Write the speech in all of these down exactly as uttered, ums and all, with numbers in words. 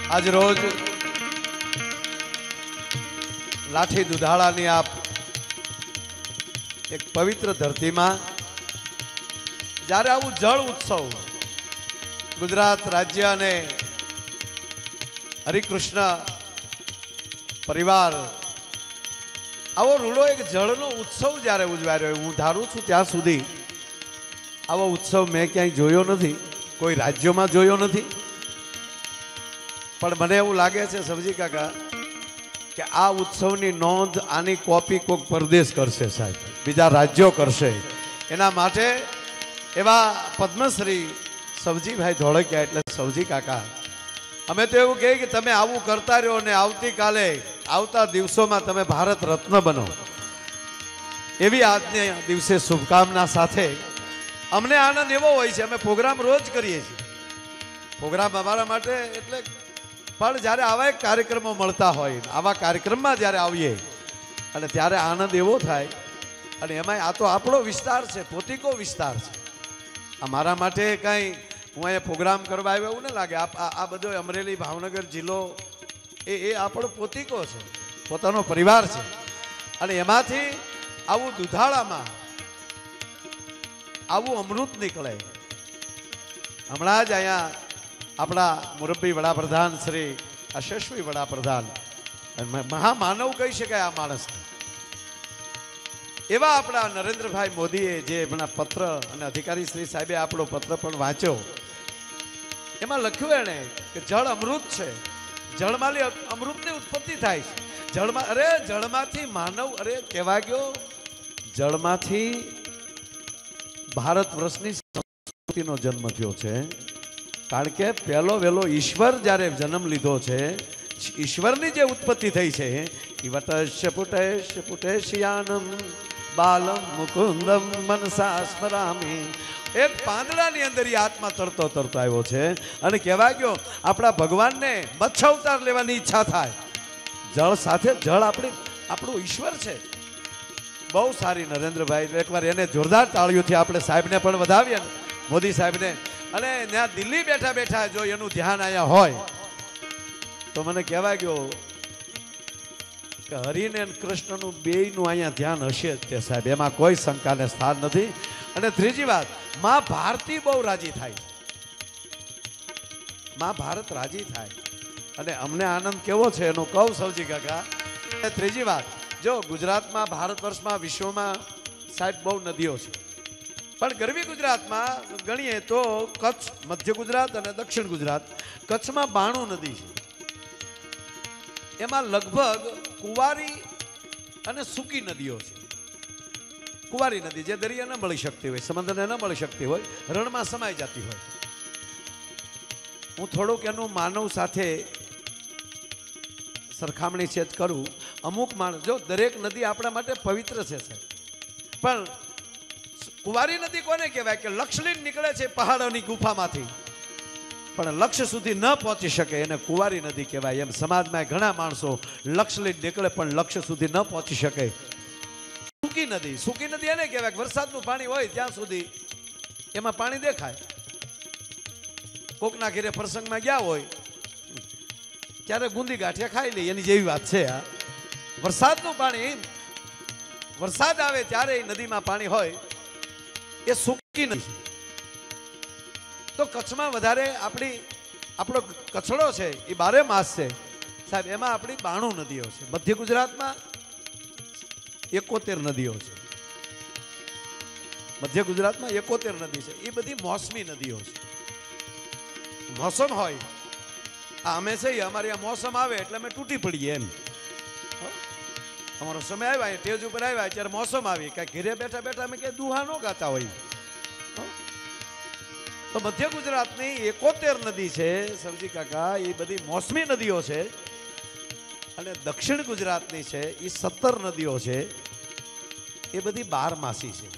આજ રોજ લાઠી દુધાળાની આપ એક પવિત્ર ધરતીમાં જ્યારે આવું જળ ઉત્સવ ગુજરાત રાજ્ય અને હરિકૃષ્ણ પરિવાર આવો રૂડો એક જળનો ઉત્સવ જ્યારે ઉજવાઈ રહ્યો, હું ધારું છું ત્યાં સુધી આવો ઉત્સવ મેં ક્યાંય જોયો નથી, કોઈ રાજ્યોમાં જોયો નથી. પણ મને એવું લાગે છે સબજી કાકા કે આ ઉત્સવની નોંધ આની કોપી કોઈક પરદેશ કરશે સાહેબ, બીજા રાજ્યો કરશે. એના માટે એવા પદ્મશ્રી સવજીભાઈ ધોળકિયા એટલે સવજી કાકા, અમે તો એવું કહીએ કે તમે આવું કરતા રહ્યો ને આવતીકાલે આવતા દિવસોમાં તમે ભારત રત્ન બનો, એવી આજને દિવસે શુભકામના સાથે અમને આનંદ એવો હોય છે. અમે પ્રોગ્રામ રોજ કરીએ છીએ, પ્રોગ્રામ અમારા માટે એટલે, પણ જ્યારે આવા એક કાર્યક્રમો મળતા હોય, આવા કાર્યક્રમમાં જ્યારે આવીએ અને ત્યારે આનંદ એવો થાય. અને એમાંય આ તો આપણો વિસ્તાર છે, પોતિકો વિસ્તાર છે. આ મારા માટે કાંઈ હું અહીંયા પ્રોગ્રામ કરવા આવ્યો એવું ન લાગે. આ બધો અમરેલી ભાવનગર જિલ્લો એ એ આપણો પોતિકો છે, પોતાનો પરિવાર છે. અને એમાંથી આવું દુધાળામાં આવું અમૃત નીકળે. હમણાં જ અહીંયા આપણા મુરબ્બી વડાપ્રધાન શ્રી યશસ્વી વડાપ્રધાન, મહામાનવ કહી શકાય આ માણસને, એવા આપણા નરેન્દ્રભાઈ મોદીએ જે હમણાં પત્ર અને અધિકારી શ્રી સાહેબે આપણો પત્ર પણ વાંચ્યો, એમાં લખ્યું એણે કે જળ અમૃત છે, જળમાંથી અમૃતની ઉત્પત્તિ થાય છે. જળમાં અરે જળમાંથી માનવ અરે કહેવા ગયો, જળમાંથી ભારત વર્ષની સંસ્કૃતિનો જન્મ થયો છે. કારણ કે પહેલો વહેલો ઈશ્વર જ્યારે જન્મ લીધો છે, ઈશ્વરની જે ઉત્પત્તિ થઈ છે, ઈવટશ પુટેશ પુટેશયાનમ બાલમ મુકુંદમ મનસા સ્મરામી, એક પાંદડાની અંદર એ આત્મા તરતો તરતો આવ્યો છે. અને કહેવા ગયો આપણા ભગવાનને મચ્છ અવતાર લેવાની ઈચ્છા થાય, જળ સાથે જળ આપણી આપણું ઈશ્વર છે. બહુ સારી નરેન્દ્રભાઈ, એકવાર એને જોરદાર તાળીઓથી આપણે સાહેબને પણ વધાવીએ, મોદી સાહેબને. અને ત્યાં દિલ્હી બેઠા બેઠા જો એનું ધ્યાન અહીંયા હોય તો મને કહેવાય ગયો કે હરિને કૃષ્ણનું બેયનું અહીંયા ધ્યાન હશે જ તે સાહેબ, એમાં કોઈ શંકાને સ્થાન નથી. અને ત્રીજી વાત, માં ભારતી બહુ રાજી થાય, માં ભારત રાજી થાય. અને અમને આનંદ કેવો છે એનું કહું સવજી કાકા. ત્રીજી વાત, જો ગુજરાતમાં, ભારત વર્ષમાં, વિશ્વમાં સાહેબ બહુ નદીઓ છે, પણ ગરવી ગુજરાતમાં ગણીએ તો કચ્છ, મધ્ય ગુજરાત અને દક્ષિણ ગુજરાત, કચ્છમાં બાણું નદી છે. એમાં લગભગ કુંવારી અને સૂકી નદીઓ છે. કુંવારી નદી જે દરિયા ન મળી શકતી હોય, સમુદ્રને ન મળી શકતી હોય, રણમાં સમાઈ જતી હોય. હું થોડુંક એનું માનવ સાથે સરખામણી છે જ કરું. અમુક માણસ, જો દરેક નદી આપણા માટે પવિત્ર છે સાહેબ, પણ કુંવારી નદી કોને કહેવાય કે લક્ષ્ય લઈને નીકળે છે પહાડોની ગુફામાંથી, પણ લક્ષ્ય સુધી ન પહોંચી શકે, એને કુંવારી નદી કહેવાય. એમ સમાજમાં ઘણા માણસો લક્ષ્ય લઈને નીકળે પણ લક્ષ્ય સુધી ન પહોંચી શકે. સૂકી નદી, સૂકી નદી એને કહેવાય કે વરસાદનું પાણી હોય ત્યાં સુધી એમાં પાણી દેખાય. કોકના ઘેરે પ્રસંગમાં ગયા હોય ત્યારે ગુંદી ગાંઠિયા ખાઈ લે, એની જેવી વાત છે આ. વરસાદનું પાણી, વરસાદ આવે ત્યારે નદીમાં પાણી હોય, એ સૂકી નથી. તો કચ્છમાં વધારે આપણી આપણો કચ્છડો છે એ બારે માસ છે સાહેબ, એમાં આપણી બાણું નદીઓ છે. મધ્ય ગુજરાતમાં એકોતેર નદીઓ છે, મધ્ય ગુજરાતમાં એકોતેર નદી છે. એ બધી મોસમી નદીઓ છે. મોસમ હોય, આ અમે છે અમારી આ મોસમ આવે એટલે અમે તૂટી પડીએ એમ. અમારો સમય આવ્યા ટેજ ઉપર આવ્યા ત્યારે મોસમ આવી, કાંઈ ઘરે બેઠા બેઠા અમે ક્યાંય દુહા ન ગાતા હોય. તો મધ્ય ગુજરાતની એકોતેર નદી છે સવજી કાકા, એ બધી મોસમી નદીઓ છે. અને દક્ષિણ ગુજરાતની છે એ સત્તર નદીઓ છે, એ બધી બારમાસી છે.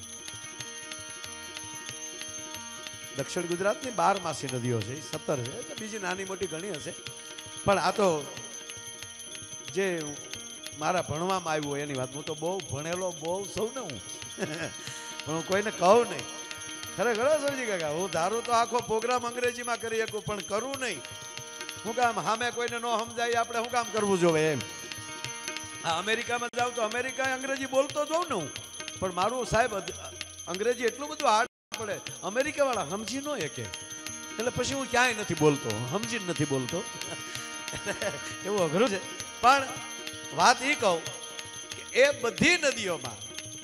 દક્ષિણ ગુજરાતની બારમાસી નદીઓ છે, એ સત્તર છે. બીજી નાની મોટી ઘણી હશે, પણ આ તો જે મારા ભણવામાં આવ્યું એની વાત. હું તો બહુ ભણેલો બહુ સૌ ને હું પણ હું કોઈને કહું નહીં. ખરેખર સવજી કાકા, હું ધારું તો આખો પ્રોગ્રામ અંગ્રેજીમાં કરી શકું, પણ કરું નહીં. હું કામ સામે કોઈને ન સમજાય આપણે શું કામ કરવું જોઈએ એમ. હા, અમેરિકામાં જાઉં તો અમેરિકા અંગ્રેજી બોલતો જોઉં ને હું, પણ મારું સાહેબ અંગ્રેજી એટલું બધું હાર્ડ પડે, અમેરિકા વાળા સમજી ન શકે, એટલે પછી હું ક્યાંય નથી બોલતો, સમજી જ નથી બોલતો. એવું અઘરું છે. પણ વાત એ કહું કે એ બધી નદીઓમાં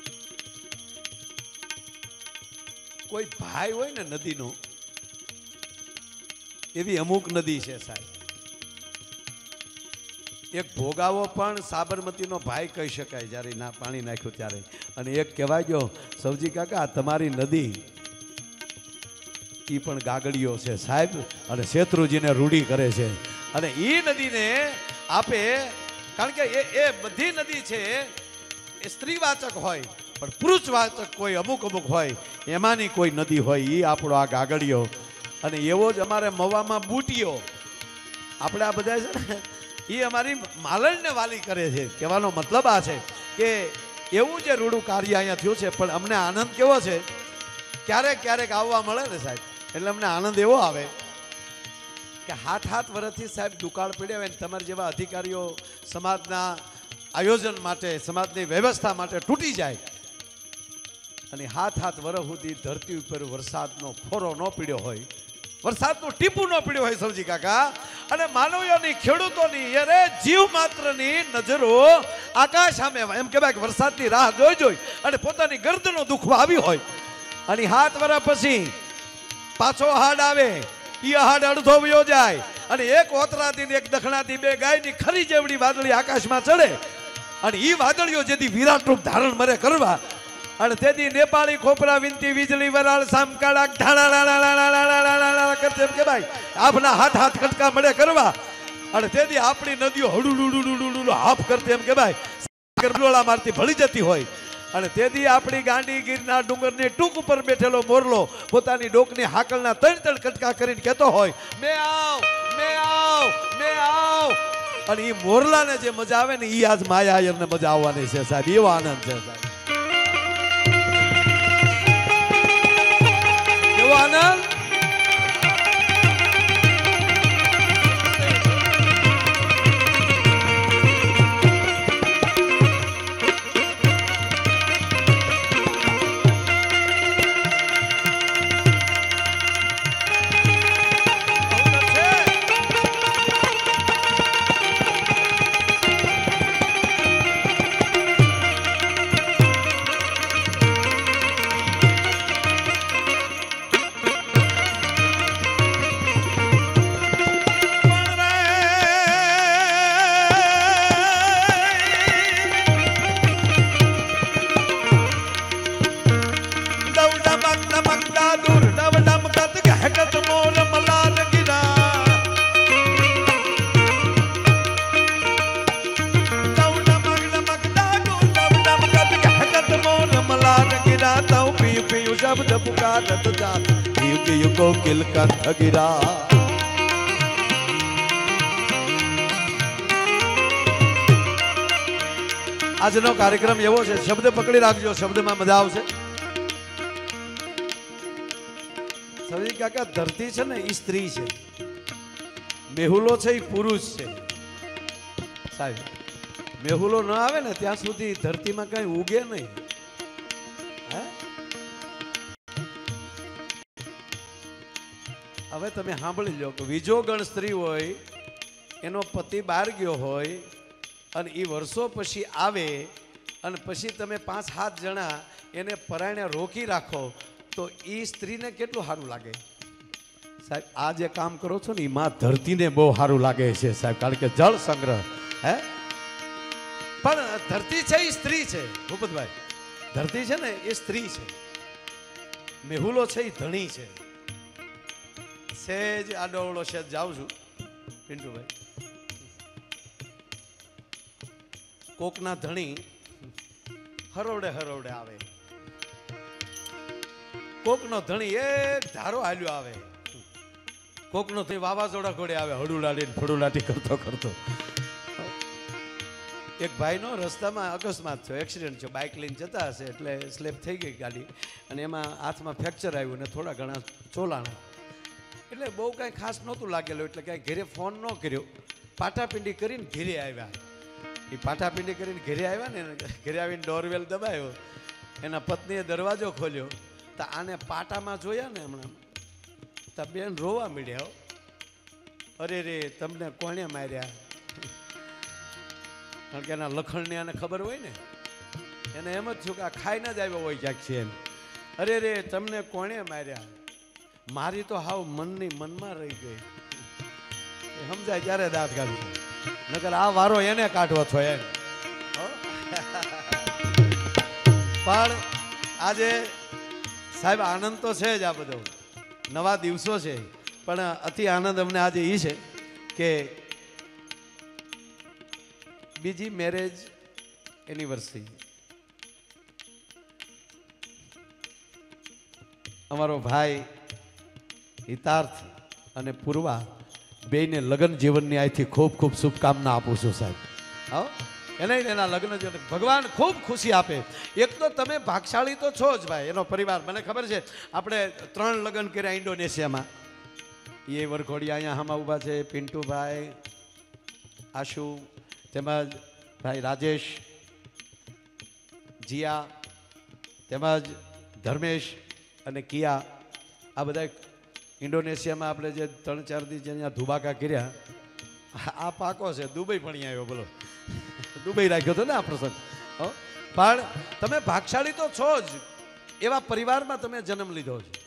કોઈ ભાઈ હોય ને નદીનો, એવી અમુક નદી છે સાહેબ. એક ભોગાવો પણ સાબરમતીનો ભાઈ કહી શકાય જ્યારે ના પાણી નાખ્યું ત્યારે. અને એક કહેવાય ગયો સૌજી કાકા તમારી નદી એ પણ ગાગડીઓ છે સાહેબ, અને શેત્રુજીને રૂઢી કરે છે. અને એ નદીને આપે, કારણ કે એ એ બધી નદી છે એ સ્ત્રીવાચક હોય, પણ પુરુષવાચક કોઈ અમુક અમુક હોય, એમાંની કોઈ નદી હોય એ આપણો આ ગાગડીઓ. અને એવો જ અમારે મવામાં બુટીઓ, આપણે આ બધા છે ને એ અમારી માલણને વાલી કરે છે. કહેવાનો મતલબ આ છે કે એવું જે રૂડું કાર્ય અહીંયા થયું છે, પણ અમને આનંદ કેવો છે, ક્યારેક ક્યારેક આવવા મળે ને સાહેબ, એટલે અમને આનંદ એવો આવે કે હાથ હાથ વર્ષથી સાહેબ દુકાળ પડ્યા હોય ને તમારા જેવા અધિકારીઓ સમાજના આયોજન માટે, સમાજની વ્યવસ્થા માટે તૂટી જાય, અને હાથ હાથ વર્ષ સુધી ધરતી ઉપર વરસાદનો ફોરો ન પીડ્યો હોય, વરસાદનું ટીપું ન પીડ્યું હોય સૌજી કાકા, અને માનવીઓની, ખેડૂતોની, અરે જીવ માત્રની નજરો આકાશ સામે એમ કહેવાય કે વરસાદની રાહ જોઈ જોઈ અને પોતાની ગરદનો દુખવા આવી હોય, અને હાથ વર્ષ પછી પાછો હાડ આવે, એ હાડ અડધો વયો જાય, અને એક ઓતરાથી એક દખણાથી બે ગાયની ખરી જેવડી વાદળી આકાશમાં ચડે, અને એ વાદળીઓ જેથી વિરાટ રૂપ ધારણ મરે કરવા, અને તેથી નેપાળી ખોપરા વિનતી વીજળી વરાળ સામકાળા ઢાણા કરતે એમ કે ભાઈ આપના હાથ હાથ કટકા મળે કરવા, અને તેથી આપણી નદીઓ હડુડુડુડુડુડુ હાફ કરતે એમ કે ભાઈ ગરબલોળા મારતી ભળી જતી હોય, અને તેથી આપણી ગાંડી ગીરના ડુંગરની ટૂંક ઉપર બેઠેલો મોરલો પોતાની ડોકની હાકલના ત્રણ ત્રણ કટકા કરીને કહેતો હોય મે આવ મે આવ મે આવ, અને એ મોરલાને જે મજા આવે ને એ આજ માયાયરને મજા આવવાની છે સાહેબ. એવો આનંદ છે સાહેબ, એવો આનંદ. शब्द पुकारत जात युग युगो किल कंठ गिरा. આજનો કાર્યક્રમ એવો છે, શબ્દ પકડી રાખજો, શબ્દમાં મજા આવશે. સૌજી કાકા ધરતી છે ને એ સ્ત્રી છે, મેહુલો છે એ પુરુષ છે સાહેબ. મેહુલો ન આવે ને ત્યાં સુધી ધરતીમાં કઈ ઉગે નહીં. હવે તમે સાંભળી લો કે વિજોગણ સ્ત્રી હોય, એનો પતિ બહાર ગયો હોય, અને એ વર્ષો પછી આવે, અને પછી તમે પાંચ સાત જણા એને પરાયણે રોકી રાખો, તો એ સ્ત્રીને કેટલું સારું લાગે સાહેબ. આ જે કામ કરો છો ને એમાં ધરતીને બહુ સારું લાગે છે સાહેબ, કારણ કે જળ સંગ્રહ હે. પણ ધરતી છે એ સ્ત્રી છે ભૂપતભાઈ, ધરતી છે ને એ સ્ત્રી છે, મેહુલો છે એ ધણી છે. સેજ આડોવડો સેજ જાઉં છું પિન્ટુભાઈ, કોકના ધણી હરોડે હરોડે આવે, કોકનો ધણી એક ધારો હાલ્યો આવે, કોકનો ધણી વાવાઝોડા ઘોડે આવે, હડુલાડી ફડુલાટી કરતો કરતો. એક ભાઈનો રસ્તામાં અકસ્માત થયો, એક્સિડન્ટ થયો, બાઇક લઈને જતા હશે એટલે સ્લેપ થઈ ગઈ ગાડી, અને એમાં હાથમાં ફ્રેક્ચર આવ્યું ને થોડા ઘણા ચોલાણા. એટલે બહુ કાંઈ ખાસ નહોતું લાગેલું, એટલે કાંઈ ઘરે ફોન ન કર્યો. પાટાપિંડી કરીને ઘરે આવ્યા. એ પાટાપિંડી કરીને ઘરે આવ્યા ને, ઘરે આવીને ડોરવેલ દબાવ્યો. એના પત્નીએ દરવાજો ખોલ્યો તો આને પાટામાં જોયા ને હમણાં તો બેન રોવા મળ્યા. અરે રે તમને કોણે માર્યા? કારણ કે એના લખણની આને ખબર હોય ને, એને એમ જ થયું કે આ ખાઈને જ આવ્યો હોય ક્યાંક છે એમ. અરે રે તમને કોણે માર્યા? મારી તો હાવ મનની મનમાં રહી ગઈ. સમજાય ત્યારે દાંત કાઢું, નકર આ વારો એને કાઢવો છો એમ. પણ આજે સાહેબ આનંદ તો છે જ, આ બધો નવા દિવસો છે, પણ અતિ આનંદ અમને આજે એ છે કે બીજી મેરેજ એનિવર્સરી અમારો ભાઈ હિતાર્થ અને પૂર્વા બેયને લગ્ન જીવનની અહીંથી ખૂબ ખૂબ શુભકામના આપું છું સાહેબ. હા, એને એના લગ્ન જીવન ભગવાન ખૂબ ખુશી આપે. એક તો તમે ભાગશાળી તો છો જ ભાઈ, એનો પરિવાર. મને ખબર છે આપણે ત્રણ લગ્ન કર્યા ઇન્ડોનેશિયામાં. એ વરઘોડિયા અહીંયા હમા ઊભા છે, પિન્ટુભાઈ, આશુ, તેમજ ભાઈ રાજેશ, જીયા, તેમજ ધર્મેશ અને કિયા. આ બધા ઇન્ડોનેશિયામાં આપણે જે ત્રણ ચાર દિવસ અહીંયા ધુબાકા કર્યા. આ પાકો છે, દુબઈ પણ અહીંયા આવ્યો. બોલો, દુબઈ રાખ્યો હતો ને આ પ્રસંગ. પણ તમે ભાગશાળી તો છો જ, એવા પરિવારમાં તમે જન્મ લીધો છે.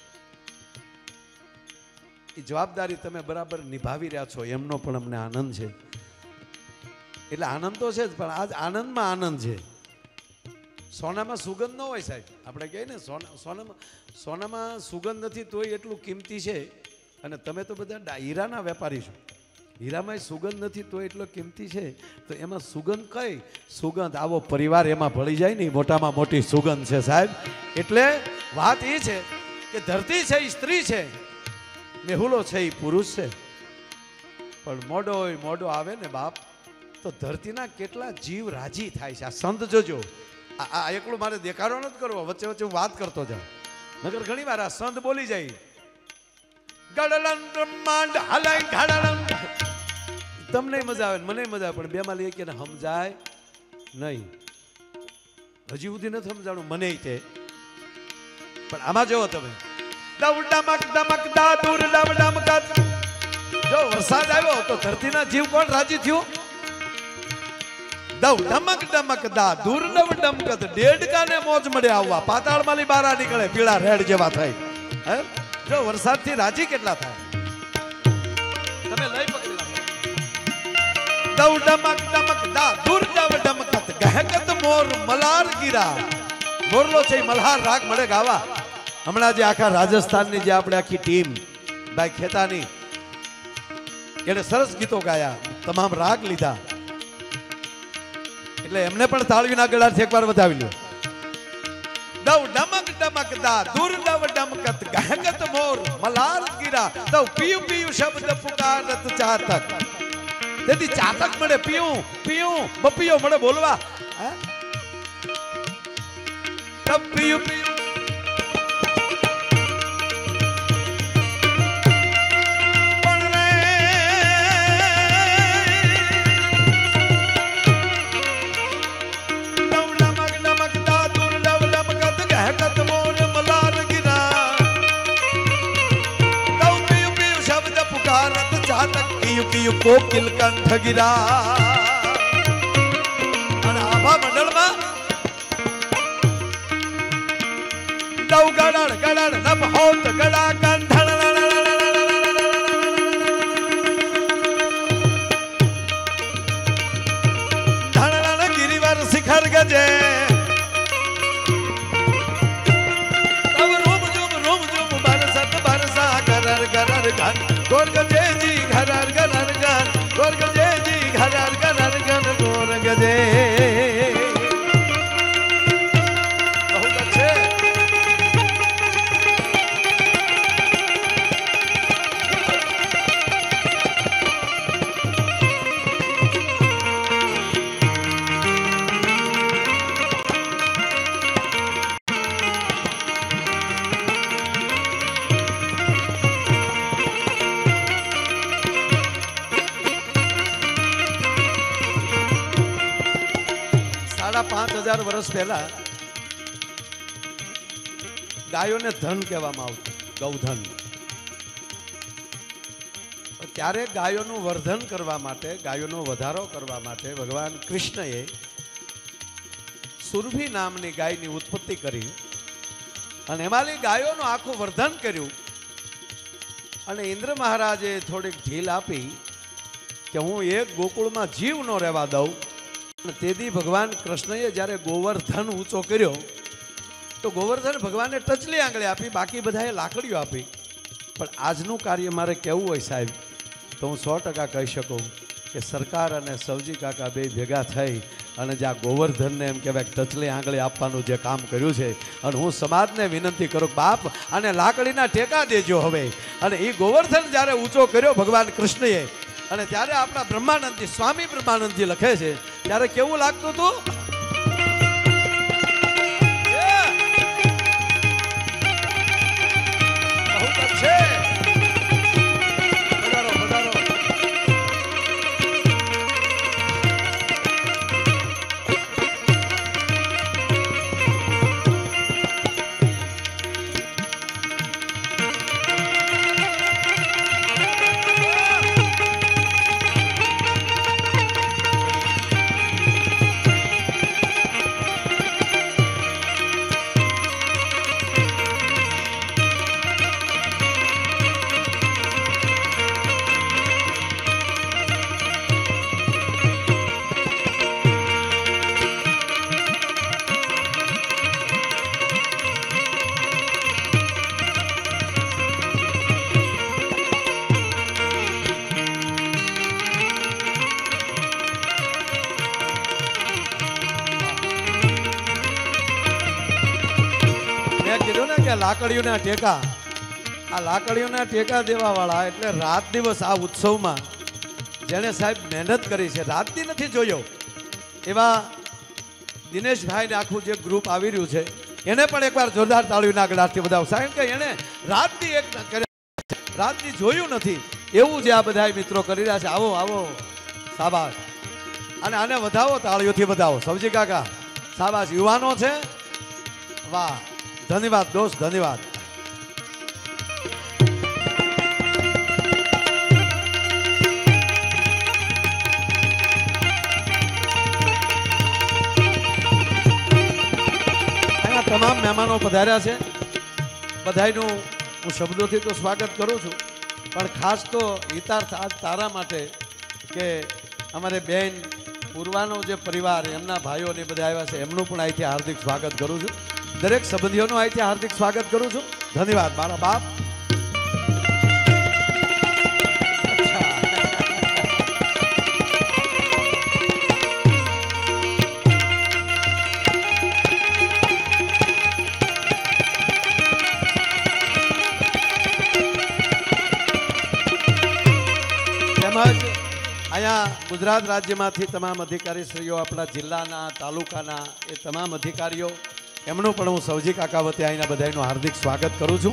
એ જવાબદારી તમે બરાબર નિભાવી રહ્યા છો, એમનો પણ અમને આનંદ છે. એટલે આનંદ તો છે જ, પણ આજ આનંદમાં આનંદ છે. સોનામાં સુગંધ ન હોય સાહેબ, આપણે કહીએ ને સોના સોનામાં સોનામાં સુગંધ નથી તોય એટલું કિંમતી છે. અને તમે તો બધા હીરાના વેપારી છો, હીરામાં સુગંધ નથી તો એટલો કિંમતી છે. તો એમાં સુગંધ કઈ? સુગંધ આવો પરિવાર એમાં ભળી જાય ને, મોટામાં મોટી સુગંધ છે સાહેબ. એટલે વાત એ છે કે ધરતી છે એ સ્ત્રી છે, મેહુલો છે એ પુરુષ છે. પણ મોડો હોય મોડો આવે ને બાપ, તો ધરતીના કેટલા જીવ રાજી થાય છે. આ સંત જોજો, આ એકલું મારે દેખાડો નથી કરવો, વચ્ચે વચ્ચે હું વાત કરતો જાઉં, નગર ઘણી વાર આ સંત બોલી જાય. તમને મજા આવે, મને મજા આવે, પણ બે માં લઈએ કે સમજાય નહીં. હજી સુધી નથી સમજાણું મને તે. પણ આમાં જોવો તમે, જો વરસાદ આવ્યો તો ધરતીના જીવ કોણ રાજી થયું? દવ ડમક ડમક દા દૂર નવ ડમકત ડેડકાને મોજ મળે આવવા, પાતાળ માલી બારા નીકળે પીળા રેડ જેવા થાય. હે, જો વરસાદથી રાજી કેટલા થાય તમે લઈ પકડી લો. દવ ડમક ડમક દા દૂર નવ ડમકત ગહેકત મોર મલાર ગીરા. મોરલો છે મલ્હાર રાગ મળે ગાવા. હમણાં જે આખા રાજસ્થાનની જે આપણે આખી ટીમ ભાઈ ખેતાની, એને સરસ ગીતો ગાયા, તમામ રાગ લીધા. એટલે એમને પણ તાળીના ગળાથી એકવાર વધાવી લો. દવ ડમક ડમક દા દૂર નવ ડમકત ગહેકત મોર મલાર ગીરા. દવ પીયું પીયું શબ્દ પુકારત ચાતક. તેથી ચાતક મળે પીયું પીયું, બપિયો મળે બોલવા. તબ પીયું પીયું કોકિલ કંઠ ગિરા. અને આભા મંડળમાં દવ ગડડ ગડડ નભ હોત ગડા કંઠળ. ધણણ ગિરિવર શિખર ગજે. તવ room zoom room zoom Barasat બરસા ગરર ગરર ઘન ગોર ગજે જી ઘરર ગરર ઘન ગોર ગજે જી ઘરર ગરર ઘન ગોર ગજે. બહુ अच्छे કાકા પાંચ હજાર વર્ષ પહેલા ગાયોને ધન કહેવામાં આવતું, ગૌધન. ત્યારે ગાયોનું વર્ધન કરવા માટે, ગાયોનો વધારો કરવા માટે ભગવાન કૃષ્ણએ સુરભી નામની ગાયની ઉત્પત્તિ કરી અને એમાંની ગાયોનું આખું વર્ધન કર્યું. અને ઇન્દ્ર મહારાજે થોડીક ઢીલ આપી કે હું એક ગોકુળમાં જીવ ન રહેવા દઉં. અને તેથી ભગવાન કૃષ્ણએ જ્યારે ગોવર્ધન ઊંચો કર્યો તો ગોવર્ધન ભગવાને ટચલી આંગળી આપી, બાકી બધાએ લાકડીઓ આપી. પણ આજનું કાર્ય મારે કહેવું હોય સાહેબ તો હું સો ટકા કહી શકું કે સરકાર અને સવજી કાકા બે ભેગા થઈ અને જે આ ગોવર્ધનને એમ કહેવાય ટચલી આંગળી આપવાનું જે કામ કર્યું છે. અને હું સમાજને વિનંતી કરું બાપ અને લાકડીના ટેકા દેજો હવે. અને એ ગોવર્ધન જ્યારે ઊંચો કર્યો ભગવાન કૃષ્ણએ અને ત્યારે આપણા બ્રહ્માનંદજી સ્વામી બ્રહ્માનંદજી લખે છે ત્યારે કેવું લાગતું હતું? લાકડીઓના ટેકા, આ લાકડીઓના ટેકા દેવા વાળા એટલે રાત દિવસ આ ઉત્સવમાં જેને સાહેબ મહેનત કરી છે, રાતથી નથી જોયો એવા દિનેશભાઈને આખું જે ગ્રુપ આવી રહ્યું છે એને પણ એકવાર જોરદાર તાળીઓના ગળાથી વધાવો સાહેબ કે એને રાતથી એક રાતથી જોયું નથી એવું જે આ બધા મિત્રો કરી રહ્યા છે. આવો આવો શાબાશ. અને આને વધાવો, તાળીઓથી વધાવો સવજી કાકા. શાબાશ, યુવાનો છે, વાહ, ધન્યવાદ દોસ્ત, ધન્યવાદ. અહીંયા તમામ મહેમાનો પધાર્યા છે, બધાયનું હું શબ્દોથી તો સ્વાગત કરું છું, પણ ખાસ તો હિતાર્થ આજ તારા માટે કે અમારે બેન પૂર્વાનો જે પરિવાર એમના ભાઈઓને બધા આવ્યા છે એમનું પણ અહીંથી હાર્દિક સ્વાગત કરું છું. દરેક સંબંધીઓનું અહીંથી હાર્દિક સ્વાગત કરું છું. ધન્યવાદ મારા બાપ. તેમજ અહીંયા ગુજરાત રાજ્યમાંથી તમામ અધિકારીશ્રીઓ, આપણા જિલ્લાના, તાલુકાના એ તમામ અધિકારીઓ, એમનું પણ હું સવજી કાકા વતી અહીંના બધાનું હાર્દિક સ્વાગત કરું છું.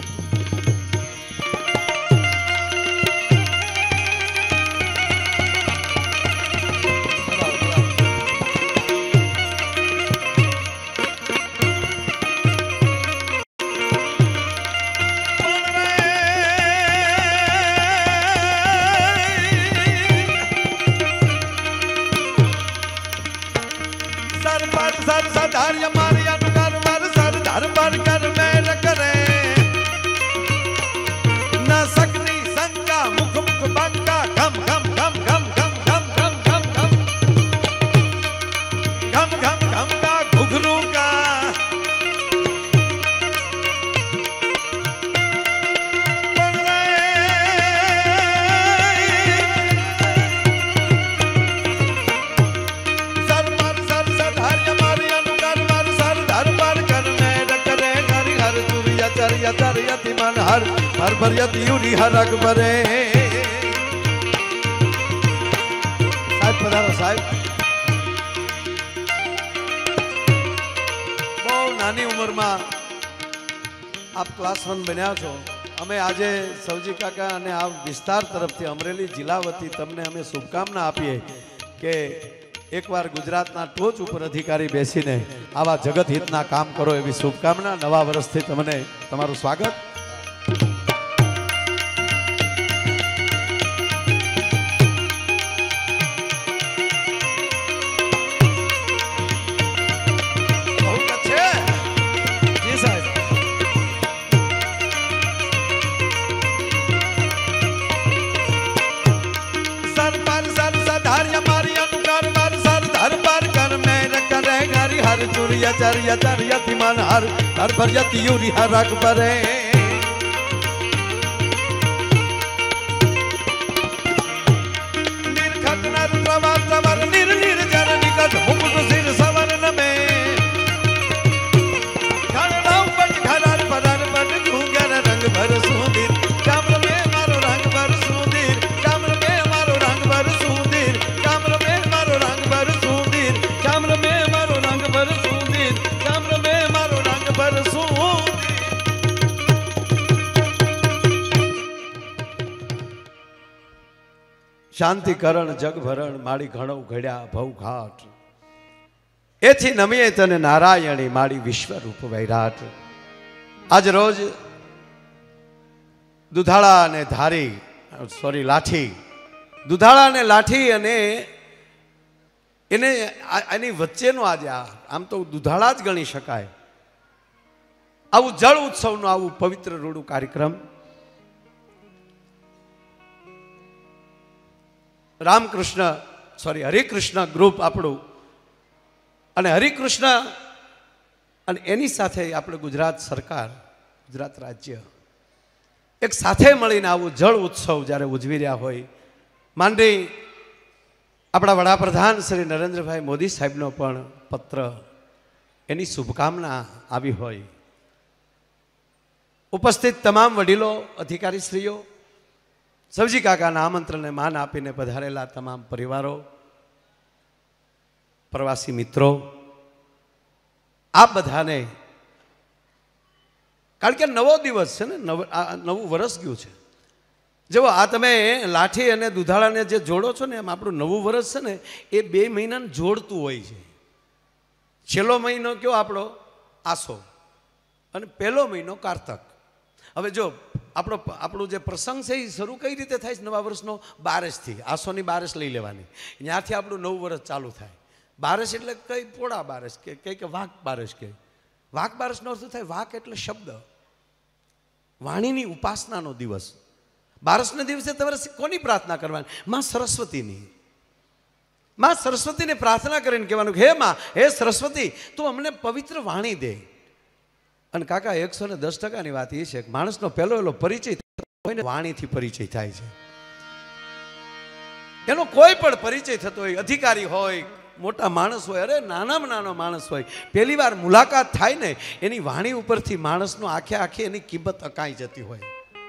हर हर भरियत यूरी हर अकबरे साहब पधारो साहब. બહુ નાની ઉંમરમાં આપ ક્લાસ વન બન્યા છો. અમે આજે સવજી કાકા અને આ વિસ્તાર તરફથી અમરેલી જિલ્લા વતી તમને અમે શુભકામના આપીએ કે એકવાર ગુજરાતના ટોચ ઉપર અધિકારી બેસીને આવા જગત હિતના કામ કરો એવી શુભકામના. નવા વર્ષથી તમને તમારું સ્વાગત. चरिया चरिया तिमान हर हर भरियती यूरी हर रख परे निर्खत नर प्रवास सवर निर निर जर निकट मुकुट सिर सवर नमे खड़ राव पट खरार परार पट घूंगर रंग भर सुंदर काम्र में मारो रंग भर सुंदर काम्र में मारो रंग भर सुंदर काम्र में मारो रंग भर सुंदर काम्र में मारो रंग भर શાંતિકરણ જગભરણ માડી ઘણો ઘડ્યા ભવ ઘાટ એથી નમીએ તને નારાયણી માડી વિશ્વરૂપ વૈરાટ. આજ રોજ દુધાળા અને ધારી સોરી લાઠી દુધાળા અને લાઠી અને એને એની વચ્ચેનો આજે આમ તો દુધાળા જ ગણી શકાય આવું જળ ઉત્સવનું આવું પવિત્ર રૂડું કાર્યક્રમ રામકૃષ્ણ સોરી હરિકૃષ્ણ ગ્રુપ આપણું અને હરિકૃષ્ણ અને એની સાથે આપણે ગુજરાત સરકાર ગુજરાત રાજ્ય એક સાથે મળીને આવું જળ ઉત્સવ જ્યારે ઉજવી રહ્યા હોય માંડી આપણા વડાપ્રધાન શ્રી નરેન્દ્રભાઈ મોદી સાહેબનો પણ પત્ર એની શુભકામના આવી હોય. ઉપસ્થિત તમામ વડીલો અધિકારીશ્રીઓ સવજી કાકાના આમંત્રણને માન આપીને પધારેલા તમામ પરિવારો પ્રવાસી મિત્રો આ બધાને કારણ કે નવો દિવસ છે ને નવું વર્ષ ગયું છે. જો આ તમે લાઠી અને દુધાળાને જે જોડો છો ને એમ આપણું નવું વર્ષ છે ને એ બે મહિનાને જોડતું હોય છે. છેલ્લો મહિનો કયો આપણો આસો અને પહેલો મહિનો કારતક. હવે જો આપણો આપણું જે પ્રસંગ છે એ શરૂ કઈ રીતે થાય છે નવા વર્ષનો બારસથી આસોની બારસ લઈ લેવાની ત્યાંથી આપણું નવું વર્ષ ચાલુ થાય. બારસ એટલે કઈ પોળા બારસ કે કઈ કે વાઘ બારસ કે વાઘ બારસનો અર્થ થાય વાઘ એટલે શબ્દ વાણીની ઉપાસનાનો દિવસ. બારસના દિવસે તમારે કોની પ્રાર્થના કરવાની? માં સરસ્વતીની. માં સરસ્વતીને પ્રાર્થના કરીને કહેવાનું હે માં હે સરસ્વતી તું અમને પવિત્ર વાણી દે. અને કાકા એકસો ને દસ ટકાની વાત એ છે કે માણસનો પહેલો એલો પરિચય હોય ને વાણીથી પરિચય થાય છે. એનો કોઈ પણ પરિચય થતો હોય અધિકારી હોય મોટા માણસ હોય અરે નાનામાં નાનો માણસ હોય પહેલી વાર મુલાકાત થાય ને એની વાણી ઉપરથી માણસનો આખે આખી એની કિંમત અકાઈ જતી હોય.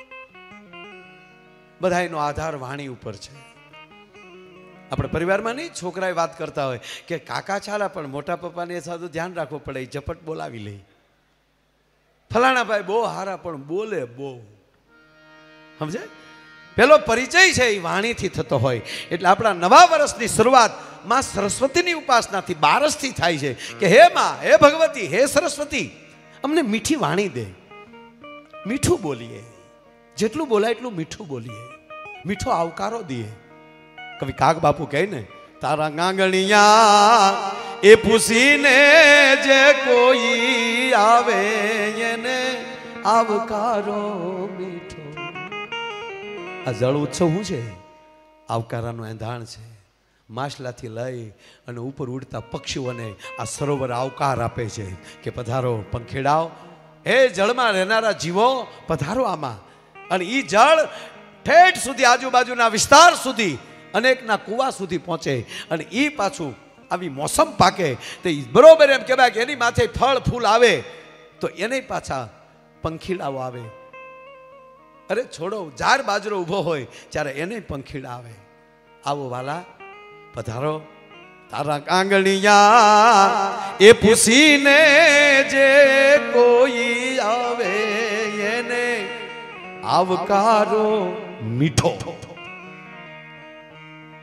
બધા એનો આધાર વાણી ઉપર છે. આપણે પરિવારમાં નહીં છોકરાએ વાત કરતા હોય કે કાકા ચાલા પણ મોટા પપ્પાને એ સાદું ધ્યાન રાખવું પડે ઝપટ બોલાવી લે. ફલાણા ભાઈ બહુ હારા પણ બોલે બહુ સમજે. પેલો પરિચય છે એ વાણીથી થતો હોય. એટલે આપણા નવા વર્ષની શરૂઆત માં સરસ્વતીની ઉપાસનાથી બારસથી થાય છે કે હે માં હે ભગવતી હે સરસ્વતી અમને મીઠી વાણી દે. મીઠું બોલીએ જેટલું બોલાય એટલું મીઠું બોલીએ મીઠો આવકારો દઈએ. કવિ કાગ બાપુ કહે ને તારા ગાંગણિયા એ પૂછીને જે કોઈ આવે એને આવકારો મીઠો. આ જળ ઉત્સવ શું છે? આવકારાનું એંધાણ છે. માછલાથી લઈ અને ઉપર ઉડતા પક્ષીઓને આ સરોવર આવકાર આપે છે કે પધારો પંખીડાઓ હે જળમાં રહેનારા જીવો પધારો આમાં. અને એ જળ ઠેઠ સુધી આજુબાજુના વિસ્તાર સુધી અનેકના કુવા સુધી પહોંચે અને એ પાછું આવી મોસમ પાકે તો બરોબર એમ કહેવાય કે એની માથે ફળ ફૂલ આવે તો એને પાછા પંખીડાઓ આવે. અરે છોડો જાર બાજરો ઊભો હોય ત્યારે એને પંખીડા આવે. આવો વાલા પધારો તારા કાંગણિયા એ પૂછીને જે કોઈ આવે એને આવકારો મીઠો.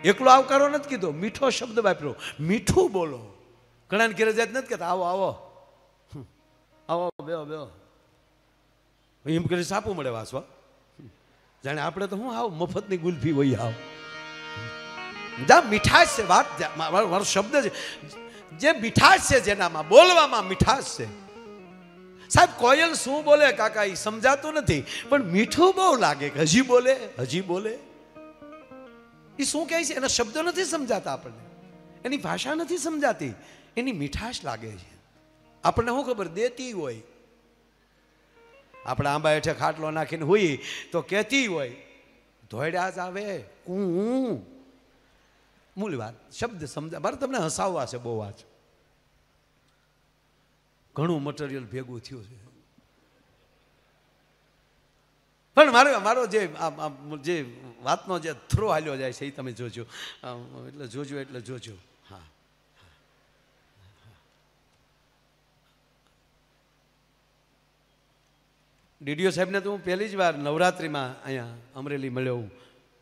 એકલો આવકારો નથી કીધો, મીઠો શબ્દ વાપર્યો, મીઠું બોલો. ઘણાને ઘેરે જાય નથી કહેતા આવો આવો આવો બેહો બેહો, એમ કરી સાપું મળે વાંચવા. જાણે આપણે તો હું આવ મફતની ગુલ્ફી હોય આવ. જા મીઠાશ છે વાત, મારો શબ્દ છે જે મીઠાશ છે, જેનામાં બોલવામાં મીઠાશ છે. સાહેબ કોયલ શું બોલે કાકા એ સમજાતું નથી, પણ મીઠું બહુ લાગે કે હજી બોલે હજી બોલે. એ શું કહે છે એના શબ્દો નથી સમજાતા આપણને, એની ભાષા નથી સમજાતી, એની મીઠાશ લાગે છે. આપણને શું ખબર દેતી હોય, આપણે આંબા હેઠે ખાટલો નાખીને હોઈ તો કહેતી હોય ધોયડા જ આવે હું મૂળ વાત શબ્દ સમજા. મારે તમને હસાવવા છે બહુ, વાત ઘણું મટીરિયલ ભેગું થયું છે, પણ મારે મારો જે જે વાતનો જે થ્રો હાલ્યો જાય છે એ તમે જોજો, એટલે જોજો એટલે જોજો. હા, ડીડીઓ સાહેબને તો હું પહેલી જ વાર નવરાત્રિમાં અહીંયા અમરેલી મળ્યો હું,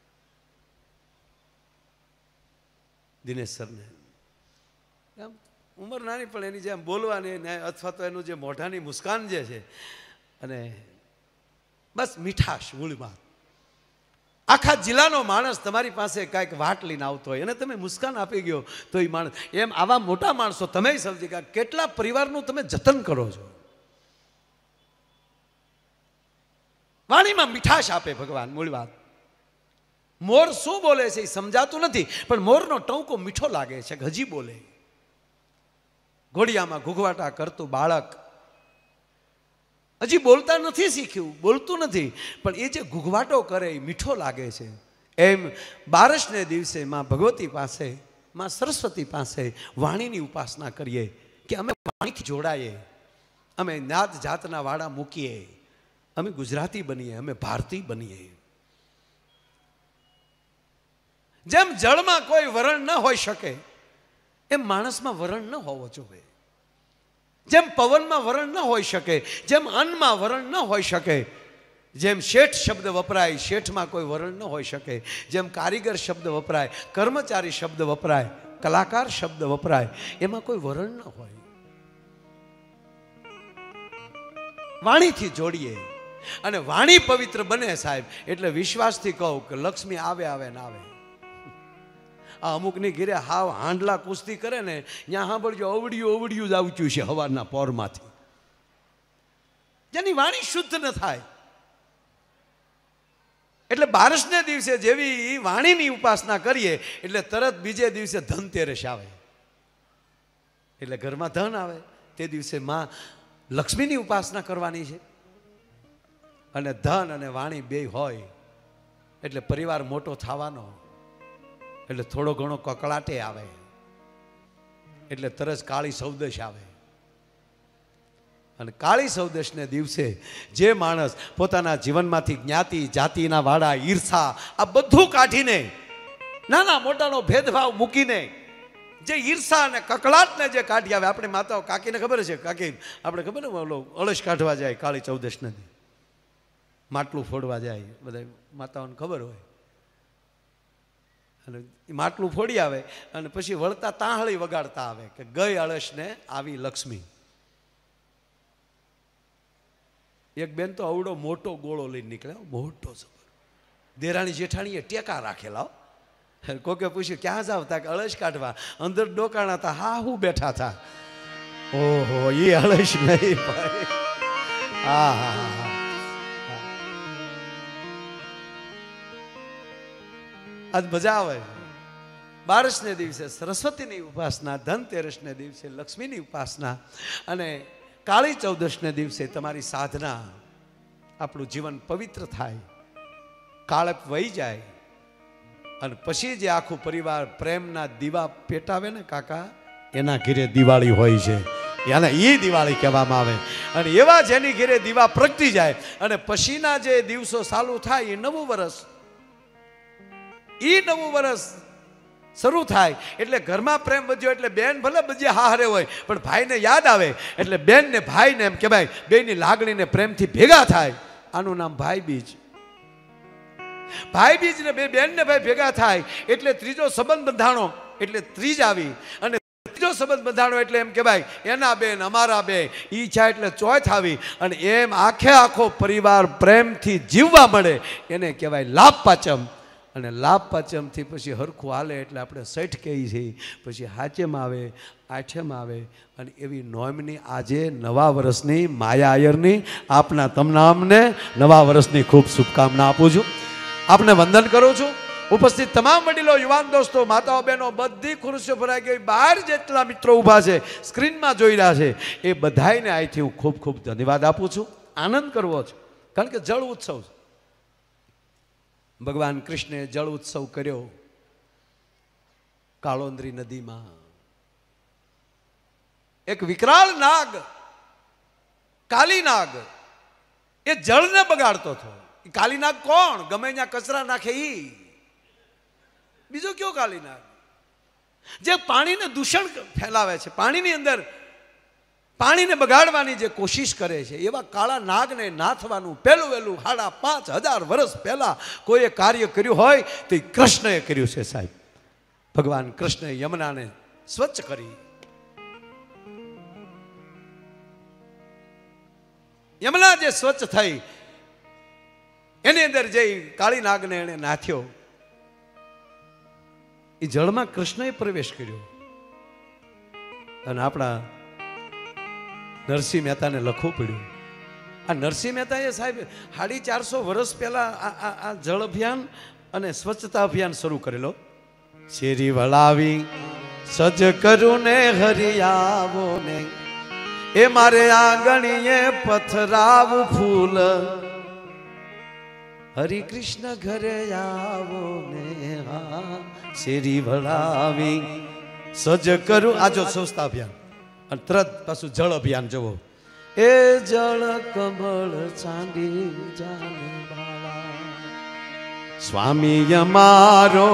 દિનેશ સરને. આમ ઉંમર નાની પણ એની જેમ બોલવાની ને અથવા તો એનું જે મોઢાની મુસ્કાન જે છે, અને બસ મીઠાશ મૂળમાં. આખા જિલ્લાનો માણસ તમારી પાસે કાંઈક વાટ લઈને આવતો હોય અને તમે મુસ્કાન આપી ગયો તો એ માણસ એમ, આવા મોટા માણસો તમે સમજી કે કેટલા પરિવારનું તમે જતન કરો છો. વાણીમાં મીઠાશ આપે ભગવાન, મૂળ વાત. મોર શું બોલે છે એ સમજાતું નથી, પણ મોરનો ટંકો મીઠો લાગે છે કે હજી બોલે. ઘોડિયામાં ઘૂઘવાટા કરતું બાળક હજી બોલતા નથી શીખ્યું, બોલતું નથી, પણ એ જે ઘૂઘવાટો કરે એ મીઠો લાગે છે. એમ બારસને દિવસે માં ભગવતી પાસે, માં સરસ્વતી પાસે વાણીની ઉપાસના કરીએ કે અમે વાણીથી જોડાઈએ, અમે નાત જાતના વાડા મૂકીએ, અમે ગુજરાતી બનીએ, અમે ભારતીય બનીએ. જેમ જળમાં કોઈ વરણ ન હોઈ શકે એમ માણસમાં વરણ ન હોવો જોઈએ. જેમ પવનમાં વરણ ન હોઈ શકે, જેમ અન્નમાં વરણ ન હોઈ શકે, જેમ શેઠ શબ્દ વપરાય શેઠમાં કોઈ વરણ ન હોઈ શકે, જેમ કારીગર શબ્દ વપરાય, કર્મચારી શબ્દ વપરાય, કલાકાર શબ્દ વપરાય, એમાં કોઈ વરણ ન હોય. વાણીથી જોડીએ અને વાણી પવિત્ર બને સાહેબ, એટલે વિશ્વાસથી કહું કે લક્ષ્મી આવે આવે ને આવે. આ અમુકની ઘેરે હાવ હાંડલા કુસ્તી કરે ને, ત્યાં સાંભળજો અવડિયું અવડિયું જ આવતું છે હવારના પોરમાંથી, જેની વાણી શુદ્ધ ન થાય. એટલે બારસને દિવસે જેવી વાણીની ઉપાસના કરીએ એટલે તરત બીજે દિવસે ધનતેરસ આવે, એટલે ઘરમાં ધન આવે. તે દિવસે માં લક્ષ્મીની ઉપાસના કરવાની છે, અને ધન અને વાણી બે હોય એટલે પરિવાર મોટો થવાનો, એટલે થોડો ઘણો કકળાટે આવે, એટલે તરત કાળી સૌદશ આવે. અને કાળી સૌદશને દિવસે જે માણસ પોતાના જીવનમાંથી જ્ઞાતિ જાતિના વાડા, ઈર્ષા આ બધું કાઢીને, નાના મોટાનો ભેદભાવ મૂકીને જે ઈર્ષા અને કકળાટને જે કાઢી આવે. આપણે માતાઓ કાકીને ખબર છે, કાકી આપણે ખબર ને ઓલો અળસ કાઢવા જાય કાળી ચૌદશને, માટલું ફોડવા જાય, બધા માતાઓને ખબર હોય. અને માટલું ફોડી આવે અને પછી વળતા તાહળી વગાડતા આવે કે ગઈ અળસને આવી લક્ષ્મી. એક બેન તો અવડો મોટો ગોળો લઈને નીકળ્યો, મોટો જબર. દેરાણી જેઠાણીએ ટેકા રાખેલા. કોકે પૂછ્યું ક્યાં જાવ? તા કે અળસ કાઢવા. અંદર ડોકાણા હતા, હા હું બેઠા હતા. ઓહો, એ અળસ નહીં ભાઈ. હા હા હા. આજ મજા આવે. બારસને દિવસે સરસ્વતીની ઉપાસના, ધનતેરસને દિવસે લક્ષ્મીની ઉપાસના, અને કાળી ચૌદશને દિવસે તમારી સાધના. આપણું જીવન પવિત્ર થાય, કાળપ વહી જાય, અને પછી જે આખું પરિવાર પ્રેમના દીવા પેટાવે ને કાકા, એના ઘેરે દિવાળી હોય છે. એને એ દિવાળી કહેવામાં આવે. અને એવા જેની ઘેરે દીવા પ્રગટી જાય અને પછીના જે દિવસો ચાલુ થાય એ નવું વર્ષ, એ નવું વર્ષ શરૂ થાય એટલે ઘરમાં પ્રેમ વધ્યો. એટલે બેન ભલે બધી હારે હોય પણ ભાઈને યાદ આવે, એટલે બેન ને ભાઈને એમ કહેવાય બેની લાગણીને પ્રેમથી ભેગા થાય. આનું નામ ભાઈ બીજ. ભાઈ બીજ ને બે બેન ને ભાઈ ભેગા થાય એટલે ત્રીજો સંબંધ બંધાણો એટલે ત્રીજ આવી, અને ત્રીજો સંબંધ બંધાણો એટલે એમ કે ભાઈ એના બેન અમારા બે ઈચ્છા એટલે ચોથ આવી, અને એમ આખે આખો પરિવાર પ્રેમથી જીવવા મળે એને કહેવાય લાભ પાચમ. અને લાભ પાચમથી પછી હરખું હાલે એટલે આપણે સઠ કહીએ છીએ, પછી હાચેમ આવે, આઠેમ આવે, અને એવી નોમની આજે નવા વર્ષની માયા આયરની આપના તમામને નવા વર્ષની ખૂબ શુભકામના આપું છું. આપને વંદન કરું છું. ઉપસ્થિત તમામ વડીલો, યુવાન દોસ્તો, માતાઓ, બહેનો, બધી ખુરશીઓ ભરાઈ ગઈ. બહાર જેટલા મિત્રો ઊભા છે, સ્ક્રીનમાં જોઈ રહ્યા છે, એ બધાને અહીંથી હું ખૂબ ખૂબ ધન્યવાદ આપું છું. આનંદ કરવો છે, કારણ કે જળ ઉત્સવ છે. ભગવાન કૃષ્ણે જળ ઉત્સવ કર્યો કાળોંદરી નદીમાં. એક વિકરાળ નાગ, કાલી નાગ, એ જળને બગાડતો હતો. કાલી નાગ કોણ? ગમે ત્યાં કચરા નાખે ઈ. બીજો કયો કાલી નાગ? જે પાણીને દૂષણ ફેલાવે છે, પાણીની અંદર પાણીને બગાડવાની જે કોશિશ કરે છે, એવા કાળા નાગને નાથવાનું પહેલું વહેલું સાડા પાંચ હજાર વર્ષ પહેલા કોઈએ કાર્ય કર્યું હોય તો કૃષ્ણએ કર્યું છે સાહેબ. ભગવાન કૃષ્ણએ યમુનાને સ્વચ્છ કરી. યમુના જે સ્વચ્છ થઈ એની અંદર જે કાળી નાગને એને નાથ્યો, એ જળમાં કૃષ્ણએ પ્રવેશ કર્યો. અને આપણા નરસિંહ મહેતાને લખવું પડ્યું. આ નરસિંહ મહેતાએ સાહેબ સાડી ચારસો વર્ષ પહેલા આ જળ અભિયાન અને સ્વચ્છતા અભિયાન શરૂ કરેલો. શેરી વળાવી સજ કરું ને હરિયાવો ને, એ મારે આંગણીએ પથરાવું ફૂલ, હરિ કૃષ્ણ ઘરે આવો ને, હા શેરી વળાવી સજ કરું. આ જો સ્વચ્છતા અભિયાન અને તરત પાછું જળ અભિયાન જવો. એ જળ કમળ ચાંદી જાને બાળા, સ્વામી અમારો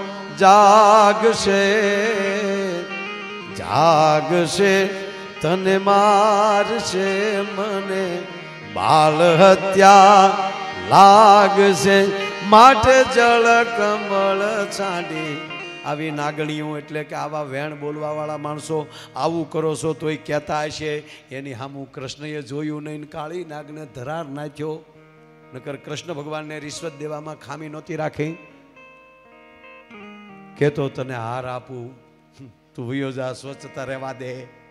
જાગશે જાગશે, તને મારશે મને બાળ હત્યા લાગશે, માટે જળ કમળ ચાંદી. આવી નાગણીઓ એટલે કે આવા વેણ બોલવા વાળા માણસો આવું કરો છો તોય કહેતા હશે એની સામું કૃષ્ણએ જોયું નહીં, કાળી નાગને ધરાર નાખ્યો. નકર કૃષ્ણ ભગવાનને રિશ્વત દેવામાં ખામી નહોતી રાખી. કેતો તને હાર આપું, તું વયો જા, સ્વચ્છતા રહેવા દે.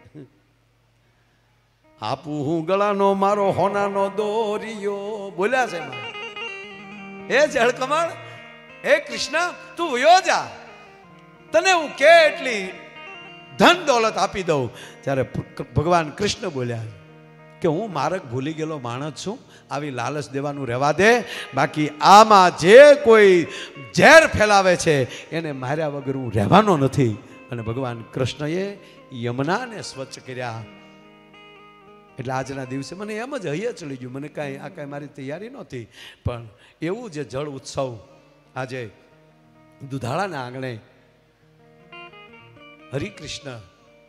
આપું હું ગળાનો મારો હોનાનો દોરિયો, બોલ્યા છે હે જળકમળ, હે કૃષ્ણ તું વયો જા, તને હું કેટલી ધન દોલત આપી દઉં. ત્યારે ભગવાન કૃષ્ણ બોલ્યા કે હું માર્ગ ભૂલી ગયેલો માણસ છું, આવી લાલચ દેવાનું રહેવા દે, બાકી આમાં જે કોઈ ઝેર ફેલાવે છે એને માર્યા વગર હું રહેવાનો નથી. અને ભગવાન કૃષ્ણએ યમુનાને સ્વચ્છ કર્યા. એટલે આજના દિવસે મને એમ જ હૈયા ચડી ગયું, મને કાંઈ આ કાંઈ મારી તૈયારી નહોતી, પણ એવું જે જળ ઉત્સવ આજે દુધાળાના આંગણે હરિકૃષ્ણ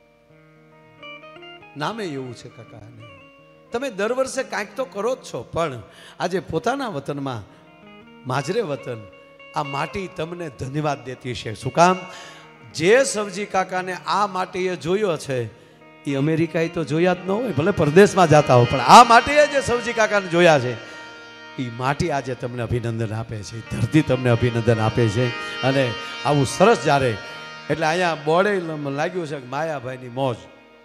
નામે એવું છે કાકા. તમે દર વર્ષે કાંઈક તો કરો જ છો, પણ આજે પોતાના વતનમાં, માજરે વતન, આ માટી તમને ધન્યવાદ દેતી છે. શું કામ? જે સવજી કાકાને આ માટીએ જોયો છે એ અમેરિકાએ તો જોયા જ ન હોય, ભલે પરદેશમાં જતા હોય, પણ આ માટીએ જે સવજી કાકાને જોયા છે એ માટી આજે તમને અભિનંદન આપે છે, ધરતી તમને અભિનંદન આપે છે. અને આવું સરસ જ્યારે એટલે અહીંયા બોર્ડે લાગ્યું છે કે માયાભાઈની મોજ.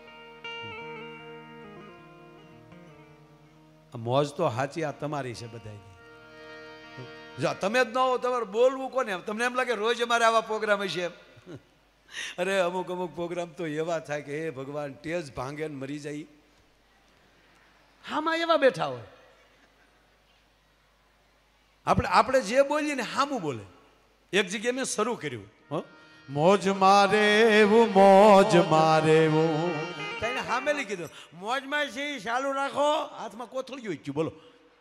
મોજ તો સાચી આ તમારી છે બધાની. જો તમે જ ન હો તમારે બોલવું કોને? તમને એમ લાગે રોજ અમારે આવા પ્રોગ્રામ હશે? અરે અમુક અમુક પ્રોગ્રામ તો એવા થાય કે હે ભગવાન ટેજ ભાંગે ને મરી જાય. હામાં એવા બેઠા હોય. આપણે આપણે જે બોલીએ ને હામું બોલે. એક જગ્યાએ મેં શરૂ કર્યું, મોજ મારે એવું મોજ મારે એવું, તેને હામેલી કીધું મોજમાં છે ચાલુ રાખો, હાથમાં કોથળિયું ગયું. બોલો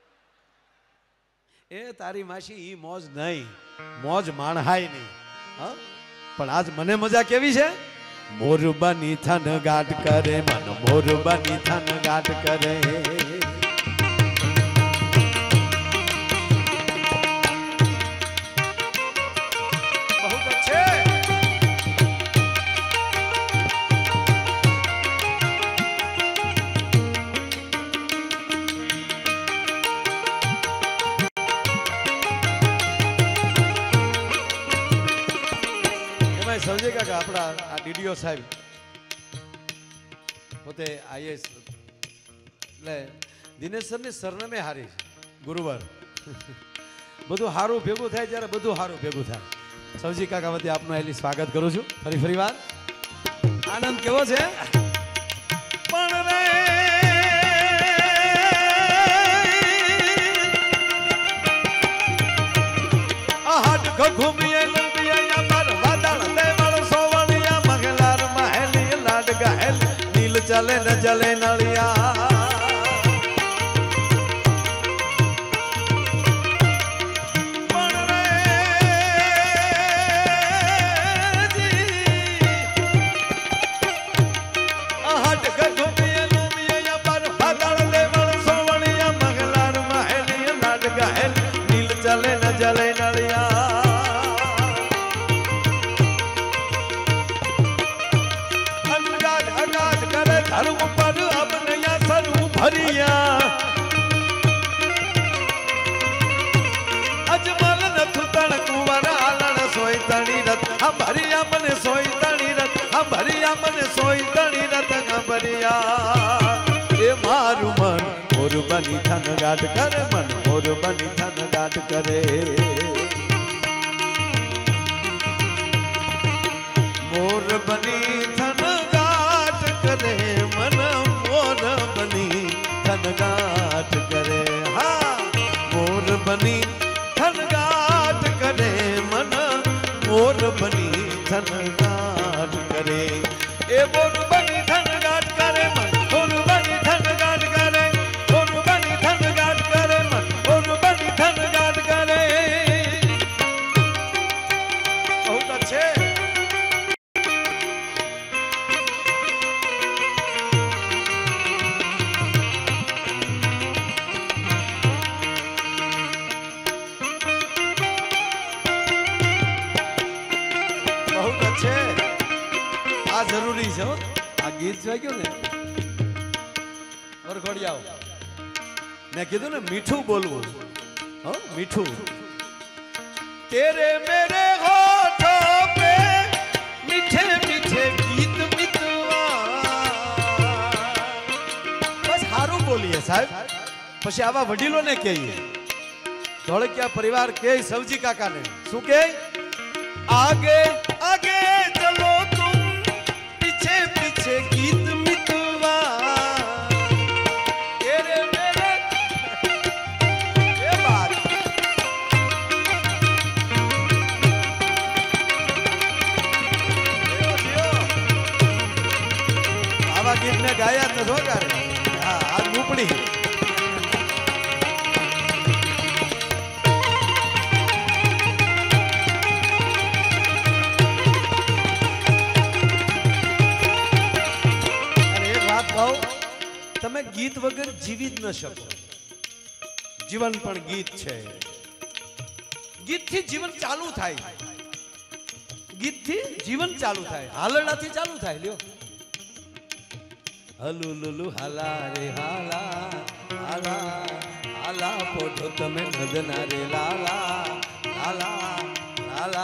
એ તારી માસી ઈ મોજ નહીં, મોજ માણહાય નહીં. હા પણ આજ મને મજા કેવી છે? મોરબાની થન ગાટ કરે મન, મોરબાની થન ગાટ કરે, એમાં સમજે કાકા આપણા આ ડીડીઓ સાહેબ પોતે આઈએસ એટલે દિનેશ સરની સરનામે હારી છે ગુરુવાર બધું સારું ભેગું થાય ત્યારે બધું સારું ભેગું થાય. સૌજી કાકા વતી આપનું આયેલી સ્વાગત કરું છું ફરી ફરી વાર. આનંદ કેવો છે પણ રે આહટ ઘુમીએ લંબિયા પર વાદળ દેવળ સોવણિયા મગલાર મહેલી લાડ ગહેલ નીલ ચલે ન જલે નળિયા चले न जले नलिया अनगाज अगाज करे धर्म पर अपने या सरू भरिया अजमल न थुतण कुंवर आलण सोई तणी रत हम भरिया मन सोई तणी रत हम भरिया मन सोई तणी रत हम भरिया ए मारू मन मोर बनी थन गाट करे मन मोर बनी थन गाट करे मोर बनी थन गाट करे मन मोर बनी थन गाट करे हाँ मोर बनी थन गाट करे मन मोर बनी थन गाट करे ए मोर बनी थन गाट करे मन मोर बनी थन गाट करे मोर बनी थन गाट करे मन मोर बनी थन गाट करे बहुत अच्छे बहुत अच्छे आ जरूरी है आ गीत जो क्यों ने और घड़ियाओ मैं कीधु ने मीठू बोलवू हाँ मीठू तेरे मेरे होठों पे मीठे मीठे गीत मितवा बस हारू बोलिए साहब પછી આવા વડીલોને કહીએ ધોળકિયા પરિવાર કે સવજી કાકા ને શું કે आगे आगे चलो तुम पीछे पीछे गीत मितवा तेरे मेरे ये बात आवा गीत ने गाया तो होगा हाँ आज मुपड़ी તમે ગીત વગર જીવી જ ન શકો જીવન પણ ગીત છે ગીતથી જીવન ચાલુ થાય ગીતથી જીવન ચાલુ થાય હાલડાથી ચાલુ થાય લ્યો હલુ લુલુ હાલા રે હાલા હાલા હાલા પોઢો તમે નદના રે લાલા લાલા લાલા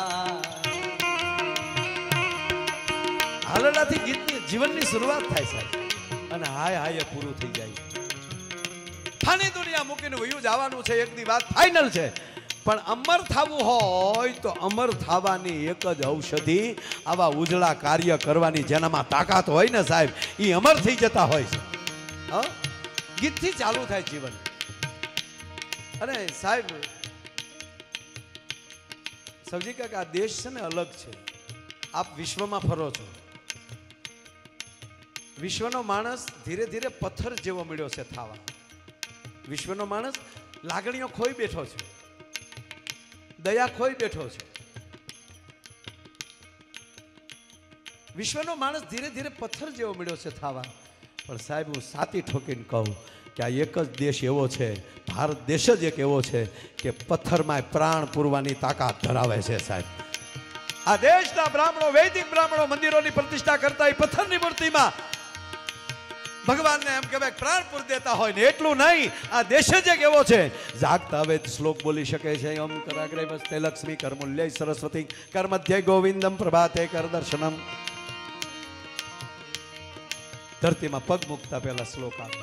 હાલડાથી ગીતની જીવનની શરૂઆત થાય સાહેબ અને હાય હાય પૂરું થઈ જાય થાની દુનિયા મૂકીને વયું જવાનું છે એક દી વાત ફાઇનલ છે પણ અમર થવું હોય તો અમર થવાની એક જ ઔષધિ આવા ઉજળા કાર્ય કરવાની જેનામાં તાકાત હોય ને સાહેબ એ અમર થઈ જતા હોય છે હા ગીતથી ચાલુ થાય જીવન અને સાહેબ સવજી કાકા આ દેશ છે ને અલગ છે આપ વિશ્વમાં ફરો છો વિશ્વનો માણસ ધીરે ધીરે પથ્થર જેવો મળ્યો છે થાવા વિશ્વનો માણસ લાગણીઓ ખોઈ બેઠો છે દયા ખોઈ બેઠો છે વિશ્વનો માણસ ધીરે ધીરે પથ્થર જેવો મળ્યો છે થાવા પણ સાહેબ હું સાતી ઠોકીને કહું કે આ એક જ દેશ એવો છે ભારત દેશ જ એક એવો છે કે પથ્થરમાં પ્રાણ પૂરવાની તાકાત ધરાવે છે સાહેબ આ દેશના બ્રાહ્મણો વૈદિક બ્રાહ્મણો મંદિરોની પ્રતિષ્ઠા કરતા એ પથ્થરની મૂર્તિમાં ભગવાનને એમ કહેવાય પ્રાણ પૂરી દેતા હોય ને એટલું નહીં, આ દેશ જ એક એવો છે જાગતા હવે શ્લોક બોલી શકે છે. ઓમ કરાગ્રે વસ્તે લક્ષ્મી કરમૂલ્ય સરસ્વતી કરમધ્ય ગોવિંદમ પ્રભાતે કર દર્શનમ. ધરતીમાં પગ મૂકતા પહેલા શ્લોક આવે.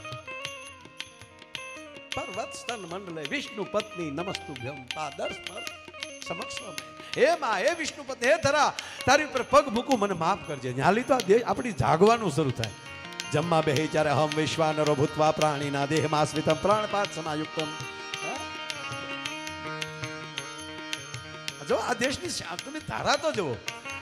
પર્વત સ્તન મંડલે વિષ્ણુ પત્ની નમસ્તુભ્યમ પાદર સ્પર્શ સમક્ષ. હે માં, હે વિષ્ણુ પત્ની, હે ધરા, તારી ઉપર પગ મૂકું, મને માફ કરજે. ન્યાલી તો આપણી જાગવાનું શરૂ થાય. જમવા બેહી ત્યારે હમ વિશ્વાનરો ભૂતવા પ્રાણીના દેહમાશ્રિતમ પ્રાણપાત સમાયુક્તમ. જો આ દેશની શાંતિની ધારા તો જુઓ.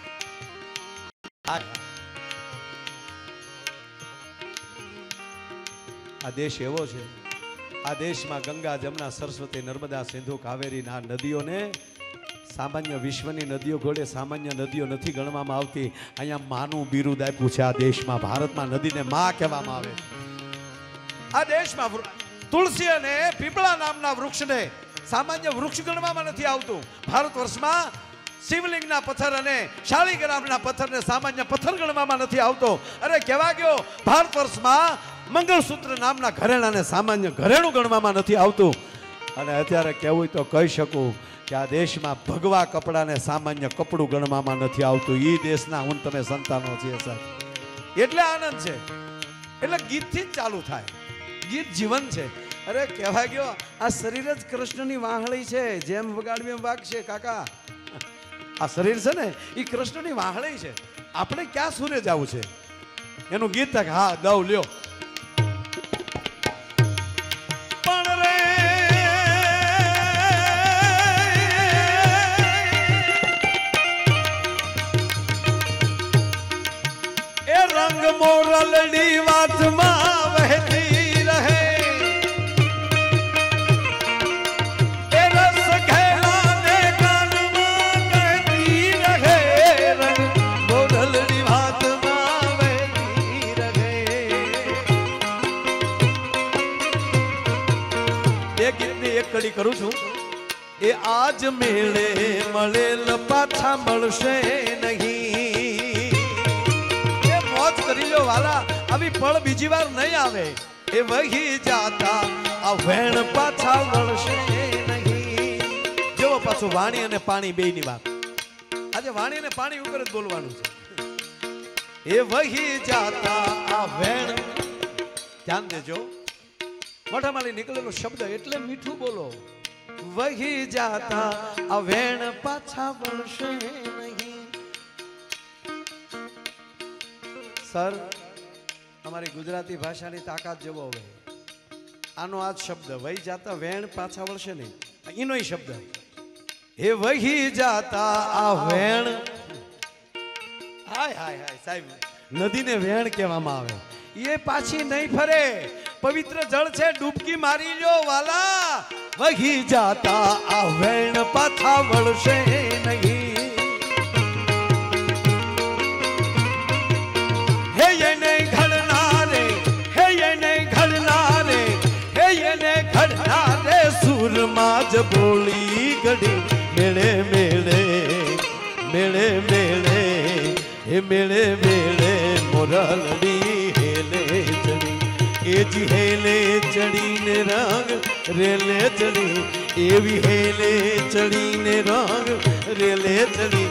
આ દેશ એવો છે, આ દેશમાં ગંગા જમના સરસ્વતી નર્મદા સિંધુ કાવેરી ના નદીઓને સામાન્ય વિશ્વની નદીઓ ઘોડે સામાન્ય નદીઓ નથી ગણવામાં આવતી. અહીંયા માનું બિરુદ આપ્યું છે આ દેશમાં. ભારતમાં નદીને માં કહેવામાં આવે. આ દેશમાં તુલસી અને પીપળા નામના વૃક્ષને સામાન્ય વૃક્ષ ગણવામાં નથી આવતું. ભારત વર્ષમાં શિવલિંગના પથ્થર અને શાળીગ્રામના પથ્થરને સામાન્ય પથ્થર ગણવામાં નથી આવતો. અરે કહેવા ગયો, ભારત વર્ષમાં મંગળસૂત્ર નામના ઘરેણાને સામાન્ય ઘરેણું ગણવામાં નથી આવતું. અને અત્યારે કહેવું તો કહી શકું કે આ દેશમાં ભગવા કપડાને સામાન્ય કપડું ગણવામાં નથી આવતું. એ દેશના હું તમે સંતાનો છીએ સર. એટલે આનંદ છે. એટલે ગીતથી જ ચાલુ થાય. ગીત જીવન છે. અરે કહેવા ગયો, આ શરીર જ કૃષ્ણની વાહળી છે. જેમ વગાડવી એમ વાગશે કાકા. આ શરીર છે ને એ કૃષ્ણની વાહળી છે. આપણે ક્યાં સૂરે જવું છે એનું ગીત થાય. હા દઉં લ્યો. મોરલડી વાતમાં વહેતી રહે, એ રસ ઘેલાને કાનમાં કહેતી રહે. રંગ મોરલડી વાતમાં વહેતી રહે. એ ગીતની એક કડી કરું છું. એ આજ મેળે મળેલ પાછા મળશે નહીં. કરી લો વાલા, આવી પળ બીજી વાર નહીં આવે. એ વહી જાતા આ વેણ પાછા વળશે નહીં. જેવો પાછું વાણી અને પાણી બેયની વાત. આજે વાણી અને પાણી ઉપર જ બોલવાનું છે. એ વહી જાતા આ વેણ, ધ્યાન દેજો, મોઢામાંથી નીકળેલો શબ્દ એટલે મીઠું બોલો. વહી જાતા આ વેણ પાછા વળશે નહીં. સર, અમારી ગુજરાતી ભાષાની તાકાત જેવો હવે આનો આ શબ્દ વહી જાતા વેણ પાછા વળશે નહીં. એનો શબ્દ હે વહી જાતા આ વેણ. હાય હાય હાય સાહેબ, નદીને વેણ કહેવામાં આવે. એ પાછી નહીં ફરે. પવિત્ર જળ છે, ડૂબકી મારી લો વાલા. વહી જાતા આ વેણ પાછા વળશે નહીં. સુરમાં જ બોલી ગડી મેળે મેળે મેળે મેળે હે મેળે મેળે મોરલડી હેલે ચડી. એ જી હેલે ચડીને રંગ રેલે ચડી. એવી હેલે ચડીને રંગ રેલે ચડી.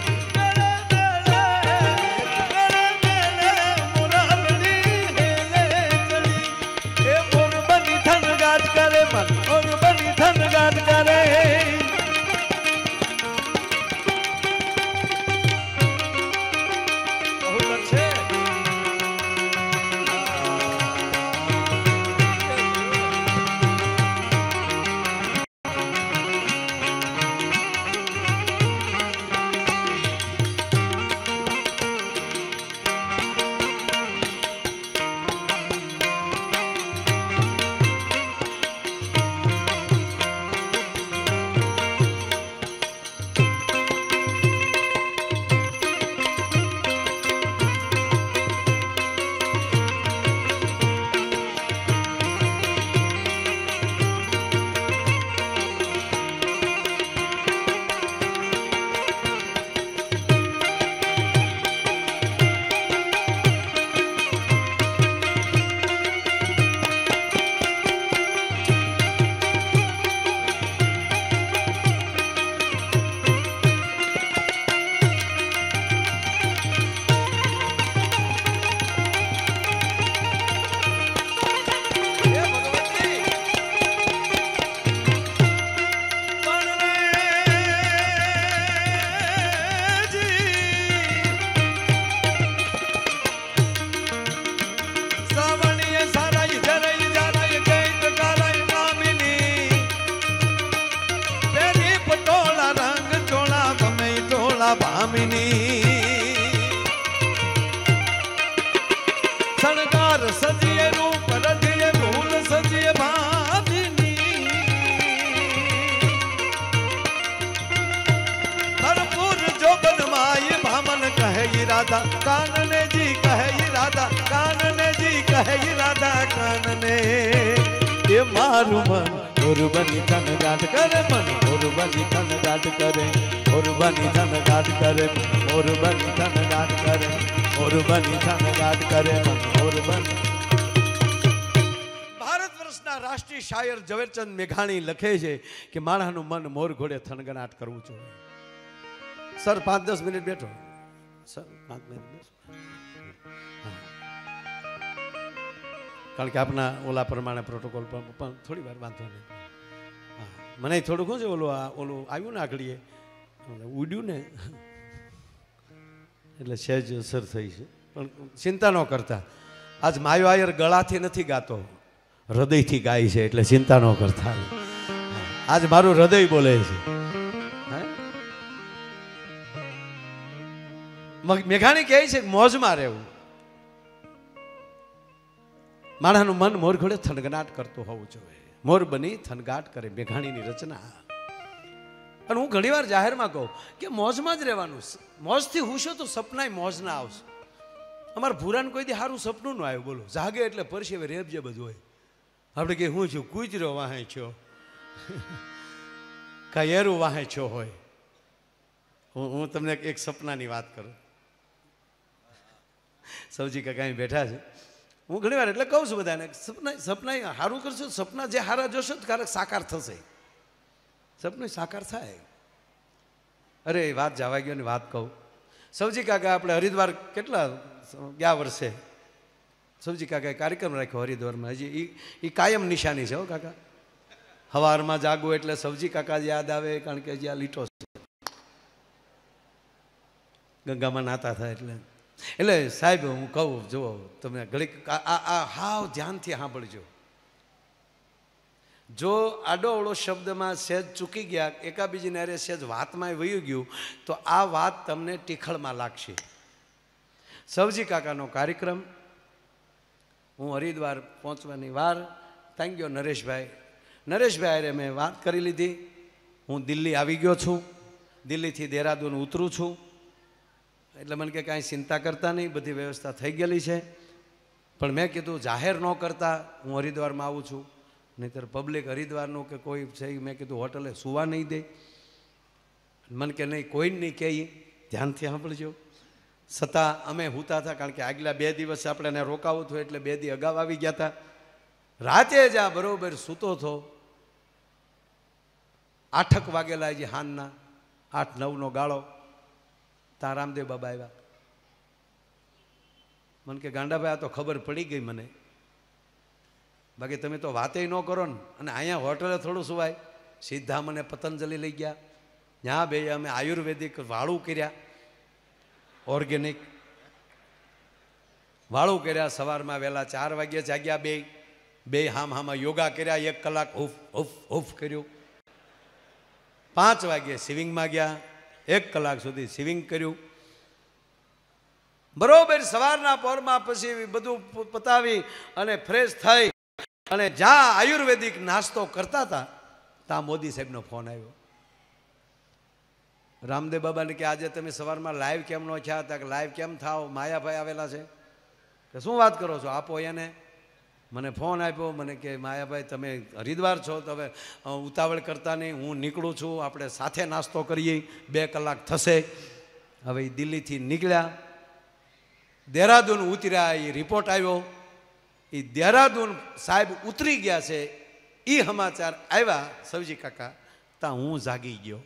મારું મન મોરબની થનગાટ કરે મન મોરબની થનગાટ કરે મોરબની થનગાટ કરે મોરબની થનગાટ કરે મોરબની થનગાટ કરે મન મોરબની। ભારત વર્ષના રાષ્ટ્રીય શાયર ઝવેરચંદ મેઘાણી લખે છે કે માણસનું મન મોર ઘોડે થનગનાટ કરવું જોઈએ। સર પાંચ દસ મિનિટ બેઠો સર પાંચ મિનિટ બેસો કારણ કે આપના ઓલા પ્રમાણે પ્રોટોકોલ પણ થોડી વાર વાંધો નહીં હા મને થોડુંક શું છે ઓલું આ ઓલું આવ્યું ને આગળીએ ઉડ્યું ને એટલે સહેજ અસર થઈ છે પણ ચિંતા ન કરતા આજ માયો આયર ગળાથી નથી ગાતો હૃદયથી ગાય છે એટલે ચિંતા ન કરતા આજ મારું હૃદય બોલે છે મેઘાણી કહે છે મોજમાં રહેવું માણસનું મન મોર ઘોડે થનગનાટ કરતું હોવું જોઈએ મોર બની થનગાટ કરે મેઘાણીની રચના। અને હું ઘણી વાર જાહેરમાં કહું કે મોજમાં જ રહેવાનું મોજથી હુંશો તો સપનાય મોજ ના આવશે। અમારા ભૂરાને કોઈ દી સારું સપનું ન આવ્યું બોલો જાગે એટલે પરસેવે રેબજે બધું હોય આપણે કે હું છું કૂતરો વાહે છો કાંઈ એરું વાહે છો હોય હું હું તમને એક સપનાની વાત કરું સૌજી કાકા અહીં બેઠા છે હું ઘણી વાર એટલે કહું છું બધાને સપના સપના સારું કરશો સપના જે સારા જોશો તો ક્યારેક સાકાર થશે સપનું સાકાર થાય। અરે વાત જવા ગયો ને વાત કહું સૌજી કાકા આપણે હરિદ્વાર કેટલા ગયા વર્ષે સૌજી કાકાએ કાર્યક્રમ રાખ્યો હરિદ્વારમાં હજી એ કાયમ નિશાની છે હો કાકા સવારમાં જાગવું એટલે સૌજી કાકા યાદ આવે કારણ કે હજી આ લીટો છે ગંગામાં નાતા થાય એટલે એટલે સાહેબ હું કહું જુઓ તમે ઘડીક આ આ હાવ ધ્યાનથી સાંભળજો જો આડો અવળો શબ્દમાં સહેજ ચૂકી ગયા એકાબીજીને અરે સહેજ વાતમાં વયું ગયું તો આ વાત તમને ટીખળમાં લાગશે। સૌજી કાકાનો કાર્યક્રમ હું હરિદ્વાર પહોંચવાની વાર થેન્ક યુ નરેશભાઈ નરેશભાઈ અરે મેં વાત કરી લીધી હું દિલ્હી આવી ગયો છું દિલ્હીથી દેહરાદૂન ઉતરું છું એટલે મને કે કાંઈ ચિંતા કરતા નહીં બધી વ્યવસ્થા થઈ ગયેલી છે પણ મેં કીધું જાહેર ન કરતા હું હરિદ્વારમાં આવું છું નહીંતર પબ્લિક હરિદ્વારનું કે કોઈ છે મેં કીધું હોટલે સુવા નહીં દે મને કે નહીં કોઈ નહીં કહે ધ્યાનથી સાંભળજો છતાં અમે સૂતા હતા કારણ કે આગલા બે દિવસ આપણે એને રોકાવું હતું એટલે બે દી અગાઉ આવી ગયા હતા રાતે જ આ બરોબર સૂતો હતો આઠક વાગેલા જે હાનના આઠ નવનો ગાળો તા રામદેવ બાબા આવ્યા મને કે ગાંડાભાઈ આ તો ખબર પડી ગઈ મને બાકી તમે તો વાતે ન કરો ને અને અહીંયા હોટલે થોડું સુવાય સીધા મને પતંજલિ લઈ ગયા ત્યાં બે અમે આયુર્વેદિક વાળું કર્યા ઓર્ગેનિક વાળું કર્યા સવારમાં વહેલા ચાર વાગ્યે જાગ્યા બે બે હામ હામાં યોગા કર્યા એક કલાક હુફ હુફ હુફ કર્યું પાંચ વાગ્યે સ્વિમિંગમાં ગયા એક કલાક સુધી સ્વિમિંગ કર્યું બરોબર સવારના પોરમાં પછી બધું પતાવી અને ફ્રેશ થઈ અને જ્યાં આયુર્વેદિક નાસ્તો કરતા હતા ત્યાં મોદી સાહેબનો ફોન આવ્યો રામદેવ બાબાને કે આજે તમે સવારમાં લાઈવ કેમ નો થયા હતા કે લાઈવ કેમ થાવ માયાભાઈ આવેલા છે કે શું વાત કરો છો આપો એને મને ફોન આપ્યો મને કે માયાભાઈ તમે હરિદ્વાર છો તો હવે ઉતાવળ કરતા નહીં હું નીકળું છું આપણે સાથે નાસ્તો કરીએ બે કલાક થશે હવે એ દિલ્હીથી નીકળ્યા દેહરાદૂન ઉતર્યા એ રિપોર્ટ આવ્યો એ દેહરાદૂન સાહેબ ઉતરી ગયા છે એ સમાચાર આવ્યા સૌજી કાકા ત્યાં હું જાગી ગયો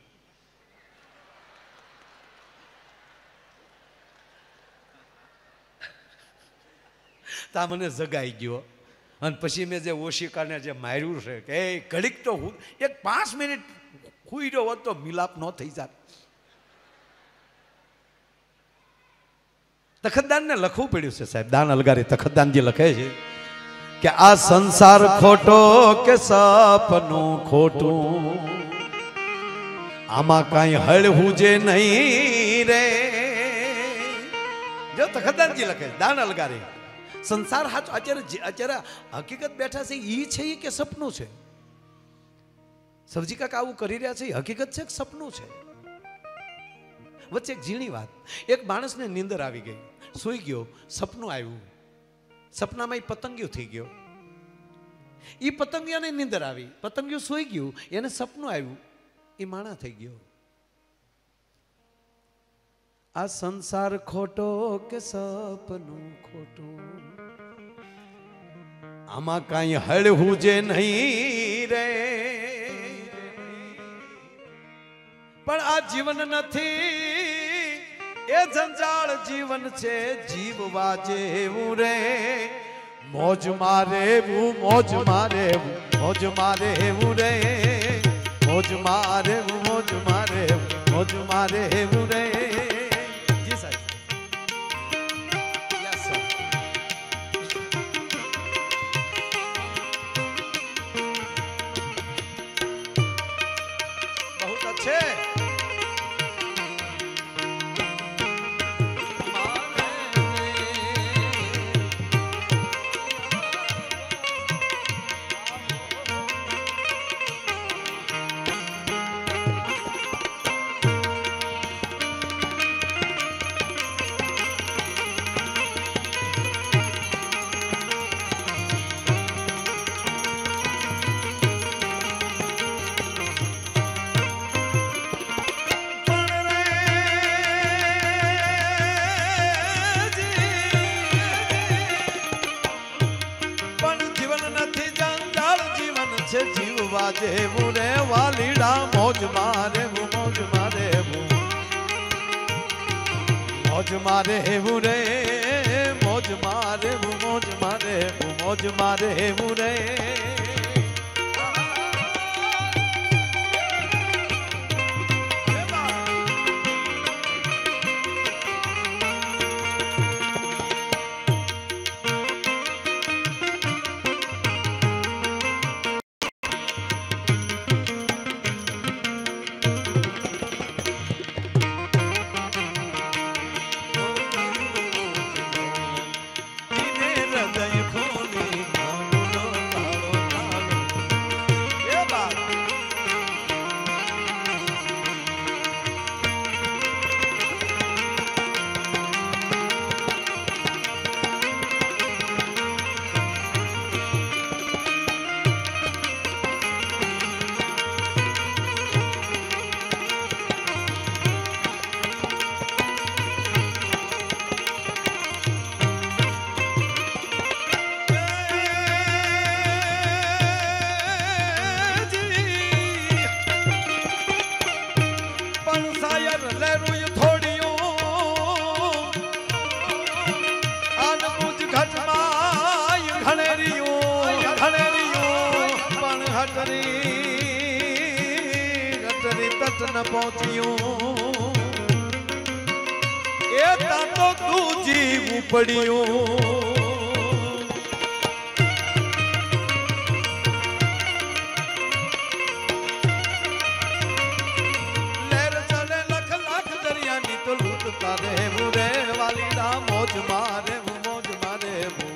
ત્યાં મને જગાઈ ગયો અને પછી મેં જે ઓશિકાને જે માર્યું છે કે એ ઘડીક તો હું એક પાંચ મિનિટ હુઈ રહ્યો હોત તો મિલાપ ન થઈ જાત તખતદાનને લખવું પડ્યું છે સાહેબ દાન અલગારી તખતદાનજી લખે છે કે આ સંસાર ખોટો કે સપનું ખોટું આમાં કાંઈ હળવું જે નહીં રે જો તખતદાનજી લખે દાન અલગારી સંસાર હાચો અત્યારે અત્યારે હકીકત બેઠા છે એ છે કે સપનું છે સૌજી કાકા આવું કરી રહ્યા છે હકીકત છે કે સપનું છે વચ્ચે એક ઝીણી વાત એક માણસને નીંદર આવી ગઈ સૂઈ ગયો સપનું આવ્યું સપનામાં એ પતંગિયો થઈ ગયો એ પતંગિયાને નીંદર આવી, પતંગિયું સૂઈ ગયું, એને સપનું આવ્યું, એ માણા થઈ ગયો. આ સંસાર ખોટો કે સપનું ખોટું, આમાં કાંઈ હળવું જે નહીં રે, પણ આ જીવન નથી, એ જંજાળ જીવન છે જીવવા જેવું રે. મોજ મારે એવું, મોજ મારે એવું, મોજ મારે એવું રે, મોજ મારે એવું, મોજ મારે એવું, મોજ મારે એવું રે. જી સાહેબ. Yes sir. बहुत अच्छे. જીવવા જેવું રે વાલીડા, મોજ મારે એવું, મોજ મારે એવું, મોજ મારે એવું રે, મોજ મારે એવું, મોજ મારે એવું, મોજ મારે એવું રે. ન પહોંચ્યું એ તાતો તું જીવું પડ્યું. લહેર ચાલે લખ લાખ દરિયાની તો લૂંટતા રહેવું રે વાલીડા, મોજ મારે મોજ મારે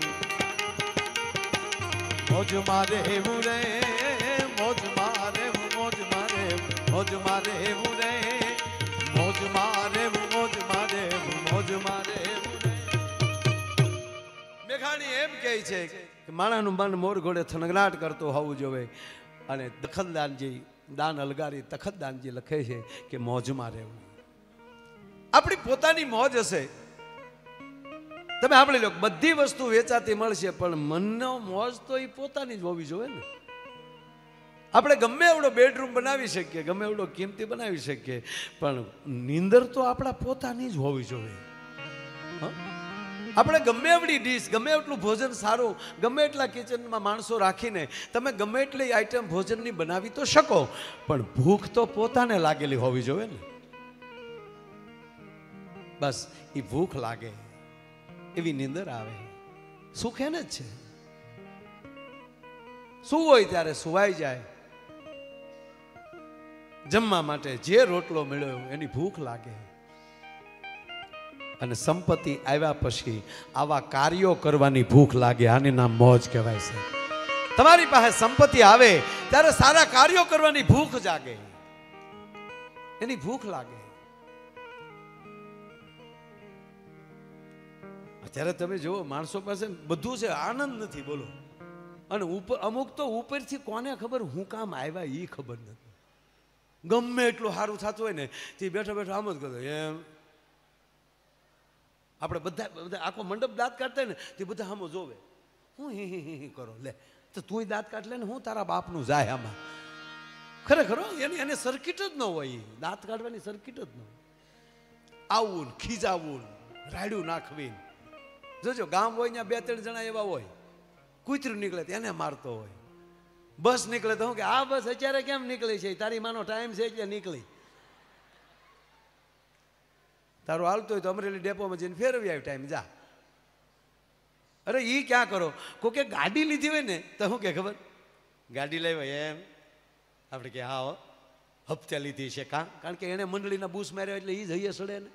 મોજ મારે એવું રે, મોજ મારે મોજ મારે મોજ મારે એવું રે, મોજ મારે મોજ મારે મોજ મારે એવું રે. મેઘાણી એમ કહે છે કે માણાનું મન મોર ઘોડે થનગનાટ કરતો હોવું જોઈએ. અને તખતદાનજી દાન અલગારી તખતદાનજી લખે છે કે મોજમાં રહેવું. આપણી પોતાની મોજ હશે. તમે આપણે લો બધી વસ્તુ વેચાતી મળશે પણ મનનો મોજ તો એ પોતાની જ હોવી જોઈએ ને. આપણે ગમે એવડો બેડરૂમ બનાવી શકીએ, ગમે એવડો કિંમતી બનાવી શકીએ, પણ નીંદર તો આપણા પોતાની જ હોવી જોઈએ. આપણે ગમે એવડી ડીશ, ગમે એટલું ભોજન સારું, ગમે એટલા કિચનમાં માણસો રાખીને તમે ગમે એટલી આઈટમ ભોજનની બનાવી તો શકો, પણ ભૂખ તો પોતાને લાગેલી હોવી જોઈએ ને. બસ એ ભૂખ લાગે એવી નીંદર આવે, સુખ એને જ છે. શું હોય ત્યારે સુવાઈ જાય. જમવા માટે જે રોટલો મળ્યો એની ભૂખ લાગે. અને સંપત્તિ આવ્યા પછી આવા કાર્યો કરવાની ભૂખ લાગે. આની નામ મોજ કહેવાય છે. તમારી પાસે સંપત્તિ આવે ત્યારે સારા કાર્યો કરવાની ભૂખ જાગે, એની ભૂખ લાગે. અત્યારે તમે જુઓ માણસો પાસે બધું છે, આનંદ નથી. બોલો અને ઉપર અમુક તો ઉપરથી કોને ખબર હું કામ આવ્યા એ ખબર નથી. ગમે એટલું સારું થતું હોય ને તે બેઠો બેઠો આમ જ કરતો એમ. આપણે બધા બધા આખો મંડપ દાંત કાઢતા ને તે બધા આમ જોવે, હું હી હી હી કરો. લે તો તું દાંત કાઢ લે ને હું તારા બાપનું જાય આમાં. ખરેખર એની એને સર્કિટ જ ન હોય, દાંત કાઢવાની સર્કિટ જ ન હોય. આવવું ને ખીજાવવું રાડ્યું નાખવી. જોજો ગામ હોય ત્યાં બે ત્રણ જણા એવા હોય, કૂતરું નીકળે એને મારતો હોય. બસ નીકળે તો હું કે આ બસ અત્યારે કેમ નીકળી છે, તારી માનો ટાઈમ છે એટલે નીકળી. તારું હાલતું હોય તો અમરેલી ડેપોમાં જઈને ફેરવી આવી ટાઈમ જા. અરે એ ક્યાં કરો, કોકે ગાડી લીધી હોય ને તો શું કે ખબર, ગાડી લાવ્યા એમ. આપણે કે હા હપ્તે લીધી છે કાં, કારણ કે એને મંડળીના બૂસ માર્યા એટલે એ જઈએ સડે ને.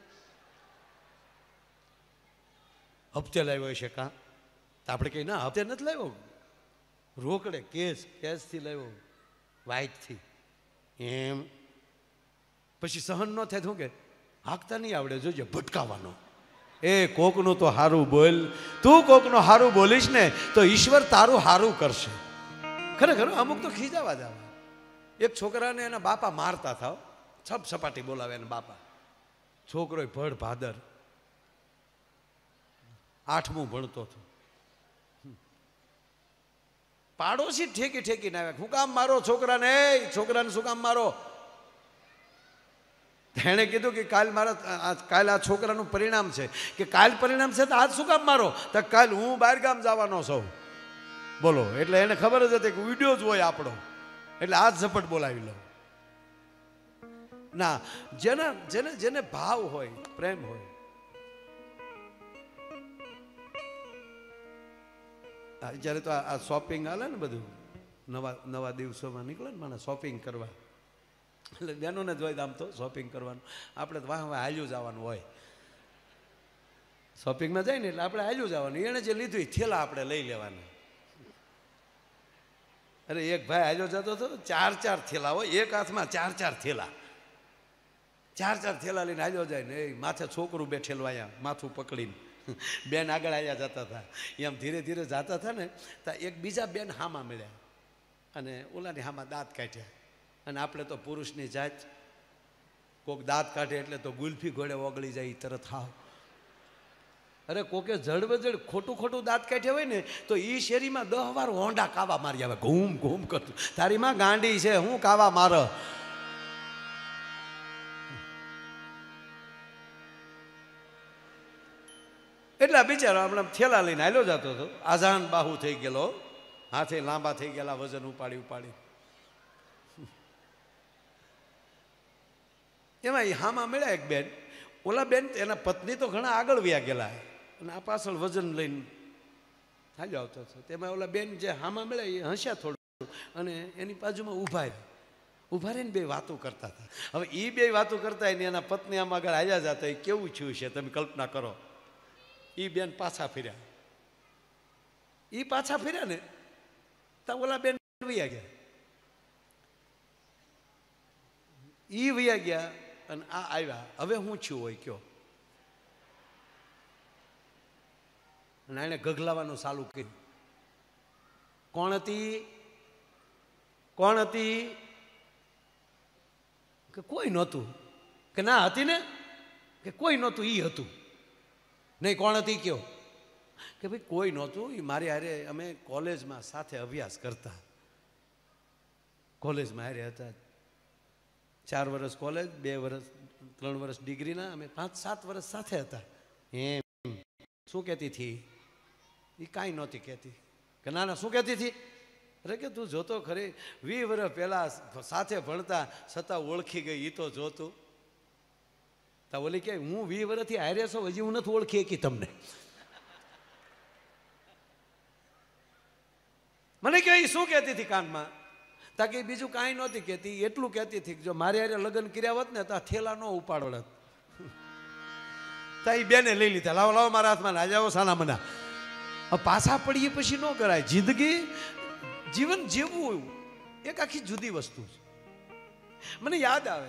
હપ્તે લાવ્યો છે કાં, તો આપણે કહીએ ના હપ્તે નથી લાવ્યો, રોકડે કેસ કેસથી લાવ્યો વાઇટથી એમ. પછી સહન ન થાય શું કે હાંકતા નહીં આવડે, જોજે ભટકાવાનો. એ કોકનું તો હારું બોલ, તું કોકનું હારું બોલીશ ને તો ઈશ્વર તારું હારું કરશે. ખરેખર અમુક તો ખીજાવા જ આવે. એક છોકરાને એના બાપા મારતા થાવ, છપ સપાટી બોલાવે એના બાપા. છોકરો ભડ ભાદર આઠમું ભણતો હતો. પાડોશી ઠેકી ઠેકીને આવ્યા, શું કામ મારો છોકરાને, છોકરાને શું કામ મારો? એણે કીધું કે કાલ મારા કાલ આ છોકરાનું પરિણામ છે, કે કાલ પરિણામ છે તો આજ શું કામ મારો? તો કાલ હું બહાર ગામ જવાનો છું. બોલો, એટલે એને ખબર જ હતી કે વિડીયો જ હોય આપણો, એટલે આજ ઝપટ બોલાવી લો. ના, જેને જેને જેને ભાવ હોય, પ્રેમ હોય. જ્યારે તો આ શોપિંગ હાલે ને બધું, નવા નવા દિવસોમાં નીકળે ને મને શોપિંગ કરવા, એટલે બહેનોને જ હોય આમ તો શોપિંગ કરવાનું. આપણે તો વાહ વાહ હાલ્યું જવાનું હોય, શોપિંગમાં જાય ને એટલે આપણે હાલ્યું જવાનું. એણે જે લીધું એ થેલા આપણે લઈ લેવાના. અરે એક ભાઈ હાલ્યો જતો હતો, ચાર ચાર થેલા હોય, એક હાથમાં ચાર ચાર થેલા, ચાર ચાર થેલા લઈને હાલ્યો જાય ને. એ માથે છોકરું બેઠેલું અહીંયા માથું પકડીને, બેન આગળ આવ્યા જતા હતા. એમ ધીરે ધીરે જતા હતા ને તો એક બીજા બેન હામાં મળ્યા અને ઓલાની હામાં દાંત કાઢ્યા. અને આપણે તો પુરુષની જાત, કોક દાંત કાઢે એટલે તો ગુલ્ફી ઘોડે ઓગળી જાય તરત હાવ. અરે કોકે જડબજડ ખોટું ખોટું દાંત કાઢ્યા હોય ને તો એ શેરીમાં દહ વાર હોંડા કાવા મારી આવે, ઘૂમ ઘૂમ કરતું. તારી માં ગાંડી છે, હું કાવા માર. એટલે બિચારો આપણે થેલા લઈને હાલ્યો જતો હતો. આઝાન બાહુ થઈ ગયેલો, હાથે લાંબા થઈ ગયેલા, વજન ઉપાડી ઉપાડી. એમાં એ હામાં મળ્યા એક બેન. ઓલા બેન એના પત્ની તો ઘણા આગળ વ્યા ગયેલા અને આ પાછળ વજન લઈને હાલ્યો આવતો હતો. તેમાં ઓલા બેન જે હામાં મળ્યા એ હસ્યા થોડું અને એની બાજુમાં ઊભા રહ્યા. ઊભા રહીને બે વાતો કરતા હતા. હવે એ બે વાતો કરતા હોય ને એના પત્ની આમ આગળ હાલ્યા જતા, એ કેવું થયું છે તમે કલ્પના કરો. એ બેન પાછા ફર્યા, એ પાછા ફર્યા ને તો ઓલા બેન વયા ગયા. એ વયા ગયા અને આ આવ્યા. હવે હું છું હોય કયો? અને એને ગગલાવાનું ચાલુ કર્યું. કોણ હતી? કોણ હતી? કે કોઈ નહોતું. કે ના હતી ને, કે કોઈ નહોતું, એ હતું. નહીં, કોણ હતી કયો? કે ભાઈ કોઈ નહોતું, એ મારી હારે અમે કોલેજમાં સાથે અભ્યાસ કરતા, કોલેજમાં હારે હતા. ચાર વર્ષ કોલેજ, બે વર્ષ ત્રણ વર્ષ ડિગ્રીના, અમે પાંચ સાત વર્ષ સાથે હતા. એમ શું કહેતી હતી? એ કાંઈ નહોતી કહેતી. કે ના ના શું કહેતી હતી? અરે કે તું જોતો ખરી, વીસ વર્ષ પહેલાં સાથે ભણતા છતાં ઓળખી ગઈ, એ તો જોતું. તા ઓલી કે હું વીસ વર્ષથી હારે છો, હજી હું નથી ઓળખી શકી તમને. મને કે એ શું કહેતી હતી કાનમાં? તા કે બીજું કાંઈ નહોતી કહેતી, એટલું કહેતી હતી કે જો મારે હારે લગ્ન કર્યા હોત ને તો થેલા ન ઉપાડોત. તા એ બેને લઈ લીધા. લાવો લાવો મારા હાથમાં, ના જાઓ સાના મના. પાછા પડીએ પછી ન કરાય. જિંદગી જીવન જીવવું એક આખી જુદી વસ્તુ છે. મને યાદ આવે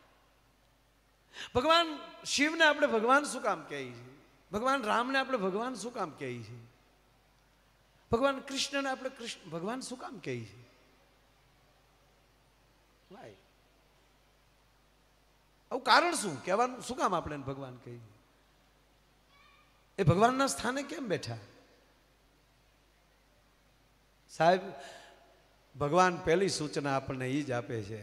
ભગવાન શિવને આપણે ભગવાન શું કામ કહીએ છીએ? ભગવાન રામને આપણે ભગવાન શું કામ કહીએ છીએ? ભગવાન કૃષ્ણને આપણે કૃષ્ણ ભગવાન શું કામ કહે છે? વાય આવું કારણ શું કહેવાનું? શું કામ આપણે ભગવાન કહીએ? એ ભગવાનના સ્થાને કેમ બેઠા? સાહેબ, ભગવાન પહેલી સૂચના આપણને એ જ આપે છે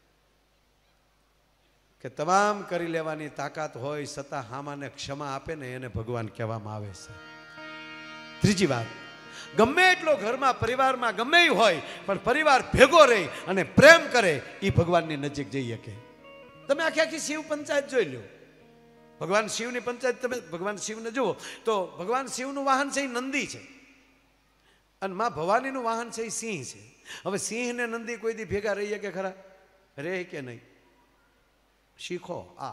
કે તમામ કરી લેવાની તાકાત હોય છતાં હામાને ક્ષમા આપે ને એને ભગવાન કહેવામાં આવે છે. ત્રીજી વાત, ગમે એટલો ઘરમાં પરિવારમાં ગમે એ હોય પણ પરિવાર ભેગો રહી અને પ્રેમ કરે એ ભગવાનની નજીક જઈ શકે. તમે આખી આખી શિવ પંચાયત જોઈ લો. ભગવાન શિવની પંચાયત તમે ભગવાન શિવને જુઓ તો ભગવાન શિવનું વાહન છે એ નંદી છે અને માં ભવાનીનું વાહન છે એ સિંહ છે. હવે સિંહ ને નંદી કોઈ દી ભેગા રહીએ કે ખરા? રહે કે નહીં? શીખો. આ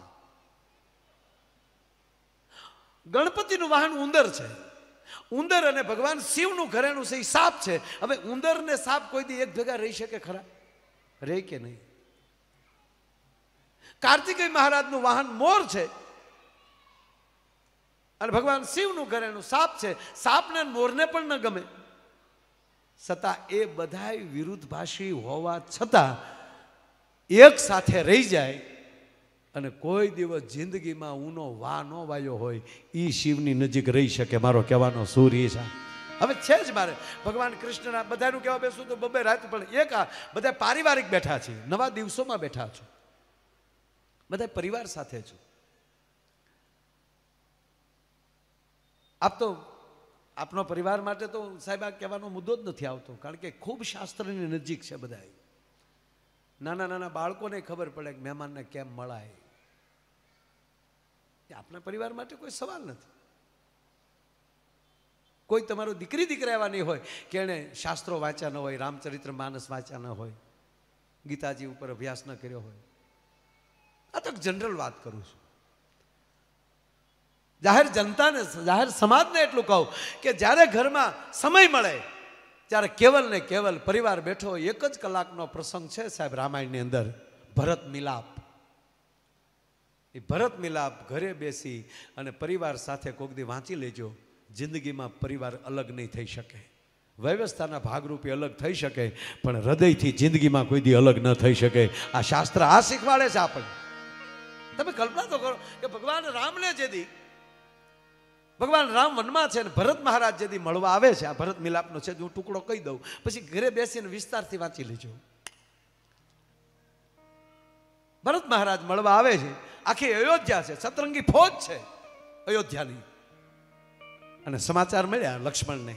ગણપતિનું વાહન ઉંદર છે. ઉંદર અને ભગવાન શિવનું ઘરેણું છે એ સાપ છે. હવે ઉંદર ને સાપ કોઈ દી એક ભેગા રહી શકે ખરા? રહે કે નહીં? કાર્તિકેય મહારાજનું વાહન મોર છે અને ભગવાન શિવનું ઘરેણું સાપ છે. સાપને મોરને પણ ન ગમે, છતાં એ બધાય વિરુદ્ધભાષી હોવા છતાં એક સાથે રહી જાય અને કોઈ દિવસ જિંદગીમાં ઊનો વા ન વાયો હોય એ શિવની નજીક રહી શકે. મારો કહેવાનો સૂર્ય છે. હવે છે જ મારે ભગવાન કૃષ્ણના બધાનું કહેવા બેસું તો બબે રાત, પણ એક આ બધા પારિવારિક બેઠા છે, નવા દિવસોમાં બેઠા છો, બધા પરિવાર સાથે છો. આપ તો આપનો પરિવાર માટે તો સાહેબ આ કહેવાનો મુદ્દો જ નથી આવતો, કારણ કે ખૂબ શાસ્ત્રની નજીક છે બધા. નાના નાના બાળકોને ખબર પડે કે મહેમાનને કેમ મળાય. આપણા પરિવાર માટે કોઈ સવાલ નથી. કોઈ તમારો દીકરી દીકરા એવા નહીં હોય કે એણે શાસ્ત્રો વાંચ્યા ન હોય, રામચરિત્ર માનસ વાંચ્યા ન હોય, ગીતાજી ઉપર અભ્યાસ ન કર્યો હોય. આ તો જનરલ વાત કરું છું. જાહેર જનતાને, જાહેર સમાજને એટલું કહું કે જ્યારે ઘરમાં સમય મળે ત્યારે કેવલ ને કેવલ પરિવાર બેઠો હોય. એક જ કલાકનો પ્રસંગ છે સાહેબ રામાયણની અંદર, ભરત મિલાપ. એ ભરત મિલાપ ઘરે બેસી અને પરિવાર સાથે કોક દી વાંચી લેજો. જિંદગીમાં પરિવાર અલગ નહીં થઈ શકે. વ્યવસ્થાના ભાગરૂપે અલગ થઈ શકે પણ હૃદયથી જિંદગીમાં કોઈ દી અલગ ન થઈ શકે. આ શાસ્ત્ર આ શીખવાડે છે આપણને. તમે કલ્પના તો કરો કે ભગવાન રામને જેદી ભગવાન રામ વનમાં છે ને ભરત મહારાજ જેદી મળવા આવે છે, આ ભરત મિલાપનો છે, હું ટુકડો કહી દઉં પછી ઘરે બેસીને વિસ્તારથી વાંચી લેજો. ભરત મહારાજ મળવા આવે છે, આખી અયોધ્યા છે, સતરંગી ફોજ છે અયોધ્યાની, અને સમાચાર મળ્યા લક્ષ્મણને.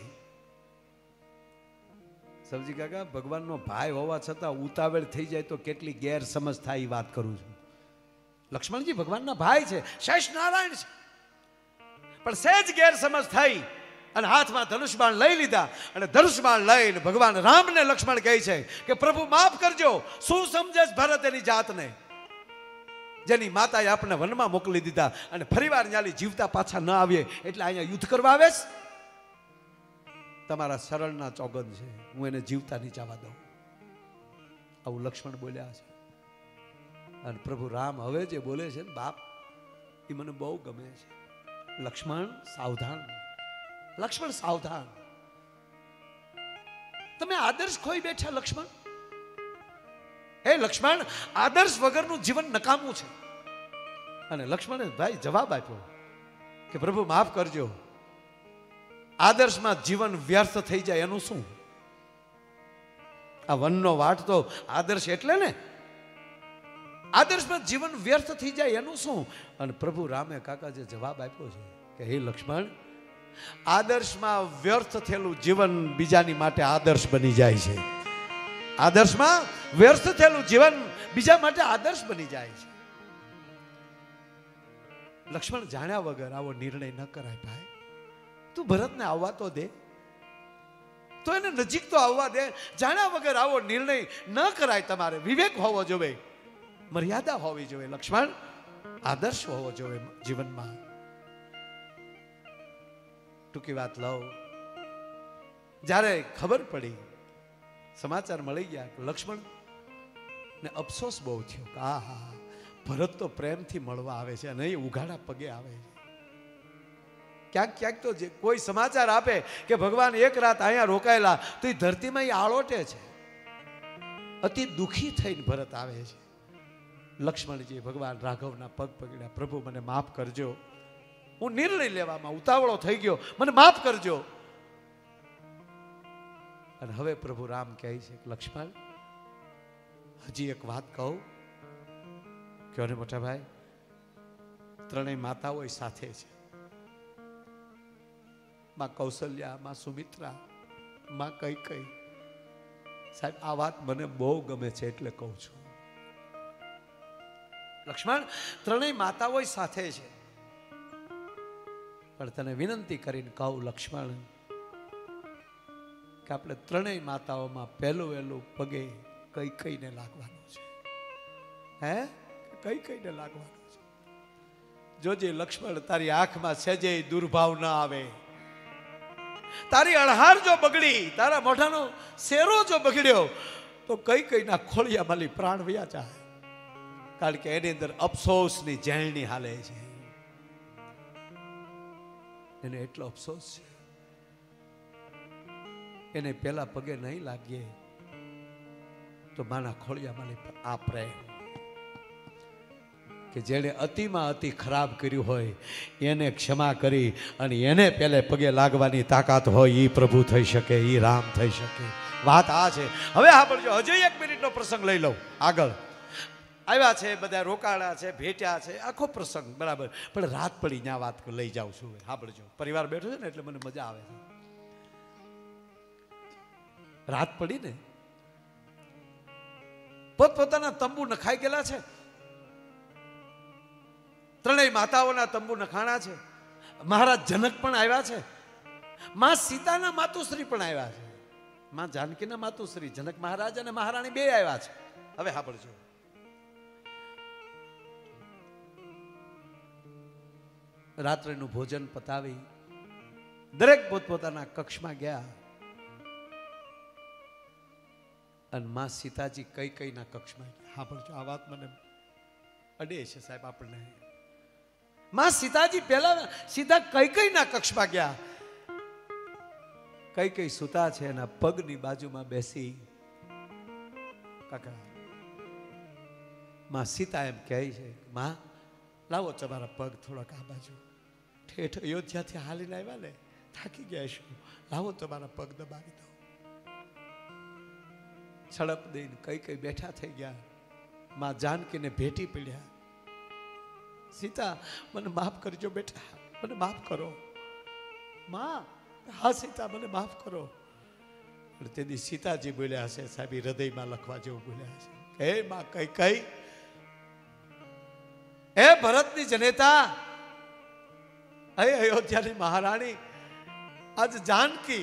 સબજી કાકા, ભગવાનનો ભાઈ હોવા છતાં ઉતાવળ થઈ જાય તો કેટલી ગેરસમજ થાય એ વાત કરું છું. લક્ષ્મણજી ભગવાનના ભાઈ છે, શેષ નારાયણ છે, પણ સહેજ ગેરસમજ થઈ અને હાથમાં ધનુષબાણ લઈ લીધા અને ધનુષબાણ લઈને ભગવાન રામને લક્ષ્મણ કહે છે કે પ્રભુ માફ કરજો, શું સમજે ભરત એની જાતને, જેની માતાએ આપણે વનમાં મોકલી દીધા અને ફરીવાર ન્યાલી જીવતા પાછા ન આવીએ એટલે અહીંયા યુદ્ધ કરવા આવે છે. તમારા શરણના ચોગન છે, હું એને જીવતા નહીં જવા દઉં. આવું લક્ષ્મણ બોલ્યા છે. અને પ્રભુ રામ હવે જે બોલે છે ને બાપ, એ મને બહુ ગમે છે. લક્ષ્મણ સાવધાન, લક્ષ્મણ સાવધાન. તમે આદર્શ ખોઈ બેઠા લક્ષ્મણ. હે લક્ષ્મણ, આદર્શ વગરનું જીવન નકામું છે. અને લક્ષ્મણે ભાઈ જવાબ આપ્યો કે પ્રભુ માફ કરજો, આદર્શમાં જીવન વ્યર્થ થઈ જાય એનું શું? આ વનનો વાટ તો આદર્શ એટલે ને, આદર્શમાં જીવન વ્યર્થ થઈ જાય એનું શું? અને પ્રભુ રામે કાકા જે જવાબ આપ્યો છે કે હે લક્ષ્મણ, આદર્શમાં વ્યર્થ થયેલું જીવન બીજાની માટે આદર્શ બની જાય છે. આદર્શમાં વ્યર્થ થયેલું જીવન બીજા માટે આદર્શ બની જાય છે. લક્ષ્મણ જાણ્યા વગર આવો નિર્ણય ન કરાય ભાઈ. તું ભરતને આવવા તો દે, તો એને નજીક તો આવવા દે. જાણ્યા વગર આવો નિર્ણય ન કરાય. તમારે વિવેક હોવો જોઈએ, મર્યાદા હોવી જોઈએ. લક્ષ્મણ, આદર્શ હોવો જોઈએ જીવનમાં. ટૂંકી વાત લઉં, જ્યારે ખબર પડી, સમાચાર મળી ગયા, લક્ષ્મણ ને અફસોસ બહુ થયો કે આ હા, ભરત તો પ્રેમથી મળવા આવે છે અને એ ઉઘાડા પગે આવે છે. ક્યાંક ક્યાંક તો જે કોઈ સમાચાર આપે કે ભગવાન એક રાત અહીંયા રોકાયેલા, તો એ ધરતીમાં એ આળોટે છે, અતિ દુઃખી થઈને ભરત આવે છે. લક્ષ્મણજી ભગવાન રાઘવના પગ પકડ્યા, પ્રભુ મને માફ કરજો, હું નિર્ણય લેવામાં ઉતાવળો થઈ ગયો, મને માફ કરજો. અને હવે પ્રભુ રામ કહે છે, લક્ષ્મણ હજી એક વાત કહું. કયો ને મોટા ભાઈ? ત્રણેય માતાઓ સાથે છે, માં કૌશલ્યા, માં સુમિત્રા, માં કઈ કઈ. સાહેબ આ વાત મને બહુ ગમે છે એટલે કહું છું. લક્ષ્મણ ત્રણેય માતાઓ સાથે છે, પણ તને વિનંતી કરીને કહું લક્ષ્મણ કે આપણે ત્રણેય માતાઓમાં પહેલું વહેલું પગે કઈ કઈને લાગવાનું છે. હે કઈ કઈને લાગવાનું છે. જોજે લક્ષ્મણ, તારી આંખમાં સહેજે દુર્ભાવ ના આવે. તારી અણહાર જો બગડી, તારા મોઢાનો શેરો જો બગડ્યો, તો કઈ કઈના ખોળિયામાંથી પ્રાણ વયા જાય. કારણ કે એની અંદર અફસોસની ઝેરણી હાલે છે. એને એટલો અફસોસ છે, એને પેલા પગે નહીં લાગીએ તો માના ખોળિયામાંથી આ પ્રેમ કે જેણે અતિમાં અતિ ખરાબ કર્યું હોય એને ક્ષમા કરી અને એને પેલે પગે લાગવાની તાકાત હોય, એ પ્રભુ થઈ શકે, એ રામ થઈ શકે. વાત આ છે. હવે સાંભળજો, હજી એક મિનિટનો પ્રસંગ લઈ લઉં. આગળ આવ્યા છે, બધા રોકાણા છે, ભેટ્યા છે, આખો પ્રસંગ બરાબર, પણ રાત પડી ત્યાં વાત લઈ જાઉં છું. સાંભળજો, પરિવાર બેઠો છે ને એટલે મને મજા આવે છે. રાત પડી ને, પોતપોતાના તંબુ નખાઈ ગયેલા છે. ત્રણેય માતાઓના તંબુ નખાણા છે. મહારાજ જનક પણ આવ્યા છે, માં સીતાના માતુશ્રી પણ આવ્યા છે, માં જાનકીના માતુશ્રી જનક મહારાજ અને મહારાણી બે આવ્યા છે. હવે સાંભળજો, રાત્રિનું ભોજન પતાવી દરેક પોતપોતાના કક્ષમાં ગયા અને માં સીતાજી કઈ કઈના કક્ષમાં ગયા. સાંભળજો, આ વાત મને અડે છે સાહેબ આપણને. માં સીતાજી પહેલા સીધા કઈ કઈના કક્ષમાં ગયા. કઈ કઈ સુતા છે, એના પગની બાજુમાં બેસી કાકા માં સીતા એમ કહે છે, માં લાવો તમારા પગ થોડાક આ બાજુ, ઠેઠ અયોધ્યાથી હાલીને આવ્યા ને, થાકી ગયા છું, લાવો તમારા પગ દબાવી દો. સડપ દઈને કઈ કઈ બેઠા થઈ ગયા. માં જાનકીને ભેટી પડ્યા, સીતા મને માફ કરજો બેટા, મને માફ કરો. માં હા સીતા મને માફ કરો. પણ તેથી સીતાજી બોલ્યા હશે સાહેબ, હૃદયમાં લખવા જેવું બોલ્યા હશે, હે માં કઈ કઈ, હે ભરતની જનેતા, હે અયોધ્યાની મહારાણી, આજ જાનકી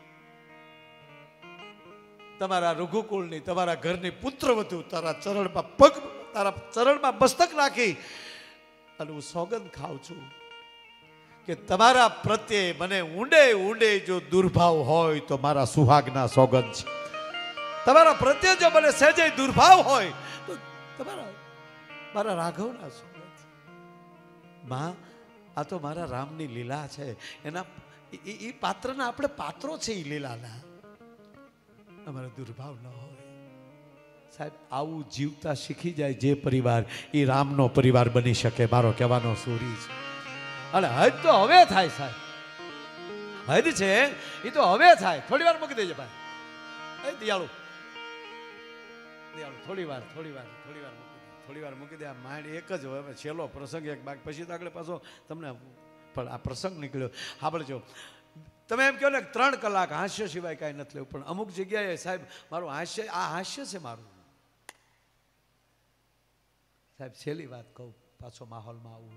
તમારા રઘુકુળની, તમારા ઘરની પુત્રવધુ, તારા ચરણમાં પગ, તારા ચરણમાં મસ્તક નાખી અને હું સોગંદ ખાઉં છું કે તમારા પ્રત્યે મને ઊંડે ઊંડે જો દુર્ભાવ હોય તો મારા સુહાગના સોગંદ છે. તમારા પ્રત્યે જો મને સહેજે દુર્ભાવ હોય તો તમારા મારા રાઘવના સોગંદ. માં આ તો મારા રામની લીલા છે, એના એ પાત્રના આપણે પાત્રો છે, એ લીલાના. અમારો દુર્ભાવ ન હોય સાહેબ. આવું જીવતા શીખી જાય જે પરિવાર, એ રામનો પરિવાર બની શકે. મારો કહેવાનો સૂરી છે. અને હદ તો હવે થાય સાહેબ, હદ છે એ તો હવે થાય. થોડી વાર મૂકી દેજે ભાઈ, એ દિયાળુ દિયાળુ થોડી વાર થોડી વાર થોડી વાર મૂકી દે, થોડી વાર મૂકી દે. આ માઇન્ડ એક જ હોય. છેલ્લો પ્રસંગ એક બાકી, પછી તો આગળ પાછો તમને પણ આ પ્રસંગ નીકળ્યો. સાંભળજો, તમે એમ કહો ને ત્રણ કલાક હાસ્ય સિવાય કાંઈ નથી લેવું, પણ અમુક જગ્યાએ સાહેબ મારું હાસ્ય, આ હાસ્ય છે મારું સાહેબ. છેલ્લી વાત કહું, પાછો માહોલમાં આવું.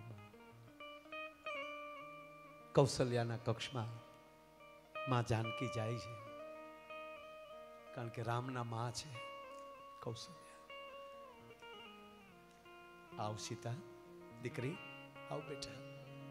કૌશલ્યાના કક્ષમાં માં જાનકી જાય છે, કારણ કે રામના માં છે કૌશલ્યા. આવ સીતા દીકરી, આવ બેટા.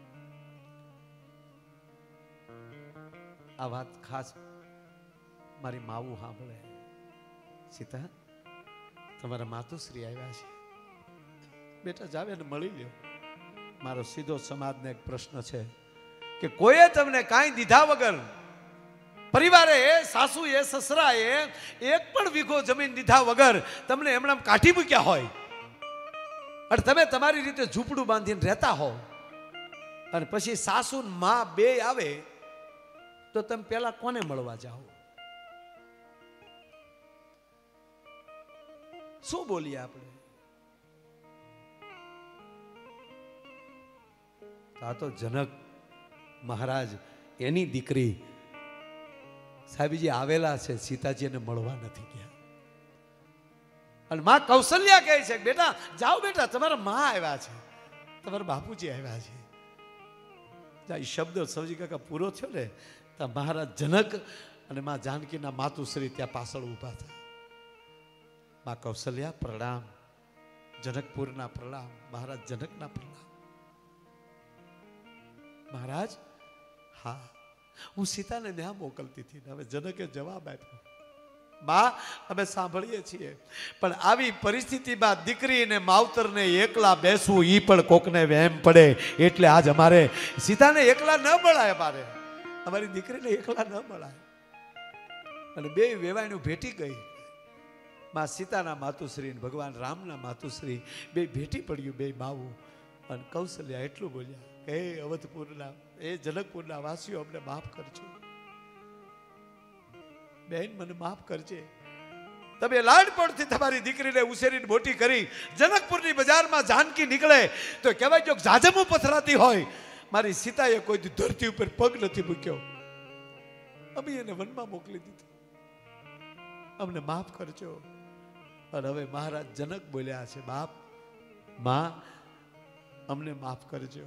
આ વાત ખાસ મારી માવું સાંભળે. સીતા, તમારા માતુશ્રી આવ્યા છે, બેટા જાવે ને મળી લ્યો. મારો સીધો સમાજને એક પ્રશ્ન છે, કે કોઈએ તમને કાંઈ દીધા વગર, પરિવારે, સાસુએ, સસરાએ એક પણ વીઘો જમીન દીધા વગર તમને એમણામ કાઢી મૂક્યા હોય અને તમે તમારી રીતે ઝૂંપડું બાંધીને રહેતા હો, અને પછી સાસુ ને માં બે આવે તો તમે પેલા કોને મળવા જાઓ? શું બોલીએ આપણે? આ તો જનક મહારાજ એની દીકરી સાહેબજી આવેલા છે, સીતાજીને મળવા નથી ગયા. અને માં કૌશલ્યા કહે છે બેટા જાઓ, બેટા તમારા માં આવ્યા છે, તમારા બાપુજી આવ્યા છે. એ શબ્દ સૌજી કાકા પૂરો થયો ને તો મહારાજ જનક અને માં જાનકીના માતુશ્રી ત્યાં પાછળ ઊભા હતા. માં કૌશલ્યા પ્રણામ, જનકપુરના પ્રણામ, મહારાજ જનકના પ્રણામ. મહારાજ હા હું સીતાને ત્યાં મોકલતી હતી. હવે જનકે જવાબ આપ્યો, બા અમે સાંભળીએ છીએ પણ આવી પરિસ્થિતિમાં દીકરીને માવતરને એકલા બેસવું ઈ પણ કોકને વહેમ પડે, એટલે આજ અમારે સીતાને એકલા ન મળાય, અમારે અમારી દીકરીને એકલા ન મળાય. અને બે વેવાયનું ભેટી ગઈ. માં સીતાના માતુશ્રી ભગવાન રામના માતુશ્રી બે ભેટી પડ્યું, બે બાવું. અને કૌશલ્યા એટલું બોલ્યા, હે અવધપુરના, એ જનકપુરના વાસીઓ અમને માફ કરજો, બેન મને માફ કરજે. તમે લાડપણથી તમારી દીકરીને ઉછેરીને મોટી કરી. જનકપુરની બજારમાં જાનકી નીકળે તો કહેવાય જો જાજમું પથરાતી હોય, મારી સીતાએ કોઈ ધરતી ઉપર પગ નથી મૂક્યો, અમે એને વનમાં મોકલી દીધું, અમને માફ કરજો. અને હવે મહારાજ જનક બોલ્યા છે, બાપ માં અમને માફ કરજો.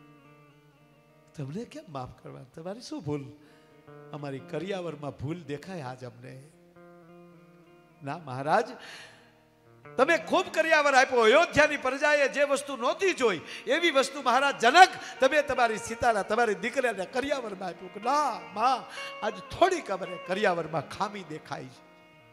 તમને કેમ માફ કરવા? તમારી શું ભૂલ? અમારી કરિયાવરમાં ભૂલ દેખાય આજ અમને? ના મહારાજ, તમે ખૂબ કરિયાવર આપ્યો. અયોધ્યાની પ્રજાએ જે વસ્તુ નહોતી જોઈ એવી વસ્તુ મહારાજ જનક તમે તમારી સીતાના, તમારી દીકરીને કરિયાવરમાં આપ્યું. કે ના માં, આજ થોડીક અમારે કરિયાવરમાં ખામી દેખાય છે.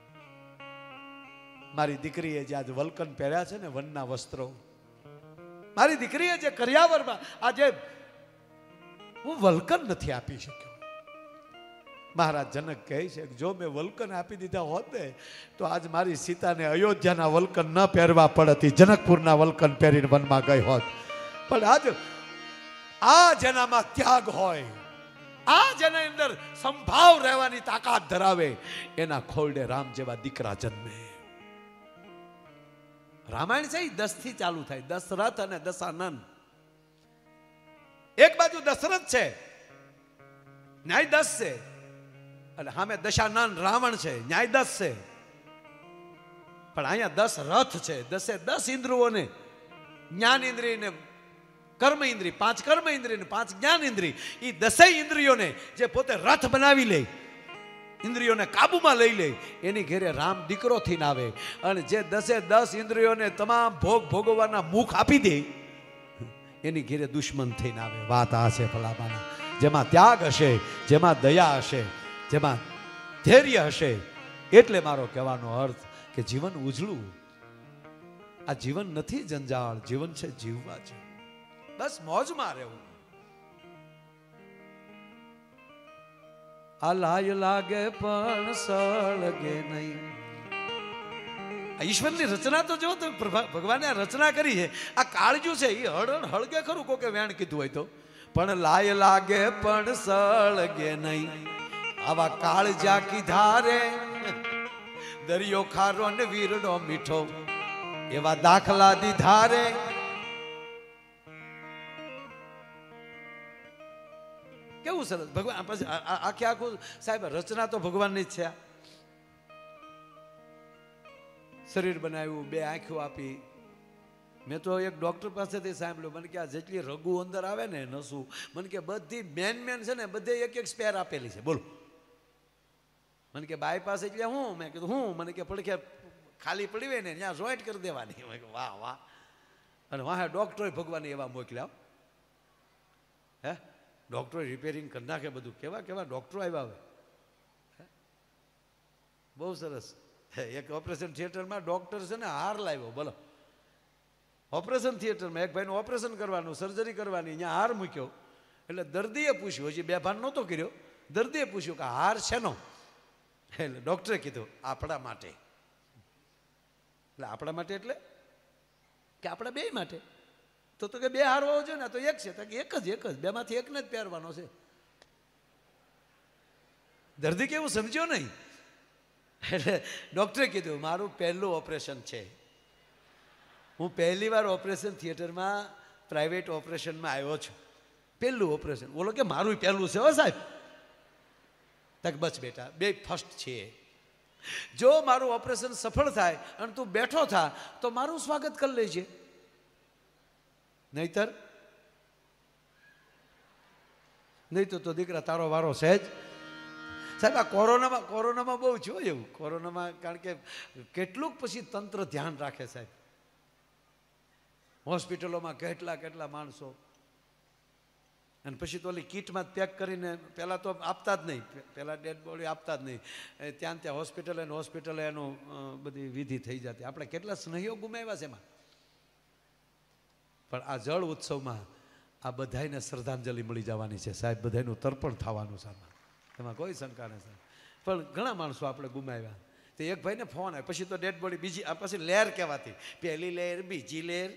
મારી દીકરીએ જે આજ વલ્કન પહેર્યા છે ને, વનના વસ્ત્રો, મારી દીકરીએ જે કરિયાવરમાં આજે હું વલ્કન નથી આપી શક્યો. મહારાજ જનક કહે છે કે જો મેં વલ્કન આપી દીધા હોત ને તો આજ મારી સીતાને અયોધ્યાના વલ્કન ન પહેરવા પડતી, જનકપુરના વલ્કન પહેરીને વનમાં ગઈ હોત. પણ આજ આ જેનામાં ત્યાગ હોય, આ જેના અંદર સંભાવ રહેવાની તાકાત ધરાવે, એના ખોરડે રામ જેવા દીકરા જન્મે. રામાયણ છે એ દસ થી ચાલુ થાય, દશરથ અને દશાનન. એક બાજુ દશરથ છે, ન્યાય દસ છે, અને સામે દશાનન રાવણ છે, ન્યાય દસ છે. પણ અહીંયા દસ રથ છે, દસે દસ ઇન્દ્રિયોને, જ્ઞાન ઇન્દ્રિય ને કર્મ ઇન્દ્રિય, પાંચ કર્મ ઇન્દ્રિય ને પાંચ જ્ઞાન ઇન્દ્રિય, એ દસેય ઇન્દ્રિયોને જે પોતે રથ બનાવી લે, ઇન્દ્રિયોને કાબુમાં લઈ લે, એની ઘેરે રામ દીકરો થઈને આવે. અને જે દસે દસ ઇન્દ્રિયોને તમામ ભોગ ભોગવવાના મુખ આપી દે, એની ઘેરે દુશ્મન થઈને આવે. વાત આ છે ફલાબાના. જેમાં ત્યાગ હશે, જેમાં દયા હશે, જેમાં ધૈર્ય હશે. એટલે મારો કહેવાનો અર્થ કે જીવન ઉજળું. આ જીવન નથી જંજાળ, જીવન છે જીવવા છે. બસ મોજમાં રહેવું. આ લાય લાગે પણ સળગે નહીં. ઈશ્વરની રચના તો જો તો ભગવાને રચના કરી છે. આ કાળજું છે એ હળ હળગે ખરું, કોકે વેણ કીધું હોય તો, પણ લાય લાગે પણ સળગે નહીં. આવા કાળજા કીધા રે, દરિયો ખારો ને વીરડો મીઠો, એવા દાખલા દીધા રે. કેવું સરસ ભગવાન. પછી આખે આખું સાહેબ રચના તો ભગવાનની જ છે. શરીર બનાવ્યું, બે આંખો આપી. મેં તો એક ડોક્ટર પાસેથી સાંભળ્યું, મને કે આ જેટલી રગુ અંદર આવે ને નસું, મને કે બધી મેન મેન છે ને બધે એક એક સ્પેર આપેલી છે. બોલો. મને કે બાયપાસ એટલે હું? મેં કીધું હું? મને કે પડખે ખાલી પડી હોય ને ત્યાં જોઈન્ટ કરી દેવાની. વાહ વાહ. અને વાહ ડોક્ટરો ભગવાને એવા મોકલ્યા. હે ડોક્ટરો રિપેરિંગ કરી નાખે બધું. કેવા કેવા ડોક્ટરો આવ્યા હવે. બહુ સરસ. એક ઓપરેશન થિયેટરમાં ડોક્ટર છે ને હાર લાવ્યો. બોલો, ઓપરેશન થિયેટરમાં એક ભાઈનું ઓપરેશન કરવાનું, સર્જરી કરવાની, અહીંયા હાર મૂક્યો. એટલે દર્દીએ પૂછ્યું, હજી બે ભાન નહોતો કર્યો, દર્દીએ પૂછ્યું કે હાર શેનો? એટલે ડૉક્ટરે કીધું આપણા માટે. એટલે આપણા માટે એટલે કે આપણા બે માટે. તો તો કે બે હાર હોવો જોઈએ ને, તો એક છે. તો કે એક જ એક જ બેમાંથી એકને જ પહેરવાનો છે. દર્દી કેવું સમજ્યો નહીં. એટલે ડૉક્ટરે કીધું મારું પહેલું ઓપરેશન છે, હું પહેલી વાર ઓપરેશન થિયેટરમાં પ્રાઇવેટ ઓપરેશનમાં આવ્યો છું, પહેલું ઓપરેશન. બોલો કે મારું પહેલું છે હો સાહેબ. તક બસ બેટા બે ફર્સ્ટ છે. જો મારું ઓપરેશન સફળ થાય અને તું બેઠો થા તો મારું સ્વાગત કરી લેજે, નહીતર નહીં તો તો દીકરા તારો વારો સહેજ. સાહેબ આ કોરોનામાં કોરોનામાં બહુ જોયું એવું. કોરોનામાં કારણ કે કેટલુંક પછી તંત્ર ધ્યાન રાખે સાહેબ. હોસ્પિટલોમાં કેટલા કેટલા માણસો, અને પછી તો ઓલી કીટમાં પેક કરીને પહેલાં તો આપતા જ નહીં, પહેલાં ડેડ બોડી આપતા જ નહીં. ત્યાં ત્યાં હોસ્પિટલે ને હોસ્પિટલે એનું બધી વિધિ થઈ જતી. આપણે કેટલા સ્નેહીઓ ગુમાવ્યા છે એમાં. પણ આ જળ ઉત્સવમાં આ બધાને શ્રદ્ધાંજલિ મળી જવાની છે સાહેબ, બધાનું તર્પણ થવાનું છે આમાં, એમાં કોઈ શંકા નથી. પણ ઘણા માણસો આપણે ગુમાવ્યા. તો એક ભાઈને ફોન આવ્યો, પછી તો ડેડ બોડી બીજી, આ પછી લહેર કહેવાતી, પહેલી લહેર બીજી લહેર,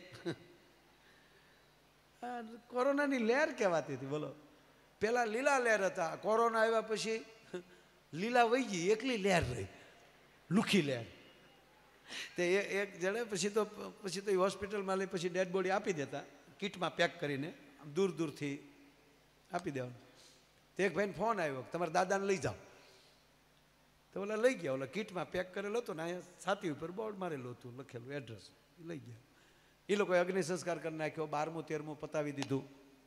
કોરોનાની લહેર કહેવાતી હતી. બોલો પેલા લીલા લહેર હતા, કોરોના આવ્યા પછી લીલા વહી ગઈ, એકલી લહેર રહી, લુખી લહેર. તે એક જણે પછી તો પછી તો એ હોસ્પિટલમાં લઈ પછી ડેડ બોડી આપી દેતા, કીટમાં પેક કરીને દૂર દૂરથી આપી દેવાનું. તો એક ભાઈને ફોન આવ્યો તમારા દાદાને લઈ જાઓ. તો ઓલા લઈ ગયા, ઓલા કીટમાં પેક કરેલો હતો ને, અહીંયા છાતી ઉપર બોર્ડ મારેલું હતું, લખેલું એડ્રેસ, લઈ ગયા. એ લોકોએ અગ્નિ સંસ્કાર કરી નાખ્યો, બારમું તેરમું પતાવી દીધું.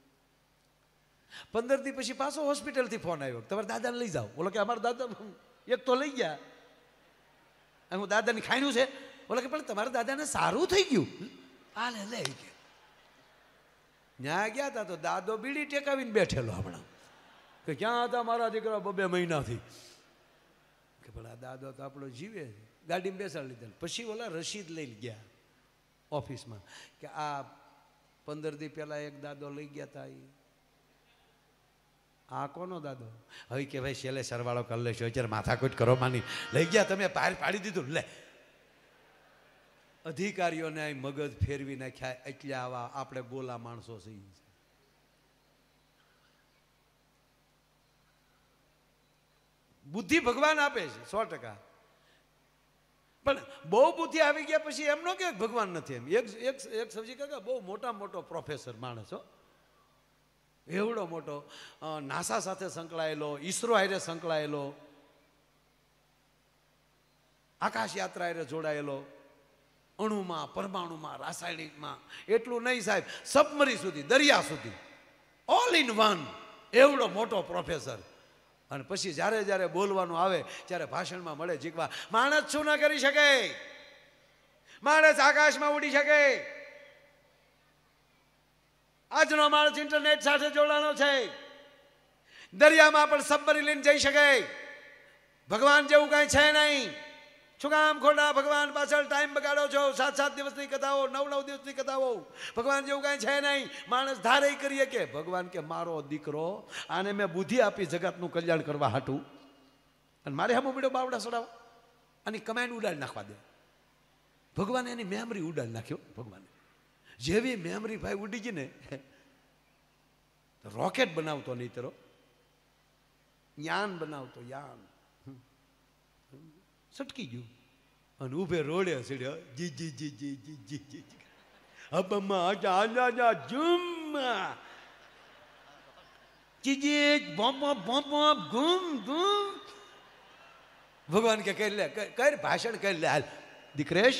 પંદર દી પછી પાછો હોસ્પિટલથી ફોન આવ્યો તમારા દાદાને લઈ જાઓ. બોલો કે અમારા દાદા એક તો લઈ ગયા, અને હું દાદાની ખાણ્યું છે. બોલો કે પણ તમારા દાદાને સારું થઈ ગયું, હાલે લઈ ગયા. ત્યાં ગયા હતા તો દાદો બીડી ટેકાવીને બેઠેલો હમણાં, કે ક્યાં હતા મારા દીકરા બબે મહિનાથી. કે પણ આ દાદો તો આપણો જીવે છે. ગાડીમાં બેસાડી લીધા. પછી ઓલા રસીદ લઈ ગયા ઓફિસમાં કે આ પંદર દી પહેલા એક દાદો લઈ ગયા હતા, આ કોનો દાદો? હવે કે ભાઈ છેલ્લે સરવાળો કરી લેશો, અત્યારે માથાકૂટ કરો માની. લઈ ગયા તમે પાર પાડી દીધું. લે અધિકારીઓને મગજ ફેરવી નાખ્યા. એટલે આવા આપણે ગોલા માણસો છીએ. બુદ્ધિ ભગવાન આપે છે સો ટકા, પણ બહુ બુદ્ધિ આવી ગયા પછી એમ ન કે ભગવાન નથી. એમ એક એક એક સબ્જી કાકા બહુ મોટા મોટો પ્રોફેસર માણસ હો, એવડો મોટો, નાસા સાથે સંકળાયેલો, ઈસરો હારે સંકળાયેલો, આકાશ યાત્રા હારે જોડાયેલો, અણુમાં, પરમાણુમાં, રાસાયણિકમાં, એટલું નહીં સાહેબ, સબમરી સુધી, દરિયા સુધી, ઓલ ઇન વન, એવડો મોટો પ્રોફેસર. અને પછી જ્યારે જ્યારે બોલવાનું આવે ત્યારે ભાષણમાં મળે જીકવા, માણસ શું ન કરી શકે, માણસ આકાશમાં ઉડી શકે, આજનો માણસ ઇન્ટરનેટ સાથે જોડાણો છે, દરિયામાં પણ સબમરી લઈને જઈ શકે, ભગવાન જેવું કાંઈ છે નહીં. શું કામ ખોટા ભગવાન પાછળ ટાઈમ બગાડો છો? સાત સાત દિવસની કથાઓ, નવ નવ દિવસની કથાઓ, ભગવાન જેવું કાંઈ છે નહીં. માણસ ધારે કરીએ કે ભગવાન કે મારો દીકરો, આને મેં બુદ્ધિ આપી જગતનું કલ્યાણ કરવા હાટું, અને મારે હમો બીડો બાવડા સડાવો, આની કમાન્ડ ઉડાડી નાખવા દે. ભગવાને એની મેમરી ઉડાડી નાખ્યો. ભગવાને જેવી મેમરી ભાઈ ઉડી ગઈ ને, રોકેટ બનાવતો નહીં તરો, યાન બનાવતો, યાન સટકી ગયું અને ઉભે રોડે સીડ્યો. જી જી જી જી જી જી જી હબમાં આજા આજા આજા જુમ જી જી બોમ બોમ બોમ ગુમ ગુમ. ભગવાન કે કરી લે, કર ભાષણ કરી લે. હાલ દીકરેશ,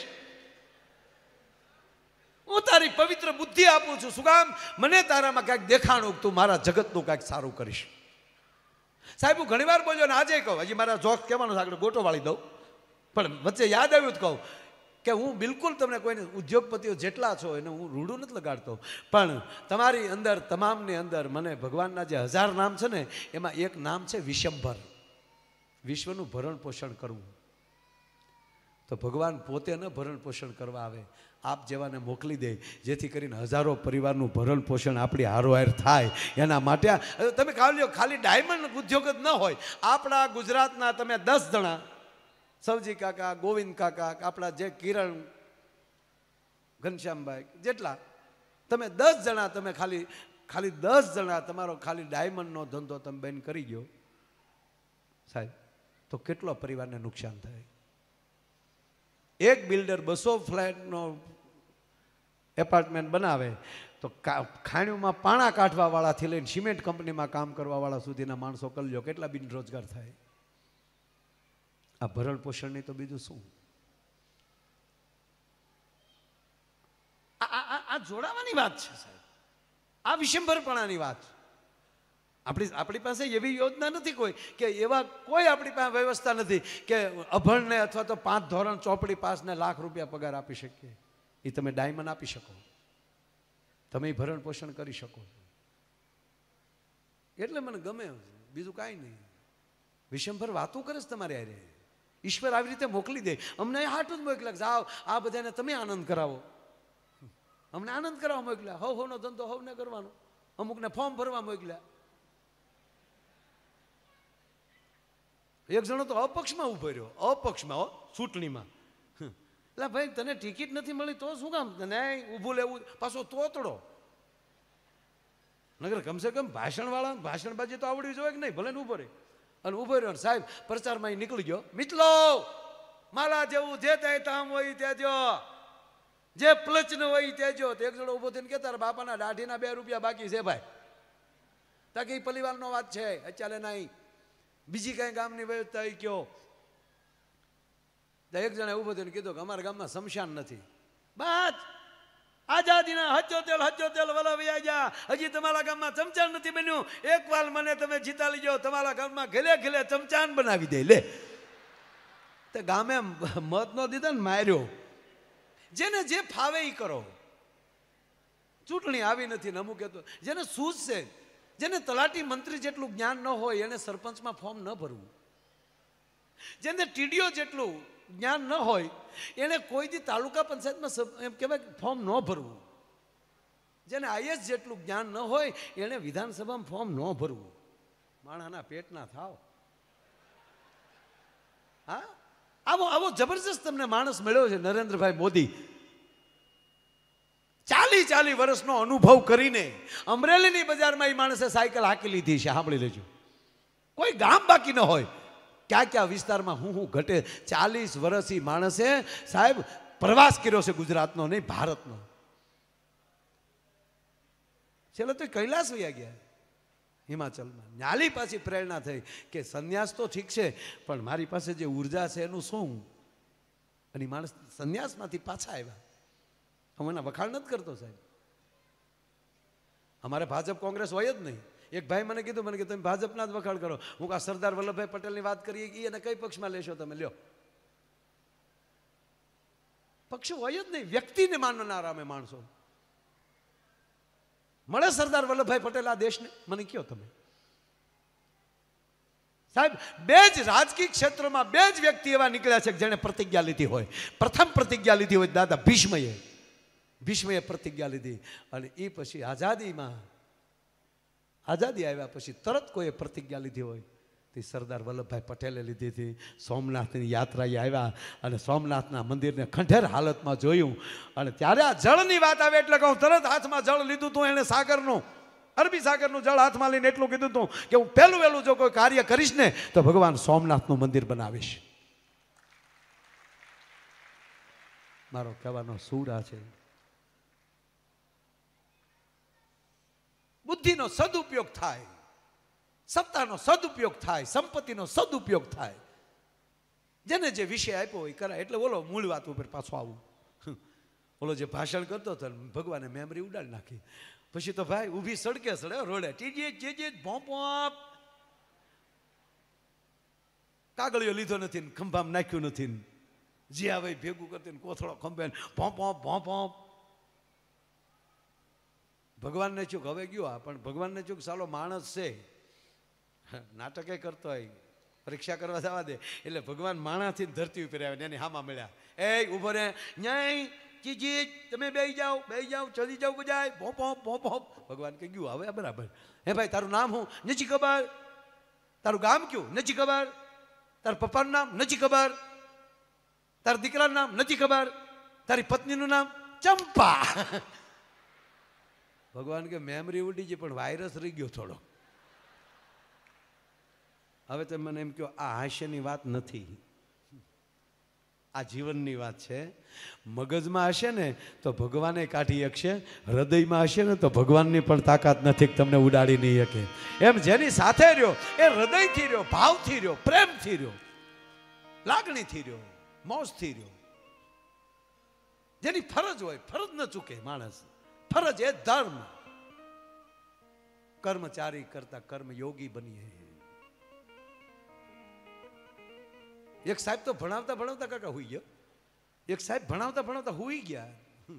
હું તારી પવિત્ર બુદ્ધિ આપું છું. શું કામ? મને તારામાં કાંઈક દેખાણું, તું મારા જગતનું કાંઈક સારું કરીશ. સાહેબ હું ઘણી વાર બોલ્યો ને આજે કહું, હજી મારા જોક કહેવાનો આગળ ગોટો વાળી દઉં, પણ વચ્ચે યાદ આવ્યું તો કહું કે હું બિલકુલ તમને કોઈને, ઉદ્યોગપતિઓ જેટલા છો એને હું રૂડું નથી લગાડતો, પણ તમારી અંદર, તમામની અંદર મને ભગવાનના જે હજાર નામ છે ને એમાં એક નામ છે વિશંભર, વિશ્વનું ભરણ પોષણ કરવું. તો ભગવાન પોતે ન ભરણ પોષણ કરવા આવે, આપ જેવાને મોકલી દે, જેથી કરીને હજારો પરિવારનું ભરણ પોષણ આપણી હારોહાર થાય. એના માટે તમે ખાલી ખાલી ડાયમંડ ઉદ્યોગ જ ન હોય, આપણા ગુજરાતના તમે દસ જણા, સવજી કાકા, ગોવિંદ કાકા, આપણા જે કિરણ, ઘનશ્યામભાઈ, જેટલા તમે દસ જણા તમે ખાલી ખાલી દસ જણા તમારો ખાલી ડાયમંડનો ધંધો તમે બંધ કરી ગયો સાહેબ, તો કેટલો પરિવારને નુકસાન થાય. એક બિલ્ડર બસો ફ્લેટનો એપાર્ટમેન્ટ બનાવે તો ખાણીઓમાં પાણા કાઢવાવાળાથી લઈને સિમેન્ટ કંપનીમાં કામ કરવાવાળા સુધીના માણસો કરી લો, કેટલા બિનરોજગાર થાય. આ ભરણ પોષણની તો બીજું શું. આ જોડાવાની વાત છે સાહેબ, આ વિશંભરપણાની વાત. આપણી આપણી પાસે એવી યોજના નથી કોઈ, કે એવા કોઈ આપણી પાસે વ્યવસ્થા નથી કે અભણને અથવા તો પાંચ ધોરણ ચોપડી પાસને લાખ રૂપિયા પગાર આપી શકીએ. એ તમે ડાયમંડ આપી શકો, તમે ભરણ પોષણ કરી શકો. એટલે મને ગમે, બીજું કાંઈ નહીં. વિશંભર વાતું કરે છે તમારે યારે. ઈશ્વર આવી રીતે મોકલી દે. અમને હાટું જ મોકલ્યા, જાઓ આ બધાને તમે આનંદ કરાવો. અમને આનંદ કરવા મોકલ્યા. હવ હવનો ધંધો હવને કરવાનો. અમુકને ફોર્મ ભરવા મોકલ્યા. એક જણો તો અપક્ષમાં ઉભો રહ્યો, અપક્ષમાં હો, ચૂંટણીમાં. એટલે ભાઈ તને ટિકિટ નથી મળી તો શું કામ તને ઊભું લેવું, પાછો તોતડો. નગર કમસે કમ ભાષણવાળા ભાષણબાજી તો આવડવી જોઈએ કે નહીં, ભલે ને ઉભો રહે. અને ઉભો રહ્યો સાહેબ પ્રચારમાં નીકળી ગયો, મિત્રો મારા જેવું જે તે તામ હોય તે જો, જે પ્લચ ન હોય તે જો. એક જણો ઉભો થઈને કે તારા બાપાના દાઢીના બે રૂપિયા બાકી છે ભાઈ, તાકે પરિવારનો વાત છે, ચાલે નહીં બીજી કઈ ગામની વ્યવસ્થા એ કયો. એક જણા ઉભો થઈને કીધું કે અમારા ગામમાં શમશાન નથી. બસ આઝાદીના હચોતેર હચોતેર વલા વયા ગયા, હજી તમારા ગામમાં ચમચાન નથી બન્યું. એક વાર મને તમે જીતા લીજો, તમારા ગામમાં ઘેલે ઘેલે ચમચાન બનાવી દે. લે તે ગામે મત નો દીધા ને માર્યો. જેને જે ફાવે એ કરો. ચૂંટણી આવી નથી ને અમુક તો જેને સૂઝ છે, જેને તલાટી મંત્રી જેટલું જ્ઞાન ન હોય એને સરપંચમાં ફોર્મ ન ભરવું. જેને ટીડીઓ જેટલું જ્ઞાન ન હોય એને કોઈ દી તાલુકા પંચાયતમાં એમ કહેવાય ફોર્મ ન ભરવું. જેને આઈએસ જેટલું જ્ઞાન ન હોય એને વિધાનસભામાં ફોર્મ ન ભરવું. માણસના પેટના થાવ. હા, આવો આવો જબરજસ્ત તમને માણસ મળ્યો છે નરેન્દ્રભાઈ મોદી. ચાલી ચાલી વર્ષનો અનુભવ કરીને અમરેલીની બજારમાં એ માણસે સાયકલ હાકી લીધી છે. સાંભળી લેજો, કોઈ ગામ બાકી ન હોય. ક્યાં ક્યાં વિસ્તારમાં હું હું ઘટે. ચાલીસ વર્ષ એ માણસે સાહેબ પ્રવાસ કર્યો છે ગુજરાતનો નહીં ભારતનો. છેલ્લે તો કૈલાસ વયા ગયા હિમાચલમાં. ન્યાલી પાછી પ્રેરણા થઈ કે સંન્યાસ તો ઠીક છે પણ મારી પાસે જે ઉર્જા છે એનું શું. અને માણસ સંન્યાસમાંથી પાછા આવ્યા. હું એના વખાણ નથી કરતો સાહેબ, અમારે ભાજપ કોંગ્રેસ હોય જ નહીં. એક ભાઈ મને કીધું, મને કે તમે ભાજપના જ વખાણ કરો. હું કા સરદાર વલ્લભભાઈ પટેલની વાત કરીએ કે એને કઈ પક્ષમાં લેશો તમે, લ્યો. પક્ષ હોય જ નહીં, વ્યક્તિને માનનારા અમે માણસો. મળે સરદાર વલ્લભભાઈ પટેલ આ દેશને, મને કયો તમે સાહેબ. બે જ રાજકીય ક્ષેત્રમાં બે જ વ્યક્તિ એવા નીકળ્યા છે જેને પ્રતિજ્ઞા લીધી હોય. પ્રથમ પ્રતિજ્ઞા લીધી હોય દાદા ભીષ્મએ. ભીષ્મએ પ્રતિજ્ઞા લીધી અને એ પછી આઝાદીમાં આઝાદી આવ્યા પછી તરત કોઈએ પ્રતિજ્ઞા લીધી હોય તે સરદાર વલ્લભભાઈ પટેલે લીધી હતી. સોમનાથની યાત્રાએ આવ્યા અને સોમનાથના મંદિરને ખંડેર હાલતમાં જોયું અને ત્યારે આ જળની વાત આવે એટલે કહું તરત હાથમાં જળ લીધું હતું એણે, સાગરનું, અરબી સાગરનું જળ હાથમાં લઈને એટલું કીધું હતું કે હું પહેલું વહેલું જો કોઈ કાર્ય કરીશ ને તો ભગવાન સોમનાથનું મંદિર બનાવીશ. મારો કહેવાનો સૂર આ છે. બુદ્ધિનો સદુપયોગ થાય, સત્તાનો સદુપયોગ થાય, સંપત્તિનો સદુપયોગ થાય. જેને જે વિષય આપ્યો હોય કરાય. એટલે બોલો મૂળ વાત ઉપર પાછો આવું. ઓલો જે ભાષણ કરતો હતો ભગવાને મેમરી ઉડાડી નાખી. પછી તો ભાઈ ઊભી સડકે સડે રોડે ટીજી ચીજી ભોંપ કાગળિયો લીધો નથી, ખંભામાં નાખ્યું નથી. જે આવે ભેગું કરતી કોથળો ખંભે ભોંપ ભોંપ ભોંપ. ભગવાનને ચૂક હવે ગયો આ, પણ ભગવાનને ચૂક સાલો માણસ છે, નાટકે કરતો હોય, પરીક્ષા કરવા જવા દે એટલે ભગવાન માણાથી ધરતી ઉપર આવે એની હામાં મળ્યા, એ ઉભો રે ન્યાય ચીજી તમે બેસી જાઓ બેસી જાઓ ચડી જાઓ બજાય ભોપ ભોપ ભોપ. ભગવાન કહી ગયું હવે બરાબર. હે ભાઈ તારું નામ હું? નથી ખબર. તારું ગામ કયું? નથી ખબર. તારા પપ્પાનું નામ? નથી ખબર. તારા દીકરાનું નામ? નથી ખબર. તારી પત્નીનું નામ? ચંપા. ભગવાન કે મેમરી ઉડી છે પણ વાયરસ રહી ગયો થોડો. હવે તમે મને એમ કહો આ હાસ્યની વાત નથી, આ જીવનની વાત છે. મગજમાં હશે ને તો ભગવાને કાઢી શકશે, હૃદયમાં હશે ને તો ભગવાનની પણ તાકાત નથી કે તમને ઉડાડી નહીં શકે. એમ જેની સાથે રહ્યો એ હૃદયથી રહ્યો, ભાવથી રહ્યો, પ્રેમથી રહ્યો, લાગણીથી રહ્યો, મોજથી રહ્યો. જેની ફરજ હોય ફરજ ન ચૂકે માણસ. ફરજ એ ધર્મ. કર્મચારી કરતા કર્મ યોગી બનીએ. એક સાહેબ તો ભણાવતા ભણાવતા કાકા હુઈ ગયો. એક સાહેબ ભણાવતા ભણાવતા હુઈ ગયા.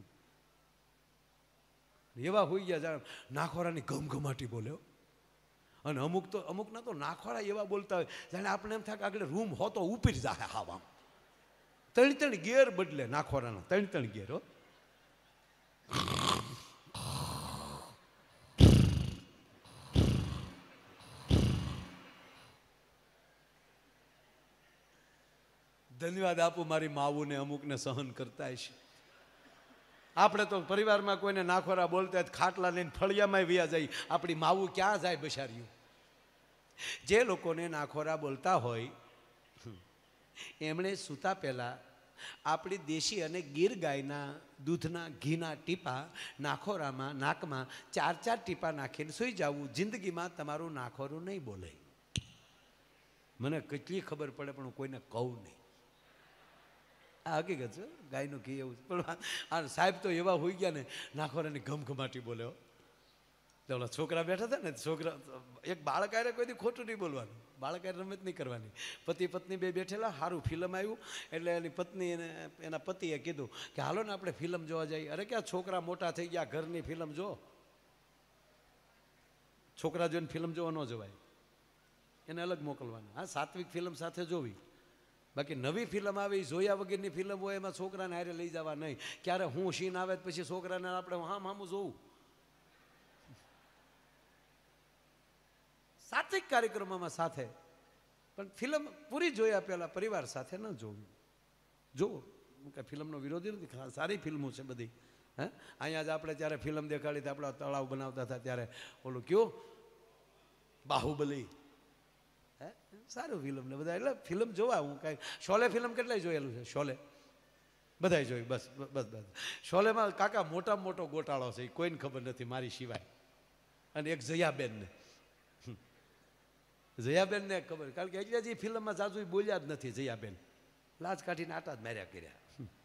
એવા હુઈ ગયા જાણે નાખોરાની ગમગમાટી બોલ્યો. અને અમુક તો અમુકના તો નાખોરા એવા બોલતા હોય જાણે આપણે એમ થાય કે આગળ રૂમ હો તો ઉપી જાય હાવા. ત્રણ ત્રણ ગેર બદલે નાખોરાના, ત્રણ ત્રણ ગેર. હો ધન્યવાદ આપું મારી માવુને અમુકને સહન કરતા છે. આપણે તો પરિવારમાં કોઈને નાખોરા બોલતા ખાટલા લઈને ફળિયામાં વ્યા જાય. આપણી માવું ક્યાં જાય બસાર્યું? જે લોકોને નાખોરા બોલતા હોય એમણે સૂતા પહેલાં આપણી દેશી અને ગીર ગાયના દૂધના ઘીના ટીપા નાખોરામાં નાકમાં ચાર ચાર ટીપા નાખીને સૂઈ જવું. જિંદગીમાં તમારું નાખોરું નહીં બોલે. મને કેટલી ખબર પડે પણ હું કોઈને કહું નહીં. આ હકીકત છે, ગાયનું ઘી એવું. પણ આ સાહેબ તો એવા હોઈ ગયા ને નાખોરાની ઘમઘમાટી બોલ્યો. તો ઓલા છોકરા બેઠા હતા ને, છોકરા એક બાળક આરે કોઈથી ખોટું નહીં બોલવાનું, બાળક આરે રમત નહીં કરવાની. પતિ પત્ની બે બેઠેલા, સારું ફિલ્મ આવ્યું એટલે એની પત્ની એને એના પતિએ કીધું કે હાલો ને આપણે ફિલ્મ જોવા જઈએ. અરે કે આ છોકરા મોટા થઈ ગયા, ઘરની ફિલ્મ જો. છોકરા જોઈને ફિલ્મ જોવા ન જવાય, એને અલગ મોકલવાના. હા, સાત્વિક ફિલ્મ સાથે જોવી. બાકી નવી ફિલ્મ આવે એ જોયા વગરની ફિલ્મ હોય એમાં છોકરાને હારે લઈ જવા નહીં. ક્યારે હું સીન આવે પછી છોકરાને આપણે હામ હામું જોવું. સાત્વિક કાર્યક્રમોમાં સાથે, પણ ફિલ્મ પૂરી જોયા પહેલા પરિવાર સાથે ન જોવું. જુઓ, હું કાંઈ ફિલ્મનો વિરોધી નથી, સારી ફિલ્મો છે બધી. હે અહીંયા જ આપણે ત્યારે ફિલ્મ દેખાડી હતી, આપણા તળાવ બનાવતા હતા ત્યારે ઓલું કયું બાહુબલી. હે સારું ફિલ્મ ને બધા. એટલે ફિલ્મ જોવા હું કાંઈ શોલે ફિલ્મ કેટલાય જોયેલું છે. શોલે બધાય જોયું. બસ બસ બસ શોલેમાં કાકા મોટામાં મોટો ગોટાળો છે, એ કોઈને ખબર નથી મારી સિવાય. અને એક જયાબેનને જયાબેનને ખબર, કારણ કે એટલે જ એ ફિલ્મમાં જાજુ બોલ્યા જ નથી. જયાબેન લાજ કાઢીને આટા જ માર્યા કર્યા.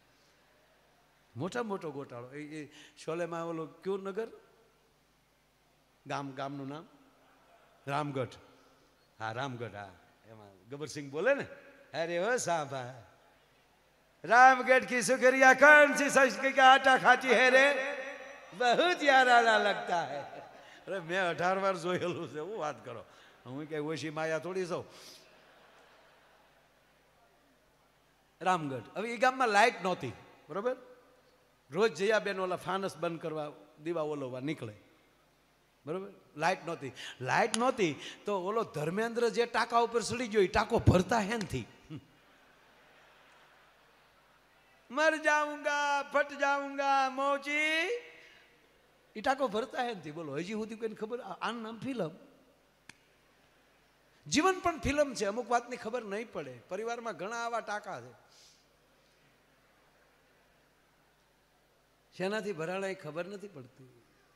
મોટા મોટો ગોટાળો. એ એ શોલેમાં ઓલો કયું નગર ગામ, ગામનું નામ રામગઢ. હા રામગઢ. હા એમાં ગબ્બરસિંહ બોલે ને, અરે ઓ સાંભા रामगढ़ की सुगरिया कौन सी सच का आटा खाती है रे, बहुत यारा लगता है. अरे मैं अठार बार જોયેલું છે. હું વાત કરો, હું કઈ ઓછી માયા થોડી છું. રામગઢ. હવે એ ગામમાં લાઇટ નહોતી, બરોબર. રોજ જયાબેન ઓલા ફાનસ બંધ કરવા દીવા ઓલવવા નીકળે, બરોબર. લાઇટ નહોતી. લાઇટ નહોતી તો ઓલો ધર્મેન્દ્ર જે ટાંકા ઉપર ચડી ગયો એ ટાંકો ભરતા હેનથી मर जाऊंगा फट जाऊंगा मोची, એ ટાંકો ભરતા હે નથી. બોલો હજી સુધી કોઈને ખબર? આનું નામ ફિલ્મ. જીવન પણ ફિલ્મ છે. અમુક વાતની ખબર નહીં પડે. પરિવારમાં ઘણા આવા ટાંકા છે, શેનાથી ભરાણા એ ખબર નથી પડતી.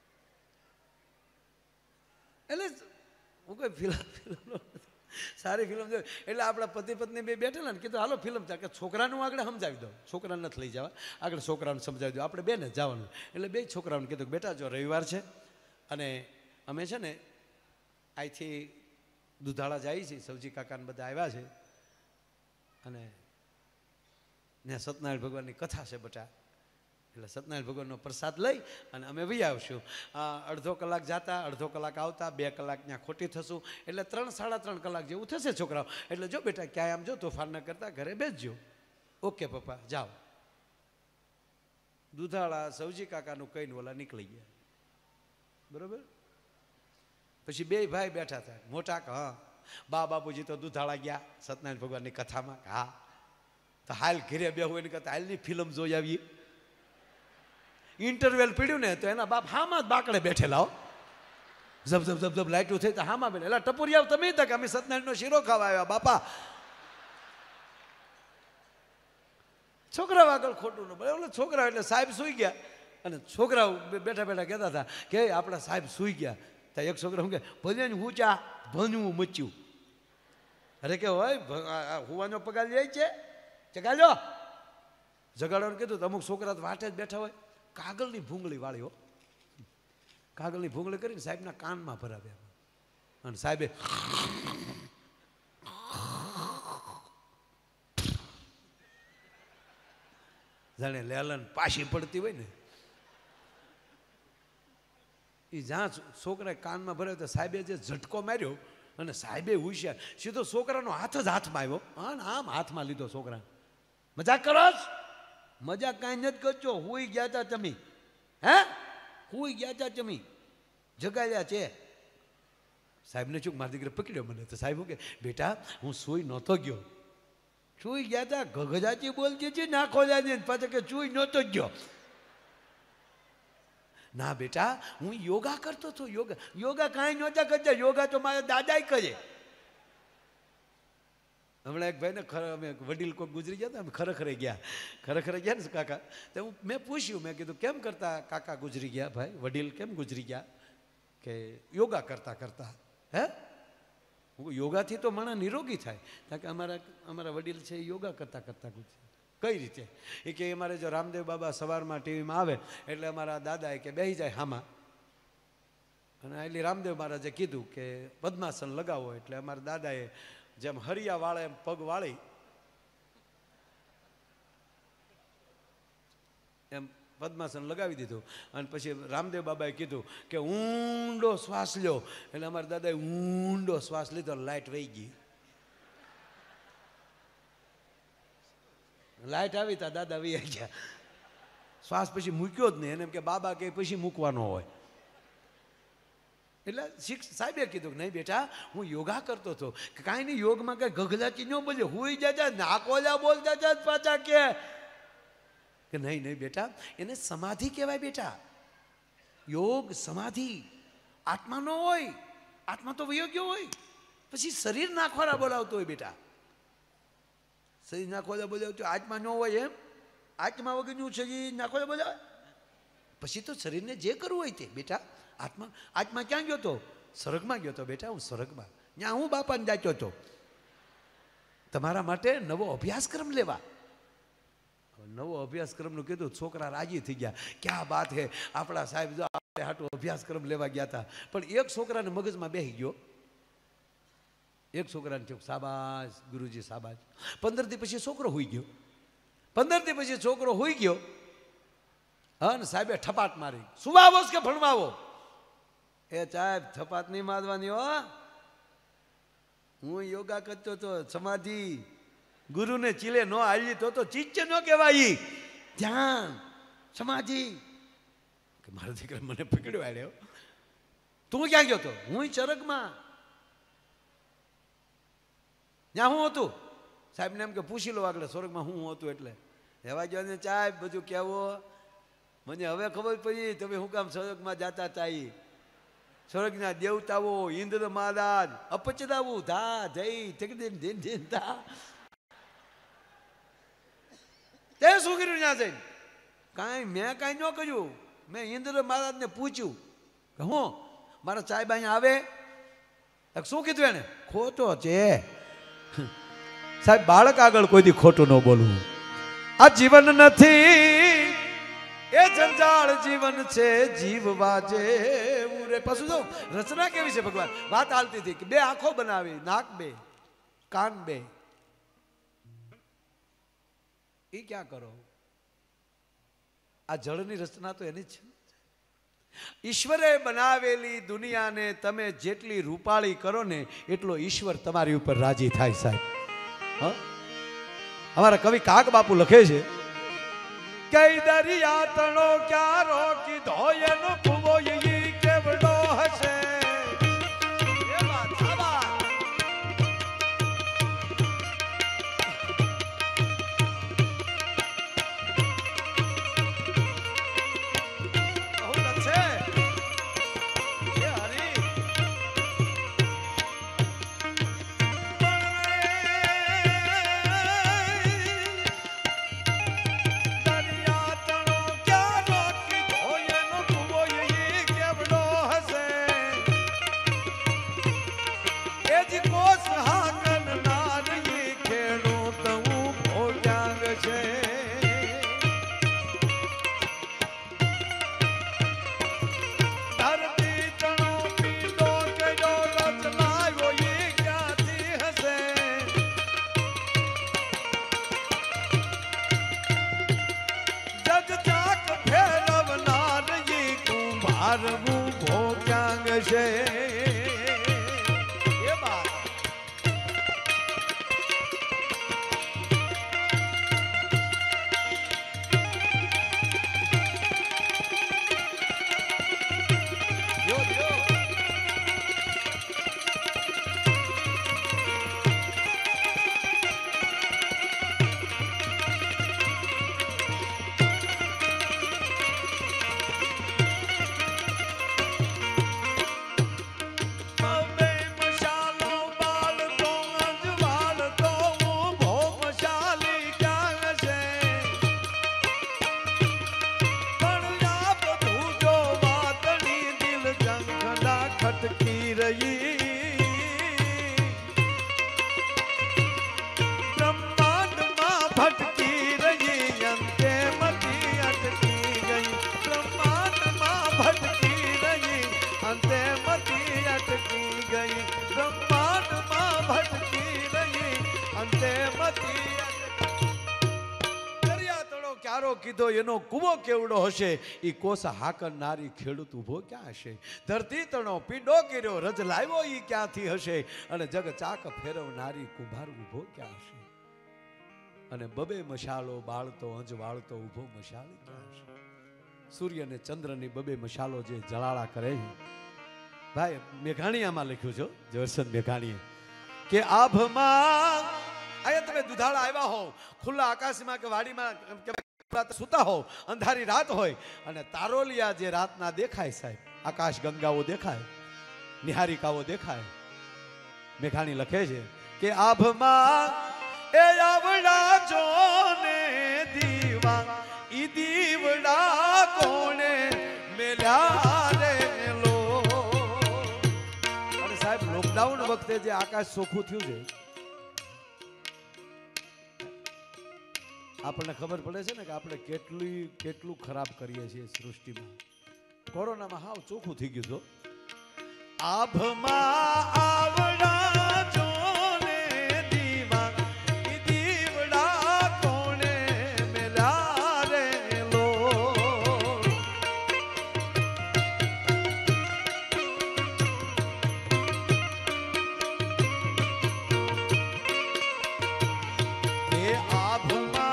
એટલે હું કોઈ ફિલ્મ ફિલ્મ સારી ફિલ્મ જોઈ એટલે આપણા પતિ પત્ની બે બેઠેલા ને કીધું હાલો ફિલ્મ થાય કે છોકરાનું આગળ સમજાવી દો. છોકરાને નથી લઈ જવા, આગળ છોકરાને સમજાવી દો, આપણે બેને જવાનું. એટલે બે છોકરાઓને કીધું બેટા જો રવિવાર છે અને અમે છે ને અહીંથી દુધાળા જઈએ છીએ, સૌજી કાકાને બધા આવ્યા છે અને ને સત્યનારાયણ ભગવાનની કથા છે બેટા, એટલે સત્યનારાયણ ભગવાનનો પ્રસાદ લઈ અને અમે વહી આવશું. અડધો કલાક જતા, અડધો કલાક આવતા, બે કલાક ત્યાં ખોટી થશું, એટલે ત્રણ સાડા ત્રણ કલાક જેવું થશે છોકરાઓ. એટલે જો બેટા ક્યાંય આમ જો તોફાન ન કરતા ઘરે બેસજો. ઓકે પપ્પા જાઓ. દુધાળા સૌજી કાકાનું કહીને ઓલા નીકળી ગયા. બરોબર. પછી બે ભાઈ બેઠા હતા મોટા. હા બા બાપુજી તો દુધાળા ગયા સત્યનારાયણ ભગવાનની કથામાં. હા તો હાલ ઘરે બેહું એની કરતા હાલની ફિલ્મ જોઈ આવીએ. ઇન્ટરવેલ પીડ્યું ને તો એના બાપ હામાં જ બાકડે બેઠેલા હો. જબ જબ જબ જબ લાઈટું થઈ તો હામાં બેઠા. એટલે ટપુરિયા તમે તક અમે સત્યનારાયણનો શીરો ખાવા આવ્યા બાપા. છોકરાઓ આગળ ખોટું ન બોલે. છોકરાઓ એટલે સાહેબ સૂઈ ગયા અને છોકરાઓ બેઠા બેઠા કહેતા હતા કે આપણા સાહેબ સૂઈ ગયા. તો એક છોકરો શું કે ભજન હું ચા ભણવું મચ્યું. અરે કે હોય હુવાનો પગાર જાય છે જગાડો. જગાડવાનું કીધું તો અમુક છોકરા વાટે જ બેઠા હોય. કાગળની ભૂંગળી વાળી હો. કાગળની ભૂંગળી કરીને સાહેબના કાનમાં ભરાવ્યા અને સાહેબે જાણે લેલન પાછી પડતી હોય ને એ જ્યાં છોકરાએ કાનમાં ભર્યો તો સાહેબે જે ઝટકો માર્યો અને સાહેબે હોશિયાર સીધો છોકરાનો હાથ જ હાથમાં આવ્યો. હા ને આમ હાથમાં લીધો છોકરા. મજાક કરો છો? મજાક કાંઈ નથી કરજો. હુઈ ગયા હતા તમે. હે હુઈ ગયા હતા તમે. જગાડ્યા છે. સાહેબને ચૂક મારી દીકરે પકડ્યો મને. તો સાહેબ કે બેટા હું સુઈ નહોતો ગયો. સુઈ ગયા હતા ગગજાચી બોલતી હતી નાખો જાય પાછા કે સુઈ નહોતો ગયો. ના બેટા હું યોગા કરતો હતો. યોગા યોગા કાંઈ નહોતા કરતા. યોગા તો મારા દાદાએ કરે. હમણાં એક ભાઈને અમે વડીલ કોઈ ગુજરી ગયા હતા. અમે ખરેખરે ગયા ખરેખરે ગયા ને કાકા. તો હું મેં પૂછ્યું મેં કીધું કેમ કરતા કાકા ગુજરી ગયા ભાઈ વડીલ કેમ ગુજરી ગયા? કે યોગા કરતા કરતા. હે યોગાથી તો માણસ નિરોગી થાય. કારણ કે અમારા અમારા વડીલ છે એ યોગા કરતા કરતા ગુજરી. કઈ રીતે? એ કે અમારે જો રામદેવ બાબા સવારમાં ટીવીમાં આવે એટલે અમારા દાદાએ કે બેસી જાય હામાં અને એટલે રામદેવ મહારાજે કીધું કે પદ્માસન લગાવો. એટલે અમારા દાદાએ જેમ હરિયા વાળે એમ પગ વાળી એમ પદ્માસન લગાવી દીધું અને પછી રામદેવ બાબાએ કીધું કે ઊંડો શ્વાસ લ્યો. એટલે અમારા દાદાએ ઊંડો શ્વાસ લીધો. લાઈટ વહી ગઈ. લાઈટ આવી તા દાદા વી ગયા. શ્વાસ પછી મૂક્યો જ નહીં. એને એમ કે બાબા કે પછી મૂકવાનો હોય. એટલે શિક્ષ સાહેબે કીધું કે નહીં બેટા હું યોગા કરતો હતો. કાંઈ નહીં યોગમાં કઈ ગગલાચી ન બોલે. હુઈ જતા નાકોલા બોલતા હતા પાછા કે નહીં નહીં બેટા એને સમાધિ કહેવાય. બેટા યોગ સમાધિ આત્મા નો હોય. આત્મા તો વયો ગયો હોય. પછી શરીર નાખવાના બોલાવતો હોય. બેટા શરીર નાખવાના બોલાવતો આત્મા ન હોય. એમ આત્મા વગરનું શરીર નાખવાના બોલાવે. પછી તો શરીરને જે કરવું હોય તે. બેટા આત્મા આત્મા ક્યાં ગયો તો? સ્વર્ગમાં ગયો તો. બેટા હું સ્વર્ગમાં ત્યાં હું બાપાને જાચ્યો હતો તમારા માટે નવો અભ્યાસક્રમ લેવા. નવો અભ્યાસક્રમનું કીધું છોકરા રાજી થઈ ગયા. ક્યાં વાત હે આપણા સાહેબ જો આપણે હાટું અભ્યાસક્રમ લેવા ગયા હતા. પણ એક છોકરાને મગજમાં બેસી ગયો. એક છોકરાને થયું શાબાશ ગુરુજી શાબાશ. પંદર દી પછી છોકરો હોઈ ગયો. પંદર દી પછી છોકરો હોઈ ગયો. હા ને સાહેબે ઠપાટ મારી. સુવાવો કે ભણવાવો? એ સાહેબ થપાત નહીં મારવાની હો. હું યોગા કરતો તો સમાધિ ગુરુને ચીલે ન આવી તો તો ચીચે ન કહેવાય. ધ્યાન સમાધિ. કે મારા દીકરા મને પકડ્યો આવ્યો. તું ક્યાં ગયો તો? હું ચરગમાં. ત્યાં હું હતું? સાહેબને એમ કે પૂછી લો આગળ સ્વર્ગમાં હું હતું. એટલે રહેવા ગયો ને સાહેબ બધું કહેવો. મને હવે ખબર પડી તમે હું કામ સ્વર્ગમાં જતા હતા. એ સ્વર્ગના દેવતાઓ ઇન્દ્ર મહારાજ અપચરાવું ધા જઈ ઠેકદીન ધીન ધીન ધા. તે શું કર્યું ત્યાં જઈને? કાંઈ મેં કાંઈ ન કર્યું. મેં ઇન્દ્ર મહારાજને પૂછ્યું કે હું મારા સાહેબ અહીંયા આવે. શું કીધું એને? ખોટો છે સાહેબ. બાળક આગળ કોઈ દી ખોટું ન બોલવું. આ જીવન નથી એ જંજાળ જીવન છે જીવવા જેવું રે. પાછું જો રચના કેવી છે ભગવાન. વાત હાલતી હતી કે બે આંખો બનાવી, નાક બે, કાન બે. એ ક્યાં કરો? આ જળની રચના તો એની જ છે. ઈશ્વરે બનાવેલી દુનિયાને તમે જેટલી રૂપાળી કરો ને એટલો ઈશ્વર તમારી ઉપર રાજી થાય સાહેબ. હા, અમારા કવિ કાક બાપુ લખે છે કઈ દરિયા તણો ક્યારો કીધો એનો કુવો ઈ કેવડો હશે. કીધો એનો કુવો કેવડો હશે ઈ કોસ હાકરનારી ખેડૂત ઊભો ક્યાં હશે. ધરતી તણો પીડો કર્યો રજ લાવ્યો ઈ ક્યાંથી હશે અને જગ ચાક ફેરવનારી કુંભાર ઊભો ક્યાં હશે. અને બબે મશાલો બાળતો અંજ વાળતો ઊભો મશાલી ક્યાં હશે. સૂર્ય ને ચંદ્રની બબે મશાલો જે જળાળા કરે છે ભાઈ મેઘાણીયામાં લખ્યું છે જવરસન મેઘાણીએ કે આભમાં આયા તમે દુધાળા આવ્યા હો ખુલ્લા આકાશમાં કે વાડીમાં સુતા હો અંધારી રાત હોય અને તારોલિયા જે રાતના દેખાય સાહેબ આકાશ ગંગાઓ દેખાય નિહારિકાઓ દેખાય. મેઘાણી લખે છે કે આભમાં એ આવડા જોને દીવા ઈ દીવડા કોણે મેલ્યા રે લો. અને સાહેબ લોકડાઉન વખતે જે આકાશ ચોખ્ખું થયું છે આપણને ખબર પડે છે ને કે આપણે કેટલી કેટલું ખરાબ કરીએ છીએ સૃષ્ટિમાં. કોરોનામાં હાવ ચોખ્ખું થઈ ગયું છો. આભમાં આવડા જોને દીવા ઈ દીવડા કોણે મેલ્યા રે લો. એ આભમાં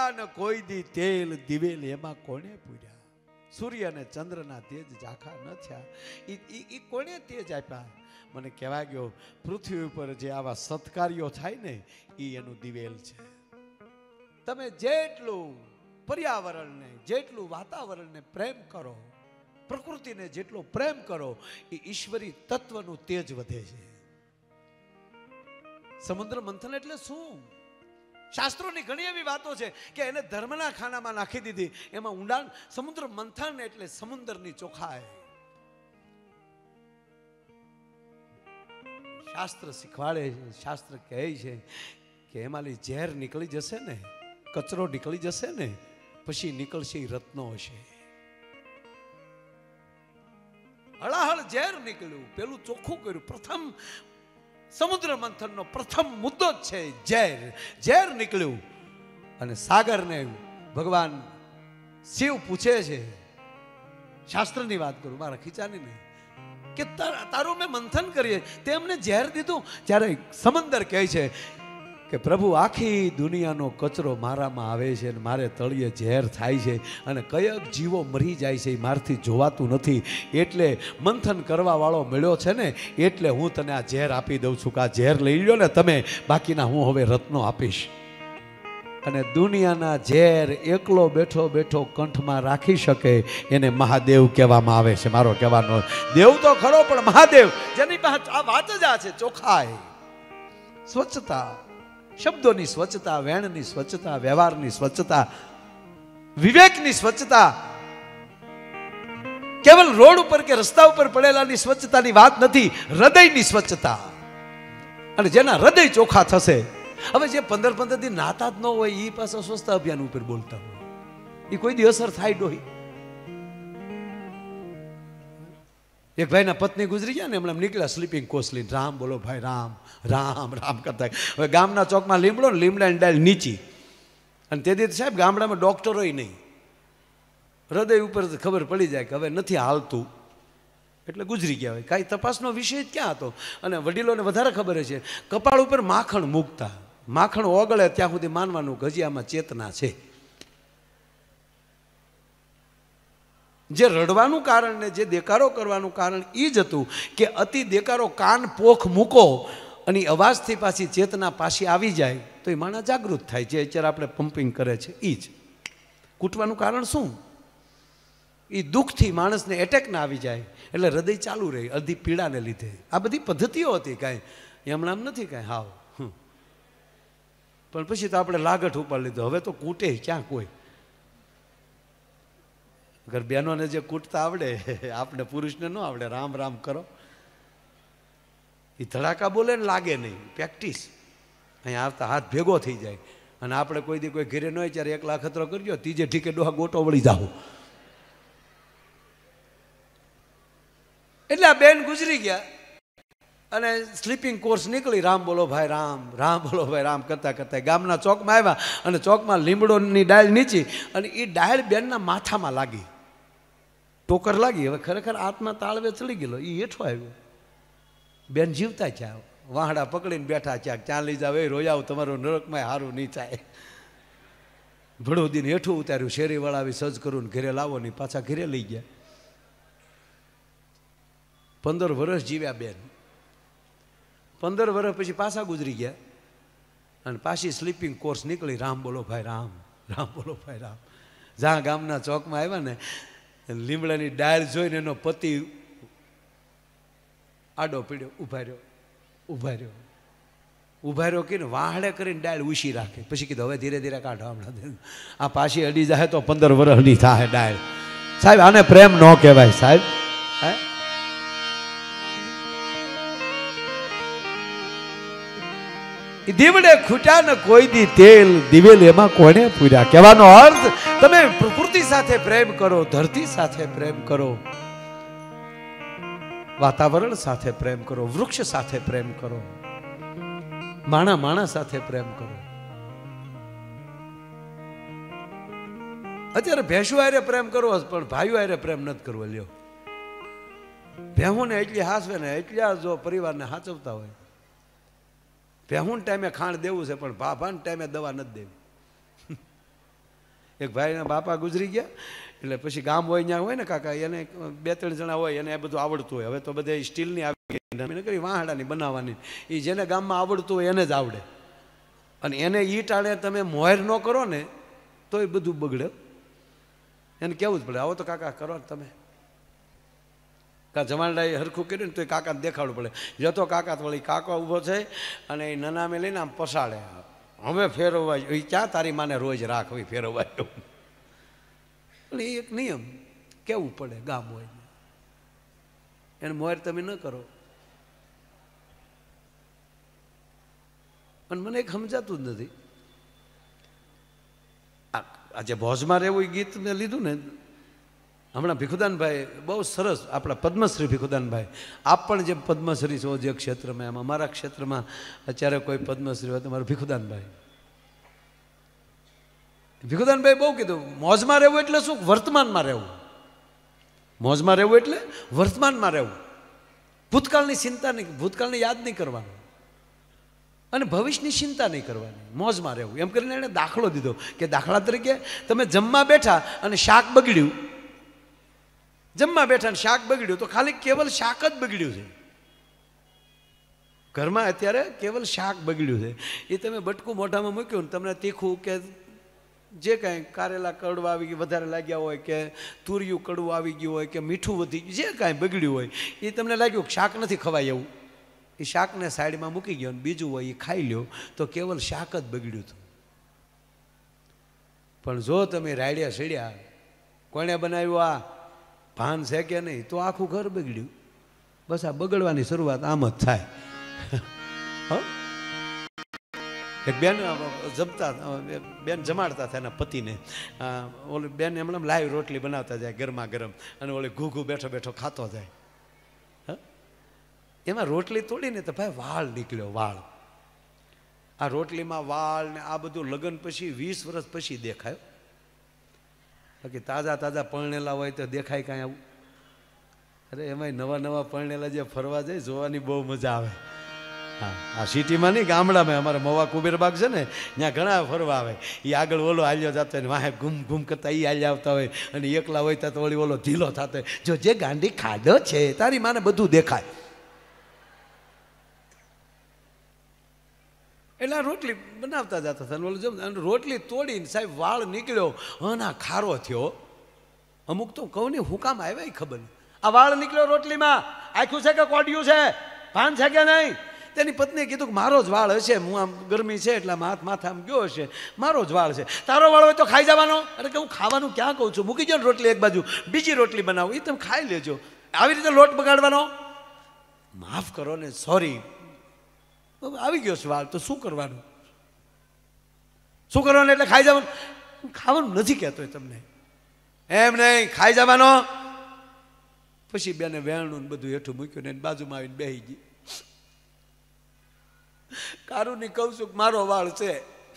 ખૂટ્યા ને કોઈ દી તેલ દિવેલ એમાં કોને પૂર્યા. સૂર્ય અને ચંદ્રના તેજ ઝાખા ન થયા. એ કોને તેજ આપ્યા? મને કહેવા ગયો પૃથ્વી ઉપર જે આવા સત્કાર્યો થાય ને એ એનું દિવેલ છે. તમે જેટલું પર્યાવરણને, જેટલું વાતાવરણને પ્રેમ કરો, પ્રકૃતિને જેટલો પ્રેમ કરો, એ ઈશ્વરી તત્વનું તેજ વધે છે. સમુદ્ર મંથન એટલે શું? શાસ્ત્રોની ઘણી એવી વાતો છે કે એને ધર્મના ખાનામાં નાખી દીધી. એમાં ઊંડાણ. સમુદ્ર મંથન એટલે સમુદ્રની ચોખાઈ. શાસ્ત્ર શીખવાડે છે, શાસ્ત્ર કહે છે કે એમાંથી ઝેર નીકળી જશે ને, કચરો નીકળી જશે ને, પછી નીકળશે એ રત્નો હશે. હળાહળ ઝેર નીકળ્યું, પેલું ચોખ્ખું કર્યું. પ્રથમ સમુદ્ર મંથનનો પ્રથમ મુદ્દો જ છે ઝેર. ઝેર નીકળ્યું અને સાગરને ભગવાન શિવ પૂછે છે, શાસ્ત્રની વાત કરું, મારા ખીચાની નહીં, કે તારું મેં મંથન કરીએ તેમને ઝેર દીધું. જ્યારે સમંદર કહે છે કે પ્રભુ આખી દુનિયાનો કચરો મારામાં આવે છે અને મારે તળિયે ઝેર થાય છે અને કયક જીવો મરી જાય છે એ મારથી જોવાતું નથી, એટલે મંથન કરવા વાળો મળ્યો છે ને એટલે હું તને આ ઝેર આપી દઉં છું કે આ ઝેર લઈ લ્યો ને તમે, બાકીના હું હવે રત્નો આપીશ. અને દુનિયાના ઝેર એકલો બેઠો બેઠો કંઠમાં રાખી શકે એને મહાદેવ કહેવામાં આવે છે. મારો કહેવાનો દેવ તો ખરો પણ મહાદેવ જેની પાસે આ વાત જ આ છે, ચોખાઈ, સ્વચ્છતા, શબ્દોની સ્વચ્છતા, વેણની સ્વચ્છતા, વ્યવહારની સ્વચ્છતા, વિવેકની સ્વચ્છતા. કેવલ રોડ ઉપર કે રસ્તા ઉપર પડેલાની સ્વચ્છતાની વાત નથી, હૃદયની સ્વચ્છતા. અને જેના હૃદય ચોખા થશે. હવે જે પંદર પંદર દિન નાતા જ ન હોય એ પાછા સ્વચ્છતા અભિયાન ઉપર બોલતા હોય, એ કોઈ દી અસર થાય ડોહી. એક ભાઈના પત્ની ગુજરી ગયા ને, એમણે નીકળ્યા સ્લીપિંગ કોચ લઈને, રામ બોલો ભાઈ રામ, રામ રામ કરતા. હવે ગામના ચોકમાં લીમડો ને લીમડાની ડાળ નીચી. અને તે દિવસ સાહેબ ગામડામાં ડોક્ટરોય નહીં, હૃદય ઉપર ખબર પડી જાય કે હવે નથી હાલતું, એટલે ગુજરી ગયા હોય. કાંઈ તપાસનો વિષય જ ક્યાં હતો. અને વડીલોને વધારે ખબર છે, કપાળ ઉપર માખણ મૂકતા, માખણ ઓગળે ત્યાં સુધી માનવાનું કે હજી આમાં ચેતના છે. જે રડવાનું કારણ ને જે દેકારો કરવાનું કારણ એ જ હતું કે અતિ દેકારો કાન પોખ મૂકો અને અવાજથી પાછી ચેતના પાછી આવી જાય તો એ માણસ જાગૃત થાય. જે અત્યારે આપણે પમ્પિંગ કરે છે એ જ. કૂટવાનું કારણ શું? એ દુઃખથી માણસને એટેક ના આવી જાય એટલે હૃદય ચાલુ રહે, અડધી પીડાને લીધે. આ બધી પદ્ધતિઓ હતી, કાંઈ એમણે આમ નથી કાંઈ હાવ. પણ પછી તો આપણે લાગઠ ઉપર લીધો. હવે તો કૂટે ક્યાં કોઈ. અગર બહેનોને જે કૂટતા આવડે, આપણે પુરુષને ન આવડે. રામ રામ કરો, એ ધડાકા બોલે ને લાગે નહીં, પ્રેક્ટિસ. અહીંયા આવતા હાથ ભેગો થઈ જાય. અને આપણે કોઈ દી કોઈ ઘરે ન હોય ત્યારે એક લાખ ખતરો કરજો, ત્રીજે ઠીકે ડોહા ગોટો વળી જાઓ. એટલે આ બેન ગુજરી ગયા અને સ્લીપિંગ કોર્સ નીકળી. રામ બોલો ભાઈ રામ, રામ બોલો ભાઈ રામ કરતા કરતા ગામના ચોકમાં આવ્યા અને ચોકમાં લીમડોની ડાળ નીચી અને એ ડાળ બેનના માથામાં લાગી, ટોકર લાગી. હવે ખરેખર આત્મા તાળવે ચડી ગયેલો, એ હેઠો આવ્યો. બેન જીવતા થયા, વાહડા પકડીને બેઠા ક્યાંક, ચા લઈ જાવ એ રોયાવ, તમારું નરકમાં સારું નહીં થાય. ભડોદીને હેઠું ઉતાર્યું, શેરીવાળા આવી સજ કરું ઘરે લાવો ને પાછા ઘરે લઈ ગયા. પંદર વર્ષ જીવ્યા બેન. પંદર વર્ષ પછી પાછા ગુજરી ગયા અને પાછી સ્લીપિંગ કોર્સ નીકળી. રામ બોલો ભાઈ રામ, રામ બોલો ભાઈ રામ. જ્યાં ગામના ચોકમાં આવ્યા ને, લીમડાની ડાળ જોઈને એનો પતિ આડો પીડ્યો, ઉભા રહ્યો, ઉભા રહ્યો, ઉભા રહ્યો કહીને વાહડે કરીને ડાળ ઉછી રાખે. પછી કીધું હવે ધીરે ધીરે કાઢો, હમણાં આ પાછી અડી જાય તો પંદર વર્ષની થાય ડાળ. સાહેબ આને પ્રેમ ન કહેવાય સાહેબ. હે દીવડે ખૂટ્યા ને કોઈ દી તેલ દિવેલ એમાં કોને પૂર્યા. કહેવાનો અર્થ તમે પ્રકૃતિ સાથે પ્રેમ કરો, ધરતી સાથે પ્રેમ કરો, વાતાવરણ સાથે પ્રેમ કરો, વૃક્ષ સાથે પ્રેમ કરો, માણા માણા સાથે પ્રેમ કરો. અત્યારે ભેંસુ હારે પ્રેમ કરવો પણ ભાઈઓ હારે પ્રેમ નથી કરવો. લ્યો, ભેહું ને એટલી હાસવે ને એટલા જો પરિવારને હાચવતા હોય. ભેહું ટાઈમે ખાણ દેવું છે પણ ભાભાને ટાઈમે દવા નથી દેવી. એક ભાઈના બાપા ગુજરી ગયા એટલે પછી ગામ હોય ત્યાં હોય ને કાકા એને બે ત્રણ જણા હોય એને એ બધું આવડતું હોય. હવે તો બધે સ્ટીલની આવી ગઈ કરી વાહડાની બનાવવાની, એ જેને ગામમાં આવડતું હોય એને જ આવડે. અને એને ઈ ટાળે તમે મોહેર ન કરો ને તો એ બધું બગડે. એને કેવું જ પડે આવો તો કાકા કરો તમે. કા જમાનડાએ હરખું કર્યું ને તો એ કાકાને દેખાડવું પડે. જતો કાકા વળી કાકો ઊભો છે અને એ નનામે લઈને આમ પસાડે. હવે ફેરવવા એ ક્યાં તારી માને રોજ રાખવી ફેરવવા એવું. એટલે એ એક નિયમ કેવું પડે ગામ હોય એને મોહેર તમે ન કરો. અને મને એક સમજાતું જ નથી. આજે ભોજમાં રહેવું એ ગીત મેં લીધું ને હમણાં ભીખુદાનભાઈ બહુ સરસ, આપણા પદ્મશ્રી ભીખુદાનભાઈ, આપ પણ જે પદ્મશ્રી છો જે ક્ષેત્રમાં, એમાં અમારા ક્ષેત્રમાં અત્યારે કોઈ પદ્મશ્રી હોય તો મારું ભીખુદાનભાઈ. ભીખુદાનભાઈ બહુ કીધું મોજમાં રહેવું એટલે શું? વર્તમાનમાં રહેવું. મોજમાં રહેવું એટલે વર્તમાનમાં રહેવું. ભૂતકાળની ચિંતા નહીં, ભૂતકાળને યાદ નહીં કરવાનું અને ભવિષ્યની ચિંતા નહીં કરવાની, મોજમાં રહેવું. એમ કરીને એણે દાખલો દીધો કે દાખલા તરીકે તમે જમવા બેઠા અને શાક બગડ્યું, જમવા બેઠા ને શાક બગડ્યું તો ખાલી કેવલ શાક જ બગડ્યું છે. ઘરમાં અત્યારે કેવલ શાક બગડ્યું છે. એ તમે બટકું મોઢામાં મૂક્યું ને તમને તીખું કે જે કાંઈ કારેલા કડવા આવી ગયું વધારે લાગ્યા હોય કે તુરિયું કડવું આવી ગયું હોય કે મીઠું વધી ગયું, જે કાંઈ બગડ્યું હોય એ તમને લાગ્યું કે શાક નથી ખવાય એવું, એ શાકને સાઈડમાં મૂકી ગયો અને બીજું હોય એ ખાઈ લ્યો તો કેવલ શાક જ બગડ્યું હતું. પણ જો તમે રાડ્યા સડ્યા કોણે બનાવ્યું આ ભાન છે કે નહીં તો આખું ઘર બગડ્યું. બસ આ બગડવાની શરૂઆત આમ જ થાય. એક બેન જમતા બેન જમાડતા હતા એના પતિને, ઓલી બેન એમણે લાઈવ રોટલી બનાવતા જાય ગરમા ગરમ અને ઓલી ઘૂઘું બેઠો બેઠો ખાતો જાય. એમાં રોટલી તોડીને તો ભાઈ વાળ નીકળ્યો, વાળ. આ રોટલીમાં વાળ ને આ બધું લગ્ન પછી વીસ વર્ષ પછી દેખાયો. બાકી તાજા તાજા પરણેલા હોય તો દેખાય કાંઈ આવું? અરે એમાંય નવા નવા પરણેલા જે ફરવા જાય જોવાની બહુ મજા આવે. હા, આ સિટીમાં નહીં, ગામડામાં અમારે મવા કુબેરબાગ છે ને ત્યાં ઘણા ફરવા આવે. એ આગળ ઓલો હાલ્યો જતો હોય ને વાહે ઘૂમ ઘૂમ કરતા એ હાલ્યા આવતા હોય અને એકલા હોય તો વળી ઓલો ઢીલો થતો હોય. જો જે ગાંડી ખાધો છે તારી માને બધું દેખાય. એટલે રોટલી બનાવતા જતા હતા બોલો જમ રોટલી તોડીને સાહેબ વાળ નીકળ્યો અને ખારો થયો. અમુક તો કહું ને હું કામ આવ્યા ખબર નહીં. આ વાળ નીકળ્યો રોટલીમાં, આખું છે કે કોડિયું છે, ભાન છે કે નહીં? તેની પત્નીએ કીધું કે મારો જ વાળ હશે, હું આમ ગરમી છે એટલે હાથ માથા આમ ગયો હશે, મારો જ વાળ છે. તારો વાળ હોય તો ખાઈ જવાનો. અરે કે હું ખાવાનું ક્યાં કહું છું, મૂકી જાઓ રોટલી એક બાજુ, બીજી રોટલી બનાવો એ તમે ખાઈ લેજો. આવી રીતે લોટ બગાડવાનો? માફ કરો ને, સોરી, આવી ગયો છે વાળ તો શું કરવાનું? શું કરવાનું એટલે ખાઈ જવાનું? ખાવાનું નથી કહેતો તમને, એમ નહીં, ખાઈ જવાનો. પછી બેને વેણું ને બધું હેઠું મૂક્યું ને બાજુમાં આવીને બેસી ગઈ. કારુની કહું છું મારો વાળ છે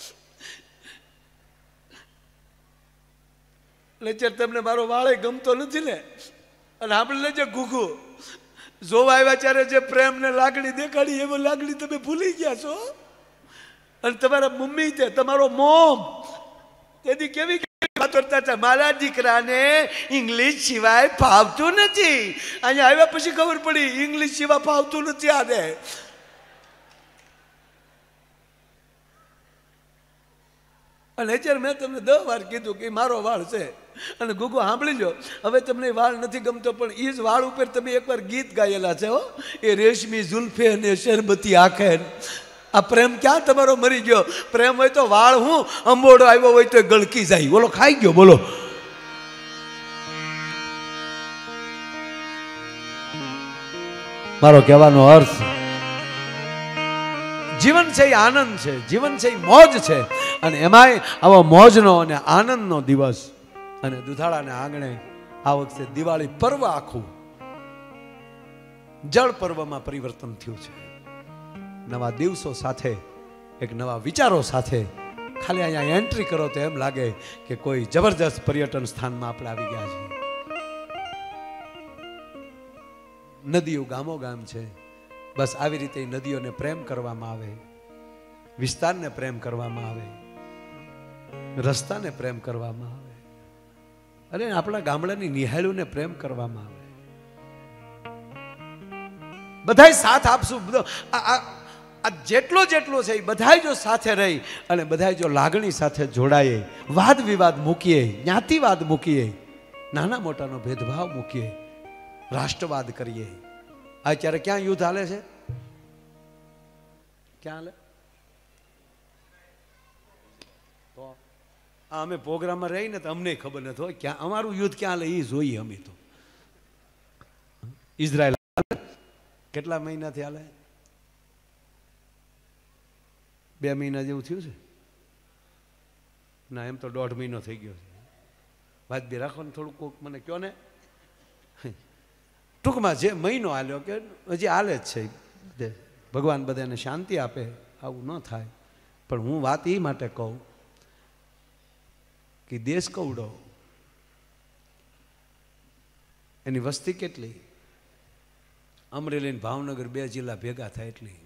એટલે તમને મારો વાળ ગમતો નથી ને. અને આપણે લેજે ઘૂઘું જોવા આવ્યા ત્યારે જે પ્રેમ ને લાગણી દેખાડી એવો લાગણી તમે ભૂલી ગયા છો. અને તમારા મમ્મી છે, તમારો મોમ તેથી કેવી કરતા હતા, મારા દીકરાને ઇંગ્લિશ સિવાય ફાવતું નથી. અહીંયા આવ્યા પછી ખબર પડી ઇંગ્લિશ સિવાય ફાવતું નથી આને. અને અત્યારે મેં તમને દસ વાર કીધું કે મારો વાળ છે અને ગુગુ સાંભળી લો. હવે તમને વાળ નથી ગમતો પણ એ જ વાળ ઉપર તમે એકવાર ગીત ગાયેલા છે હો, એ રેશમી જુલ્ફે અને શરબતી આંખે. આ પ્રેમ ક્યાં તમારો મરી ગયો? પ્રેમ હોય તો વાળ હું અંબોડો આવ્યો હોય તો ગળકી જાય, બોલો ખાઈ ગયો. બોલો મારો કહેવાનો અર્થ, જીવન છે એ આનંદ છે, જીવન છે એ મોજ છે. અને એમાંય આવો મોજનો અને આનંદનો દિવસ. અને દુધાળાને આંગણે આ વખતે દિવાળી પર્વ આખું જળ પર્વમાં પરિવર્તન થયું છે. નવા દિવસો સાથે, એક નવા વિચારો સાથે. ખાલી અહીંયા એન્ટ્રી કરો તો એમ લાગે કે કોઈ જબરજસ્ત પર્યટન સ્થાનમાં આપણે આવી ગયા છીએ. નદીઓ ગામો ગામ છે. બસ આવી રીતે નદીઓને પ્રેમ કરવામાં આવે, વિસ્તારને પ્રેમ કરવામાં આવે. રસ્તાને પ્રેમ કરવામાં આવે, અરે આપણા ગામડાની નિહાળીઓને પ્રેમ કરવામાં આવે. બધાય સાથ આપશું. આ જેટલો જેટલો છે એ બધાય જો સાથે રહી અને બધાય જો લાગણી સાથે જોડાઈએ, વાદ વિવાદ મૂકીએ, જ્ઞાતિવાદ મૂકીએ, નાના મોટાનો ભેદભાવ મૂકીએ, રાષ્ટ્રવાદ કરીએ. અત્યારે ક્યાં યુદ્ધ હાલે છે? ક્યાં હાલે? તો અમે પ્રોગ્રામમાં રહીને તો અમને ખબર નથી હોય ક્યાં અમારું યુદ્ધ ક્યાં હાલે એ જોઈએ અમે તો. ઇઝરાયલ કેટલા મહિનાથી હાલે? બે મહિના જેવું થયું છે ના? એમ તો દોઢ મહિનો થઈ ગયો છે. વાત બી રાખો ને થોડુંક કોક મને કહો ને. ટૂંકમાં જે મહિનો હાલ્યો કે હજી હાલે જ છે. ભગવાન બધાને શાંતિ આપે, આવું ન થાય. પણ હું વાત એ માટે કહું કે દેશ કવડો, એની વસ્તી કેટલી? અમરેલી ને ભાવનગર બે જિલ્લા ભેગા થાય એટલી.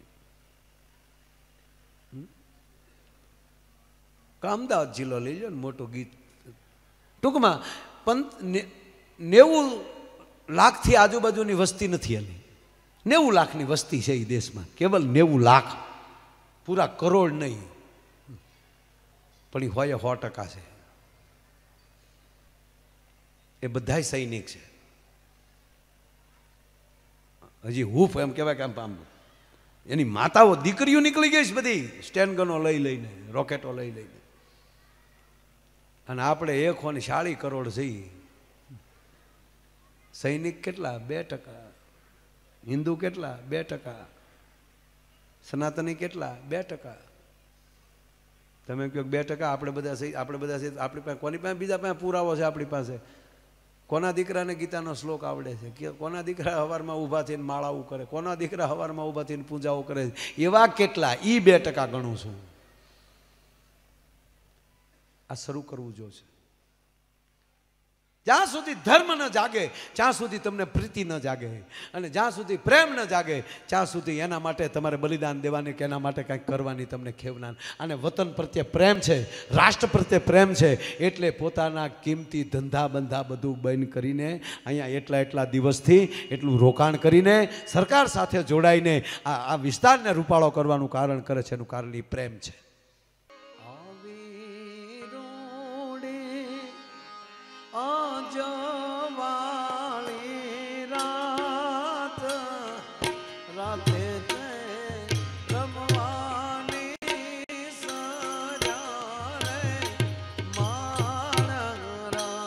અમદાવાદ જિલ્લો લઈ લો ને, મોટું ગીત. ટૂંકમાં પંચ નેવું લાખથી આજુબાજુની વસ્તી નથી હાલી. નેવું લાખની વસ્તી છે એ દેશમાં, કેવલ નેવું લાખ, પૂરા કરોડ નહીં. પણ એ હોય સો ટકા છે. એ બધાય સૈનિક છે. હજી હૂફ એમ કહેવાય કે આમ એની માતાઓ દીકરીઓ નીકળી ગઈ છે બધી, સ્ટેન ગનો લઈ લઈને, રોકેટો લઈ લઈને. અને આપણે એકસો ને ચાળીસ કરોડ છીએ. સૈનિક કેટલા? બે ટકા. હિન્દુ કેટલા? બે ટકા. સનાતની કેટલા? બે ટકા. તમે કહો બે ટકા આપણે બધા આપણે બધા આપણી પાસે કોની પાસે બીજા પાસે પુરાવો છે? આપણી પાસે કોના દીકરાને ગીતાનો શ્લોક આવડે છે? કે કોના દીકરા હવારમાં ઊભા થઈને માળાઓ કરે? કોના દીકરા હવારમાં ઊભા થઈને પૂજાઓ કરે? એવા કેટલા? ઈ બે ટકા ગણું છું. આ શરૂ કરવું જોશે. જ્યાં સુધી ધર્મ ન જાગે ત્યાં સુધી તમને પ્રીતિ ન જાગે, અને જ્યાં સુધી પ્રેમ ન જાગે ત્યાં સુધી એના માટે તમારે બલિદાન દેવાની કે એના માટે કંઈક કરવાની તમને ખેવના. અને વતન પ્રત્યે પ્રેમ છે, રાષ્ટ્ર પ્રત્યે પ્રેમ છે, એટલે પોતાના કિંમતી ધંધા બંધા બધું બંધ કરીને અહીંયા એટલા એટલા દિવસથી એટલું રોકાણ કરીને સરકાર સાથે જોડાઈને આ આ વિસ્તારને રૂપાળો કરવાનું કારણ કરે છે. એનું કારણ એ પ્રેમ છે. જવાળી રાત રાતે રમવાની સજારે માણરા.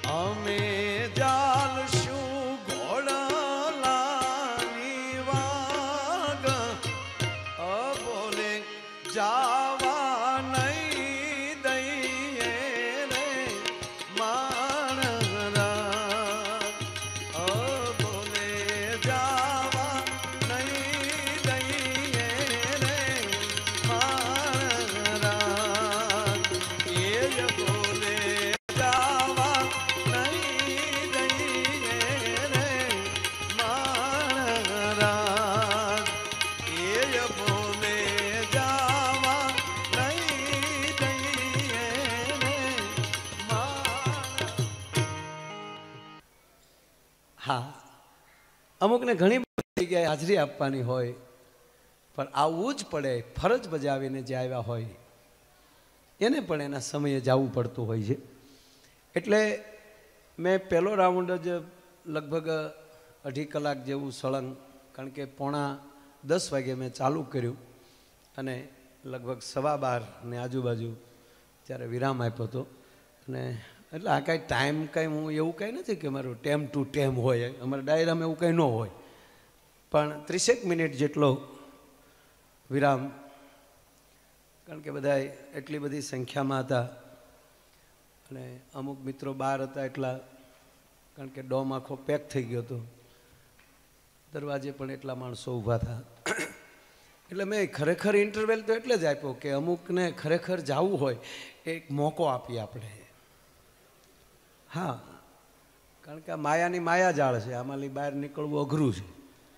અમે જાલશું ઘોડલાની વાગ બોલે જાવા નહીં દઈએ રે માણરા બોલે જાવા નહીં દઈએ રે માણરા એ બોલે જાવા નહીં દઈએ રે માણરા એ બોલે જાવા નહીં દઈએ રે માણરા. હા, અમુકને ઘણી બધી જગ્યાએ હાજરી આપવાની હોય, પણ આવવું જ પડે. ફરજ બજાવીને જે આવ્યા હોય એને પણ એના સમયે જવું પડતું હોય છે. એટલે મેં પહેલો રાઉન્ડ જ લગભગ અઢી કલાક જેવું સળંગ, કારણ કે પોણા દસ વાગે મેં ચાલુ કર્યું અને લગભગ સવા બાર ને આજુબાજુ ત્યારે વિરામ આપ્યો હતો. અને એટલે આ કાંઈ ટાઈમ કાંઈ હું એવું કાંઈ નથી કે મારું ટેમ ટુ ટેમ હોય, અમારા ડાયરામાં એવું કંઈ ન હોય, પણ ત્રીસેક મિનિટ જેટલો વિરામ, કારણ કે બધા એટલી બધી સંખ્યામાં હતા અને અમુક મિત્રો બહાર હતા એટલા, કારણ કે ડોમ આખો પેક થઈ ગયો હતો, દરવાજે પણ એટલા માણસો ઊભા હતા. એટલે મેં ખરેખર ઇન્ટરવેલ તો એટલે જ આપ્યો કે અમુકને ખરેખર જવું હોય એક મોકો આપીએ આપણે. હા, કારણ કે આ માયાની માયાજાળ છે, આમાંથી બહાર નીકળવું અઘરું છે.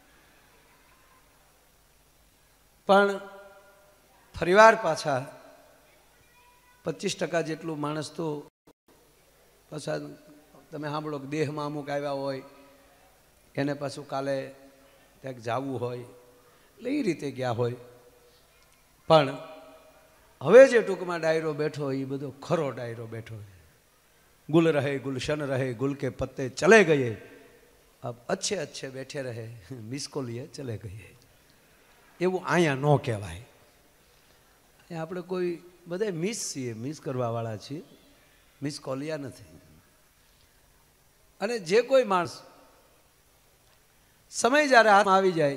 પણ ફરીવાર પાછા પચીસ ટકા જેટલું માણસ તો પાછા તમે સાંભળો કે દેહમાં અમુક આવ્યા હોય એને પાછું કાલે ક્યાંક જવું હોય એટલે એ રીતે ગયા હોય. પણ હવે જે ટૂંકમાં ડાયરો બેઠો એ બધો ખરો ડાયરો બેઠો છે. ગુલ રહે ગુલશન રહે ગુલ કે પત્તે ચલે ગયે અબ અચ્છે અચ્છે બેઠે રહે મિસ કો લીએ ચલે ગયે. એવું અહીંયા ન કહેવાય. આપણે કોઈ બધા મિસ છીએ, મિસ કરવાવાળા છીએ, મિસ કોલિયા નથી. અને જે કોઈ માણસ સમય જ્યારે હાથમાં આવી જાય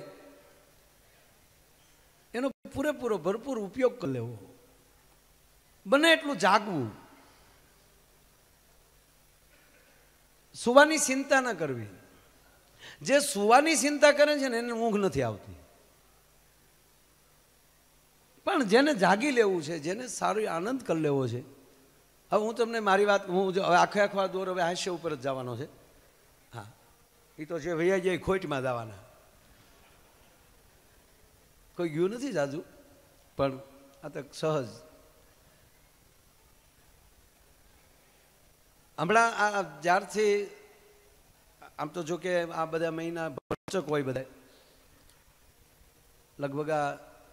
એનો પૂરેપૂરો ભરપૂર ઉપયોગ કરી લેવો, બને એટલું જાગવું, સુવાની ચિંતા ન કરવી. જે સુવાની ચિંતા કરે છે ને એને ઊંઘ નથી આવતી, પણ જેને જાગી લેવું છે, જેને સારો આનંદ કરી લેવો છે. હવે હું તમને મારી વાત, હું હવે આખે આખવા દોર હવે હાસ્ય ઉપર જ જવાનો છે. હા, એ તો છે ભૈયા જે ખોટમાં જવાના, કોઈ ગયું નથી જાજુ, પણ આ તો સહજ. હમણાં આ જ્યારથી આમ તો જો કે આ બધા મહિના ભરચક હોય, બધા લગભગ આ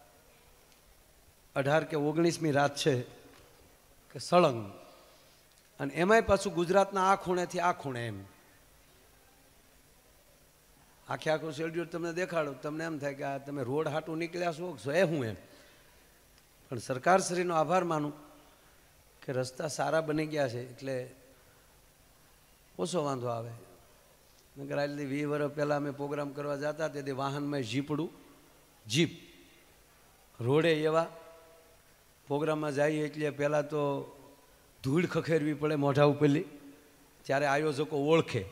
અઢાર કે ઓગણીસમી રાત છે કે સળંગ, અને એમાંય પાછું ગુજરાતના આ ખૂણેથી આ ખૂણે, એમ આખે આખું શેડ્યુલ તમને દેખાડો, તમને એમ થાય કે આ તમે રોડ હાટું નીકળ્યા છો છો એ હું એમ. પણ સરકારશ્રીનો આભાર માનું કે રસ્તા સારા બની ગયા છે એટલે ઓછો વાંધો આવે. નકર આજથી વીસ વર્ષ પહેલાં અમે પ્રોગ્રામ કરવા જતા તેથી વાહનમાં જીપડું, જીપ, રોડે એવા. પ્રોગ્રામમાં જઈએ એટલે પહેલાં તો ધૂળ ખખેરવી પડે મોઢા ઉપરલી, ત્યારે આયોજકો ઓળખે.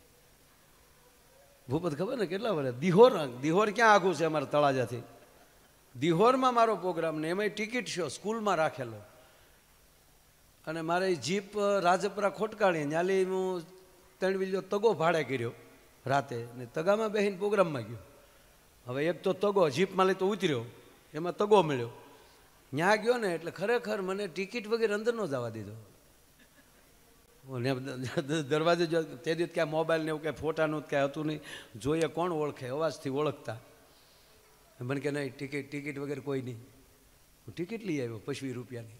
ભૂપત ખબર ને કેટલા વર્ષ? દિહોર, દિહોર ક્યાં આઘું છે અમારા તળાજાથી? દિહોરમાં મારો પ્રોગ્રામ ને એમાંય ટિકિટ શો સ્કૂલમાં રાખેલો, અને મારે જીપ રાજપરા ખોટકાળી ન્યાલી હું ત્રણ બીજો તગો ભાડે કર્યો રાતે, ને તગામાં બેસીને પ્રોગ્રામમાં ગયો. હવે એક તો તગો જીપમાં લઈ તો ઉતર્યો, એમાં તગો મળ્યો, ત્યાં ગયો ને એટલે ખરેખર મને ટિકિટ વગેરે અંદર ન જવા દીધો. દરવાજે જો તે દિવસ ક્યાં મોબાઈલ ને એવું કાંઈ ફોટાનું કાંઈ હતું નહીં, જોઈએ કોણ ઓળખે, અવાજથી ઓળખતા. મને કે નહીં ટિકિટ ટિકિટ વગેરે કોઈ નહીં. હું ટિકિટ લઈ આવ્યો પચીસ રૂપિયાની,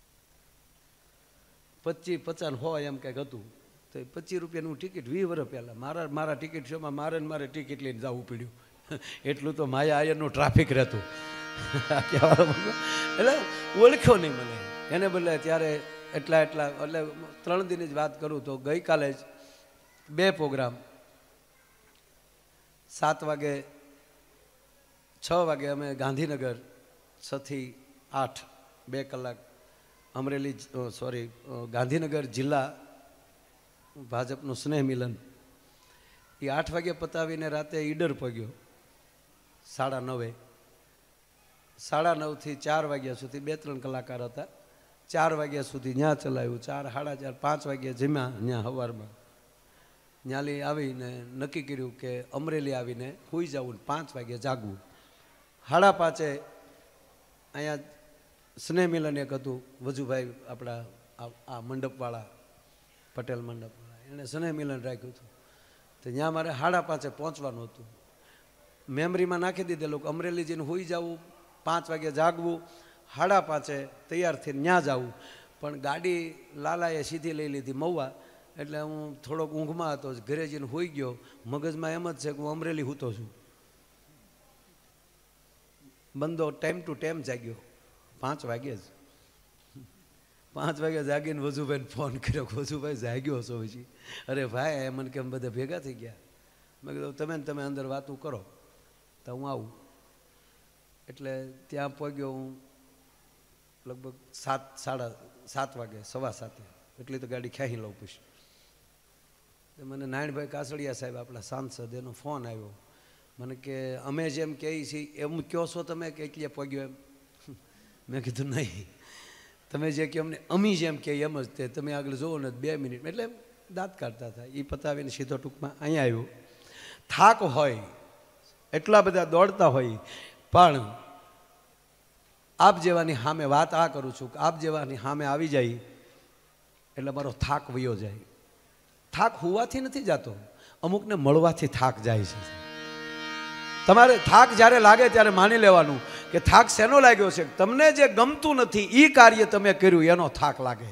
પચીસ પચાસ હોય એમ કંઈક હતું. તો એ પચીસ રૂપિયાનું ટિકિટ વીસ વર્ષ પહેલાં મારા મારા ટિકિટ શોમાં મારે ને મારે ટિકિટ લઈને જવું પડ્યું. એટલું તો માયા આયરનું ટ્રાફિક રહેતું. એટલે ઓળખ્યો નહીં મને, એને બદલે ત્યારે એટલા એટલા એટલે ત્રણ દિનની જ વાત કરું તો ગઈકાલે જ બે પ્રોગ્રામ, સાત વાગે છ વાગે અમે ગાંધીનગર, છથી આઠ બે કલાક અમરેલી સોરી ગાંધીનગર જિલ્લા ભાજપનું સ્નેહ મિલન એ આઠ વાગે પતાવીને રાતે ઈડર પગ્યો સાડા નવે. સાડા નવથી ચાર વાગ્યા સુધી બે ત્રણ કલાકાર હતા. ચાર વાગ્યા સુધી ત્યાં ચલાવ્યું. ચાર સાડા ચાર પાંચ વાગ્યા જમ્યા ત્યાં સવારમાં. ત્યાંથી આવીને નક્કી કર્યું કે અમરેલી આવીને સૂઈ જવું, પાંચ વાગે જાગવું. સાડા પાંચે અહીંયા સ્નેહ મિલન એક હતું, વજુભાઈ આપણા આ મંડપવાળા, પટેલ મંડપવાળા, એણે સ્નેહ મિલન રાખ્યું હતું. તો ત્યાં મારે સાડા પાંચે પહોંચવાનું હતું. મેમરીમાં નાખી દીધેલું કે અમરેલી જઈને સૂઈ જવું, પાંચ વાગે જાગવું, સાડા પાંચે તૈયાર થઈને ત્યાં જવું. પણ ગાડી લાલાએ સીધી લઈ લીધી મહુવા, એટલે હું થોડોક ઊંઘમાં હતો, ઘરે જઈને સૂઈ ગયો. મગજમાં એમ જ છે કે હું અમરેલી સૂતો છું. બંદો ટાઈમ ટુ ટાઈમ જાગ્યો, પાંચ વાગે જ. પાંચ વાગે જાગીને વજુભાઈને ફોન કર્યો, વજુભાઈ જાગ્યો છો પછી? અરે ભાઈ મને કેમ બધા ભેગા થઈ ગયા. મેં કીધું તમે ને તમે અંદર વાતું કરો તો હું આવું. એટલે ત્યાં પહોંચ્યો હું લગભગ સાત સાડા સાત વાગે, સવા સાતે. એટલી તો ગાડી ખ્યાહી લઉં પછી. મને નારાયણભાઈ કાસડિયા સાહેબ આપણા સાંસદ, એનો ફોન આવ્યો. મને કે અમે જેમ કહીએ છીએ એમ કહો છો તમે કે એટલે પગ્યો એમ? મેં કીધું નહીં, તમે જે કહો અમને અમી જેમ કે એમ જ તે, તમે આગળ જુઓ ને બે મિનિટ. એટલે દાંત કાઢતા હતા. એ પતાવીને સીધો ટૂંકમાં અહીંયા આવ્યો. થાક હોય, એટલા બધા દોડતા હોય, પણ આપ જેવાની સામે વાત આ કરું છું કે આપ જેવાની સામે આવી જાય એટલે મારો થાક વયો જાય. થાક હોવાથી નથી જતો, અમુકને મળવાથી થાક જાય છે. તમારે થાક જ્યારે લાગે ત્યારે માની લેવાનું કે થાક શેનો લાગ્યો છે? તમને જે ગમતું નથી એ કાર્ય તમે કર્યું એનો થાક લાગે.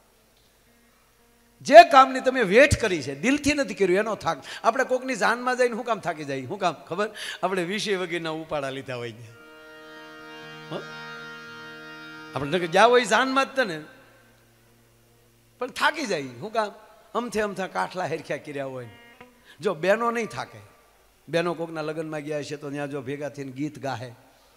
જે કામની તમે વેઠ કરી છે, દિલથી નથી કર્યું એનો થાક. આપણે કોકની જાનમાં જઈને શું કામ થાકી જાય? શું કામ ખબર? આપણે વીસે વગેરેના ઉપાડા લીધા હોય ને, આપણે જ્યાં હોય જાનમાં જ ને, પણ થાકી જાય. શું કામ? અમથે અમથા કાઠલા હેરખ્યા કર્યા હોય. જો બહેનો નહીં થાકે, બહેનો કોકના લગ્નમાં ગયા છે તો ત્યાં જો ભેગા થઈને ગીત ગાહે,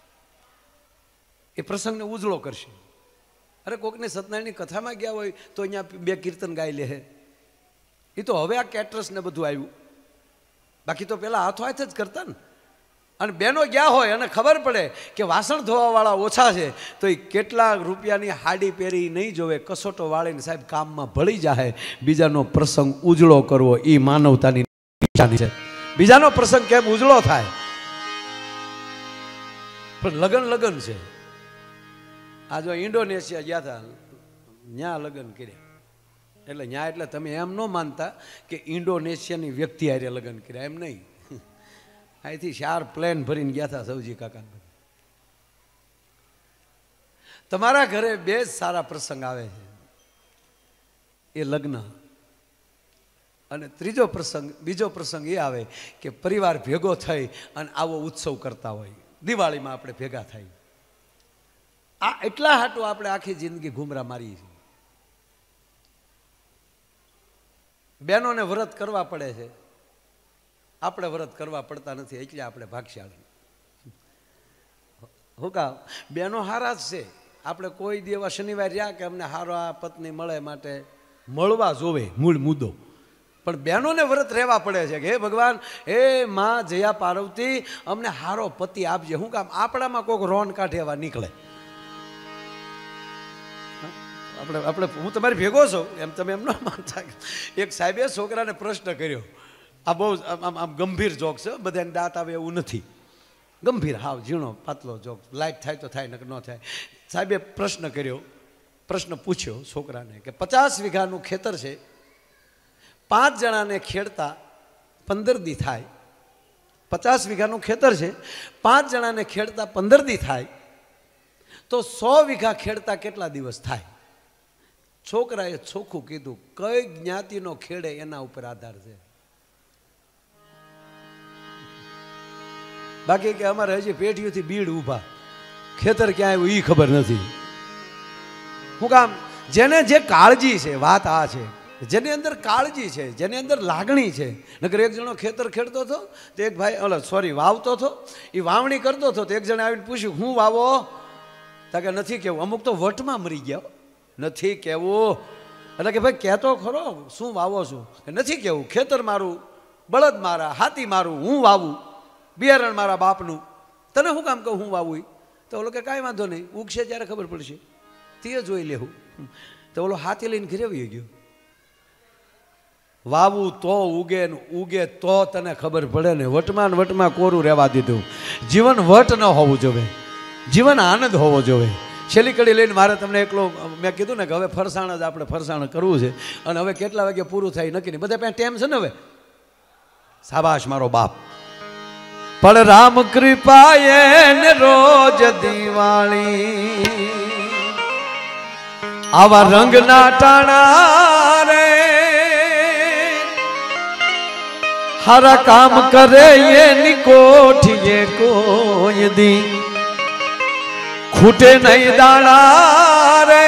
એ પ્રસંગને ઉજળો કરશે. અરે કોકની સત્યનારાયણની કથામાં ગયા હોય તો અહીંયા બે કીર્તન ગાઈ લે. એ તો હવે આ કેટરસ ને બધું આવ્યું, બાકી તો પેલા હાથો હાથ જ કરતા ને. અને બહેનો ગયા હોય અને ખબર પડે કે વાસણ ધોવાવાળા ઓછા છે તો એ કેટલા રૂપિયાની હાડી પહેરી નહીં જોવે, કસોટો વાળીને સાહેબ કામમાં ભળી જાય. બીજાનો પ્રસંગ ઉજળો કરવો એ માનવતાની નિશાની છે. બીજાનો પ્રસંગ કેમ ઉજળો થાય? પણ લગન લગન છે. આ જો ઇન્ડોનેશિયા ગયા હતા, ત્યાં લગ્ન કર્યા. એટલે ત્યાં એટલે તમે એમ ન માનતા કે ઇન્ડોનેશિયાની વ્યક્તિ હારે લગ્ન કર્યા, એમ નહીં. અહીંથી ચાર પ્લેન ભરીને ગયા હતા સૌજી કાકા. તમારા ઘરે બે જ સારા પ્રસંગ આવે છે, એ લગ્ન. અને ત્રીજો પ્રસંગ, બીજો પ્રસંગ એ આવે કે પરિવાર ભેગો થઈ અને આવો ઉત્સવ કરતા હોય. દિવાળીમાં આપણે ભેગા થઈ. આ એટલા હાટું આપણે આખી જિંદગી ઘૂમરા મારીએ છીએ. બહેનોને વ્રત કરવા પડે છે, આપણે વ્રત કરવા પડતા નથી, એટલે આપણે ભાગશાળી. હું કામ? બહેનો હારા જ છે. આપણે કોઈ દેવા શનિવાર રહ્યા કે અમને હારો આ પત્ની મળે માટે મળવા જોવે, મૂળ મુદ્દો. પણ બહેનોને વ્રત રહેવા પડે છે કે હે ભગવાન, હે માં જયા પાર્વતી, અમને હારો પતિ આપજે. શું કામ? આપણામાં કોઈક રોન કાઢે એવા નીકળે. આપણે આપણે હું તમારી ભેગો છું એમ તમે એમ ન માનતા. એક સાહેબે છોકરાને પ્રશ્ન કર્યો, આ બહુ આમ આમ ગંભીર જોક છે, બધાને દાંત આવે એવું નથી, ગંભીર, હાવ ઝીણો પાતળો જોક, લાઈટ થાય તો થાય, નકર ન થાય. સાહેબે પ્રશ્ન કર્યો, પ્રશ્ન પૂછ્યો છોકરાને કે પચાસ વીઘાનું ખેતર છે, પાંચ જણાને ખેડતા પંદર દી થાય. પચાસ વીઘાનું ખેતર છે, પાંચ જણાને ખેડતા પંદર દી થાય, તો સો વીઘા ખેડતા કેટલા દિવસ થાય? છોકરાએ ચોખ્ખું કીધું, કઈ જ્ઞાતિનો ખેડે એના ઉપર આધાર છે. બાકી કે અમારે હજી પેઢીઓથી બીડ ઊભા, ખેતર ક્યાં આવ્યું એ ખબર નથી. શું કામ? જેને જે કાળજી છે, વાત આ છે, જેની અંદર કાળજી છે, જેની અંદર લાગણી છે. નકર એક જણો ખેતર ખેડતો હતો તો એક ભાઈ ઓલો સોરી વાવતો હતો, એ વાવણી કરતો હતો તો એક જણે આવીને પૂછ્યું હું વાવો, તો કે નથી કેવું. અમુક તો વટમાં મરી ગયા, નથી કેવું. એટલે કે ભાઈ કહેતો ખરો શું વાવો છું, નથી કેવું. ખેતર મારું, બળદ મારા, હાથી મારું, હું વાવું, બિયારણ મારા બાપનું, તને શું કામ કહું હું વાવું. તો ઓલો કે કાંઈ વાંધો નહીં, ઉગશે ત્યારે ખબર પડશે, તે જોઈ લેવું. તો ઓલો હાથી લઈને ઘરે આવી ગયો. વાવું તો ઉગે ને ઉગે તો તને ખબર પડે ને. વટમાં વટમાં કોરું રહેવા દીધું. જીવન વટ ન હોવું જોઈએ, જીવન આનંદ હોવો જોઈએ. છેલ્લી કડી લઈને મારે તમને એકલો મેં કીધું ને કે હવે ફરસાણ જ આપણે ફરસાણ કરવું છે અને હવે કેટલા વાગે પૂરું થાય નક્કી નહીં. બધા પાસે ટેમ છે ને હવે. શાબાશ મારો બાપ. પણ રામ કૃપાએ ને રોજ દિવાળી આવા રંગના ટાણા રે હારા કામ કરે એની કોઠીએ કોઈ દી ખૂટે નહીં દાણા રે.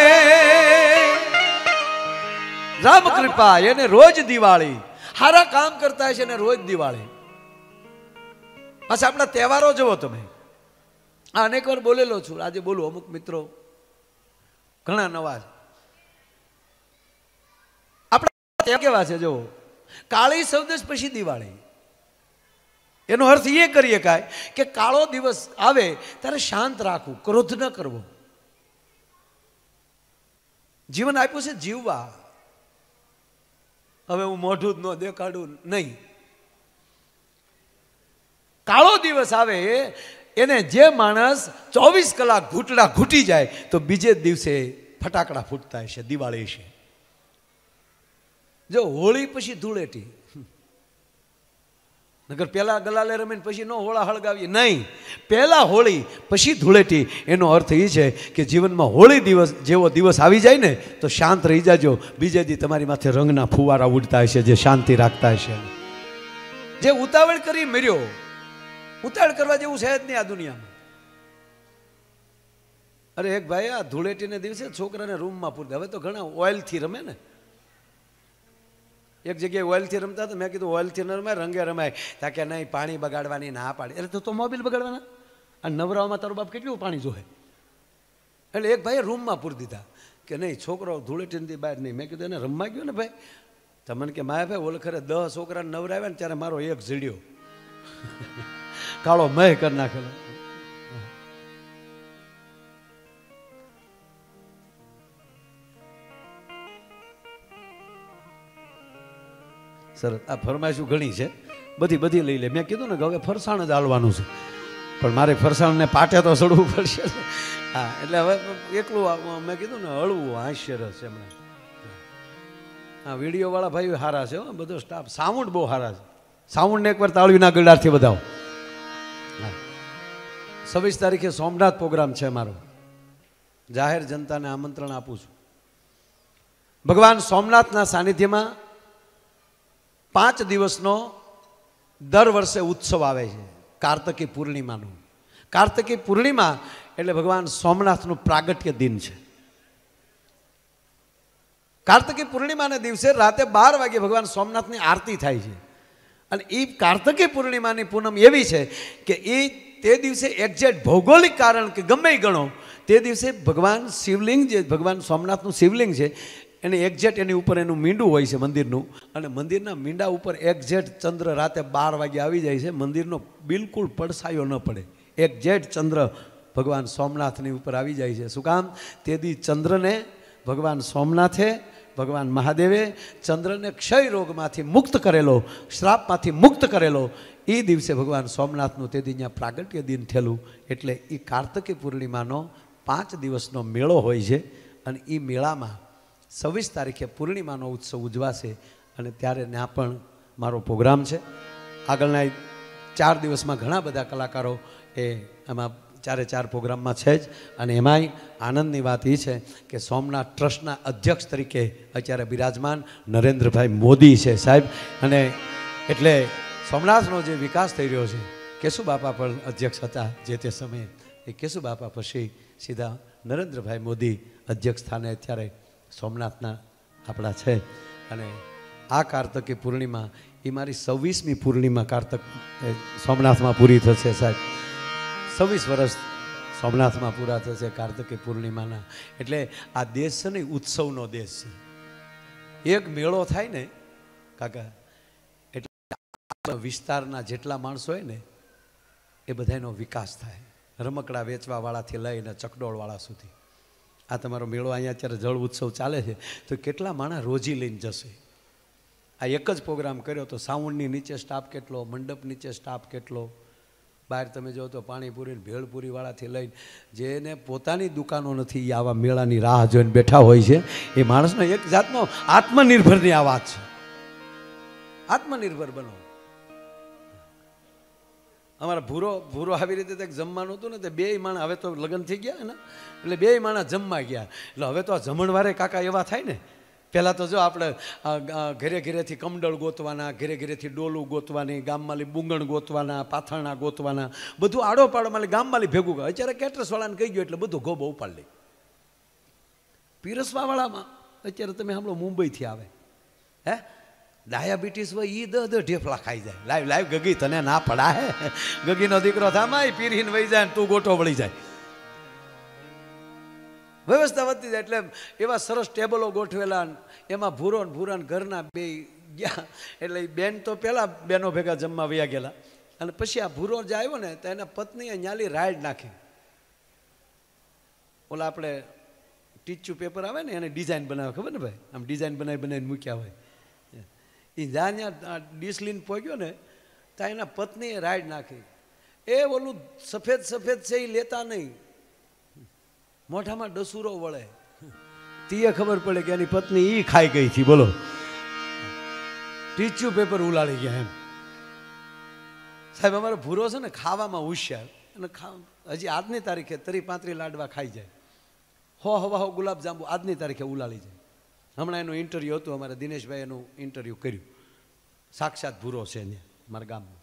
રામ કૃપા એને રોજ દિવાળી. હારા કામ કરતા છે ને રોજ દિવાળી. પાછા આપણા તહેવારો જુઓ તમે. આ અનેક વાર બોલેલો છું, આજે બોલું. અમુક મિત્રો ઘણા નવા છે. આપણા કેવા છે જુઓ, કાળી ચૌદશ પછી દિવાળી. એનો અર્થ એ કરીએ કાંઈ કે કાળો દિવસ આવે ત્યારે શાંત રાખવું, ક્રોધ ન કરવો. જીવન આપ્યું છે જીવવા. હવે હું મોઢું જ ન દેખાડું નહીં. કાળો દિવસ આવે એને જે માણસ ચોવીસ કલાક ઘૂંટડા ઘૂંટી જાય તો બીજે દિવસે ફટાકડા ફૂટતા હશે, દિવાળી છે. જો હોળી પછી ધૂળેટી, નગર પહેલા ગલાલે રમીને પછી નો હોળા હળગાવીએ નહીં. પહેલા હોળી પછી ધૂળેટી. એનો અર્થ એ છે કે જીવનમાં હોળી દિવસ જેવો દિવસ આવી જાય ને તો શાંત રહી જાજો. બીજે દી તમારી માથે રંગના ફુવારા ઉડતા હશે જે શાંતિ રાખતા હશે. જે ઉતાવળ કરી મર્યો, ઉતાવળ કરવા જેવું છે જ નહીં આ દુનિયામાં. અરે એક ભાઈ આ ધૂળેટીને દિવસે છોકરાને રૂમમાં પૂરતા. હવે તો ઘણા ઓઇલથી રમે ને. એક જગ્યાએ ઓઇલથી રમતા હતા. મેં કીધું ઓઇલથી ન રમાય, રંગે રમાય. તા કે નહીં પાણી બગાડવાની ના પાડી. એટલે તો મોબાઈલ બગાડવાના. આ નવરામાં તારો બાપ કેટલું પાણી જોહે. એટલે એક ભાઈએ રૂમમાં પૂરી દીધા કે નહીં છોકરો ધૂળેટીની બહાર નહીં. મેં કીધું એને રમવા ગયો ને ભાઈ. તમને કે માયા ભાઈ ઓળખરે દસ છોકરાને નવરાવ્યા ને ત્યારે મારો એક ઝીડ્યો કાળો મય કરી નાખેલો. સરસ. આ ફરમાઈશું ઘણી છે, બધી બધી લઈ લે. મેં કીધું ને કે હવે ફરસાણ જ હાલવાનું છે, પણ મારે ફરસાણને પાટે તો ચડવું પડશે. હા, એટલે હવે એકલું મેં કીધું ને હળવું હાસ્ય રસ એમણે. હા, વિડીયોવાળા ભાઈ સારા છે, બધો સ્ટાફ. સાઉન્ડ બહુ સારા છે. સાઉન્ડને એકવાર તાળીના ગળાથી બધાવો. હા, છવ્વીસ તારીખે સોમનાથ પ્રોગ્રામ છે મારો. જાહેર જનતાને આમંત્રણ આપું છું. ભગવાન સોમનાથના સાનિધ્યમાં પાંચ દિવસનો દર વર્ષે ઉત્સવ આવે છે, કાર્તકી પૂર્ણિમાનો. કાર્તકી પૂર્ણિમા એટલે ભગવાન સોમનાથનું પ્રાગટ્ય દિન છે. કાર્તકી પૂર્ણિમાના દિવસે રાતે બાર વાગે ભગવાન સોમનાથની આરતી થાય છે. અને એ કાર્તકી પૂર્ણિમાની પૂનમ એવી છે કે એ તે દિવસે એક્ઝેક્ટ ભૌગોલિક કારણ કે ગમે ગણો તે દિવસે ભગવાન શિવલિંગ જે ભગવાન સોમનાથનું શિવલિંગ છે એને એક્ઝેક્ટ એની ઉપર એનું મીંડું હોય છે મંદિરનું. અને મંદિરના મીંડા ઉપર એક્ઝેક્ટ ચંદ્ર રાતે બાર વાગે આવી જાય છે. મંદિરનો બિલકુલ પડછાયો ન પડે. એક્ઝેક્ટ ચંદ્ર ભગવાન સોમનાથની ઉપર આવી જાય છે. શું કામ? તેથી ચંદ્રને ભગવાન સોમનાથે, ભગવાન મહાદેવે ચંદ્રને ક્ષય રોગમાંથી મુક્ત કરેલો, શ્રાપમાંથી મુક્ત કરેલો. એ દિવસે ભગવાન સોમનાથનું તેથી ત્યાં પ્રાગટ્ય દિન થયેલું. એટલે એ કાર્તકી પૂર્ણિમાનો પાંચ દિવસનો મેળો હોય છે. અને એ મેળામાં છવ્વીસ તારીખે પૂર્ણિમાનો ઉત્સવ ઉજવાશે. અને ત્યારે ત્યાં પણ મારો પ્રોગ્રામ છે. આગળના ચાર દિવસમાં ઘણા બધા કલાકારો એ એમાં ચારે ચાર પ્રોગ્રામમાં છે જ. અને એમાંય આનંદની વાત એ છે કે સોમનાથ ટ્રસ્ટના અધ્યક્ષ તરીકે અત્યારે બિરાજમાન નરેન્દ્રભાઈ મોદી છે સાહેબ. અને એટલે સોમનાથનો જે વિકાસ થઈ રહ્યો છે, કેશુ બાપા પણ અધ્યક્ષ હતા જે તે સમયે. એ કેશુ બાપા પછી સીધા નરેન્દ્રભાઈ મોદી અધ્યક્ષ સ્થાને અત્યારે સોમનાથના આપણા છે. અને આ કાર્તકી પૂર્ણિમા એ મારી છવ્વીસમી પૂર્ણિમા કાર્તક સોમનાથમાં પૂરી થશે સાહેબ. છવ્વીસ વર્ષ સોમનાથમાં પૂરા થશે કાર્તકી પૂર્ણિમાના. એટલે આ દેશ છે ને ઉત્સવનો દેશ છે. એક મેળો થાય ને કાકા એટલે વિસ્તારના જેટલા માણસો હોય ને એ બધાનો વિકાસ થાય. રમકડા વેચવાવાળાથી લઈને ચકડોળવાળા સુધી. આ તમારો મેળો અહીંયા અત્યારે જળ ઉત્સવ ચાલે છે તો કેટલા માણસ રોજી લઈને જશે. આ એક જ પ્રોગ્રામ કર્યો તો સાઉન્ડની નીચે સ્ટાફ કેટલો, મંડપ નીચે સ્ટાફ કેટલો, બહાર તમે જો તો પાણીપુરી ભેળપુરીવાળાથી લઈને જેને પોતાની દુકાનો નથી એ આવા મેળાની રાહ જોઈને બેઠા હોય છે. એ માણસનો એક જાતનો આત્મનિર્ભરની આ વાત છે. આત્મનિર્ભર બનો. અમારા ભૂરો ભૂરો આવી રીતે જમવાનું હતું ને તે બે માણસ, હવે તો લગ્ન થઈ ગયા ને એટલે બે માણસ જમવા ગયા. એટલે હવે તો આ જમણવારે કાકા એવા થાય ને. પહેલાં તો જો આપણે ઘરે ઘરેથી કમડળ ગોતવાના, ઘરે ઘરેથી ડોલું ગોતવાની, ગામમાંથી બુંગણ ગોતવાના, પાથરણા ગોતવાના, બધું આડો પાડો માલી ગામમાંથી ભેગું કરે. અત્યારે કેટરસવાળાને કહી ગયો એટલે બધું ગોબો ઉપાડ લે. પીરસવાવાળામાં અત્યારે તમે સાંભળો મુંબઈથી આવે હે ડાયાબિટીસ હોય એ દ દ ઢેફલા ખાઈ જાય. લાઈવ લાઈવ ગગી તને ના પડા હે, ગગીનો દીકરો થામાય પીરીને વહી જાય ને તું ગોટો વળી જાય. વ્યવસ્થા વધતી જાય. એટલે એવા સરસ ટેબલો ગોઠવેલા, એમાં ભૂરો ને ભૂરા ઘરના બે ગયા. એટલે બેન તો પહેલાં બેનો ભેગા જમવા વયા ગયેલા. અને પછી આ ભૂરો જે આવ્યો ને તો એના પત્નીએ ન્યાલી રાઈડ નાખી. ઓલા આપણે ટીચું પેપર આવે ને એને ડિઝાઇન બનાવે, ખબર ને ભાઈ, આમ ડિઝાઇન બનાવી બનાવીને મૂક્યા હોય. એ જ્યાં ત્યાં ડીસલીન પહોંચ્યો ને ત્યાં એના પત્નીએ રાઈડ નાખી. એ ઓલું સફેદ સફેદ છે એ લેતા નહીં, મોઢામાં ડસુરો વળે. તીએ ખબર પડે કે એની પત્ની ઈ ખાઈ ગઈ હતી. બોલો, ટીચ્યું પેપર ઉલાળી ગયા એમ. સાહેબ અમારો ભૂરો છે ને ખાવામાં હોશિયાર. અને ખા હજી આજની તારીખે તરી પાંત્રી લાડવા ખાઈ જાય. હો હવા હો ગુલાબ જાંબુ આજની તારીખે ઉલાળી જાય. હમણાં એનું ઇન્ટરવ્યૂ હતું, અમારે દિનેશભાઈ એનું ઇન્ટરવ્યૂ કર્યું. સાક્ષાત ભૂરો છે ને મારા ગામમાં.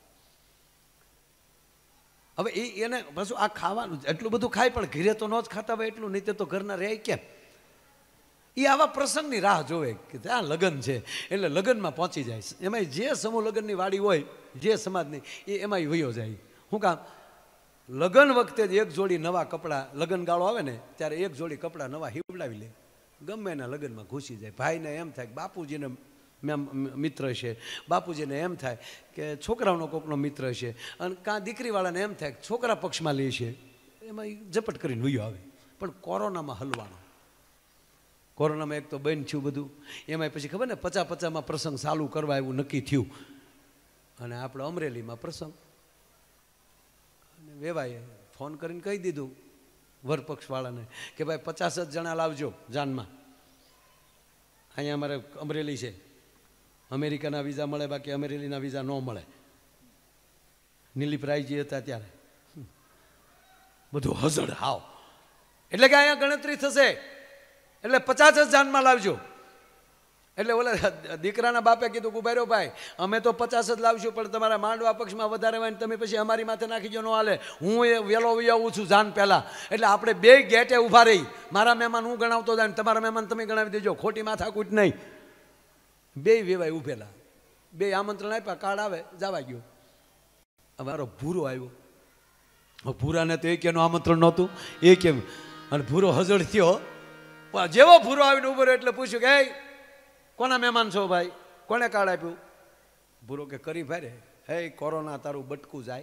હવે એ એને પાછું આ ખાવાનું એટલું બધું ખાય પણ ઘરે તો ન જ ખાતા હોય એટલું, નહીં તો ઘરના રહે કેમ. એ આવા પ્રસંગની રાહ જોવે કે ત્યાં લગ્ન છે એટલે લગ્નમાં પહોંચી જાય. એમાં જે સમૂહ લગ્નની વાડી હોય જે સમાજની એ એમાં વયો જાય. શું કામ? લગ્ન વખતે જ એક જોડી નવા કપડાં, લગ્ન ગાળો આવે ને ત્યારે એક જોડી કપડાં નવા હિવડાવી લે. ગમે એના લગ્નમાં ઘૂસી જાય. ભાઈને એમ થાય કે બાપુજીને મિત્ર છે, બાપુજીને એમ થાય કે છોકરાઓનો કોકનો મિત્ર છે, અને કાં દીકરીવાળાને એમ થાય કે છોકરા પક્ષમાં લે છે. એમાં ઝપટ કરીને વયો આવે. પણ કોરોનામાં હલવાનો. કોરોનામાં એક તો બંધ થયું બધું, એમાં પછી ખબર ને પચાસ પચાસમાં પ્રસંગ ચાલુ કરવા એવું નક્કી થયું. અને આપણે અમરેલીમાં પ્રસંગ અને વેવાએ ફોન કરીને કહી દીધું વરપક્ષવાળાને કે ભાઈ પચાસ જ જણા લાવજો જાનમાં. અહીંયા અમારે અમરેલી છે, અમેરિકાના વિઝા મળે, બાકી અમરેલીના વિઝા ન મળે. નીલીપરાયજી હતા ત્યારે બધું હઝડ હાવ. એટલે કે અહીંયા ગણતરી થશે એટલે પચાસ જ જાનમાં લાવજો. એટલે ઓલા દીકરાના બાપે કીધું કે ભાઈ ભાઈ અમે તો પચાસ જ લાવશું, પણ તમારા માંડવા પક્ષમાં વધારે હોય ને તમે પછી અમારી માથે નાખી જો ન હાલે. હું એ વેલો વી આવું છું જાન પહેલાં. એટલે આપણે બે ગેટે ઊભા રહી. મારા મહેમાન હું ગણાવતો જાય ને તમારા મહેમાન તમે ગણાવી દેજો, ખોટી માથાકૂટ નહીં. બે વેવાય ઉભેલા, બે આમંત્રણ આપ્યા, કાર્ડ આવે જવા ગયો. અમારો ભૂરો આવ્યો. ભૂરાને તો એક એનું આમંત્રણ નહોતું, એ કેમ. અને ભૂરો હજળ થયો. જેવો ભૂરો આવીને ઉભો રહ્યો એટલે પૂછ્યું કે કોના મહેમાન છો ભાઈ, કોને કાર્ડ આપ્યું? ભૂરો કે કરી ભાઈ હે કોરોના તારું બટકું જાય.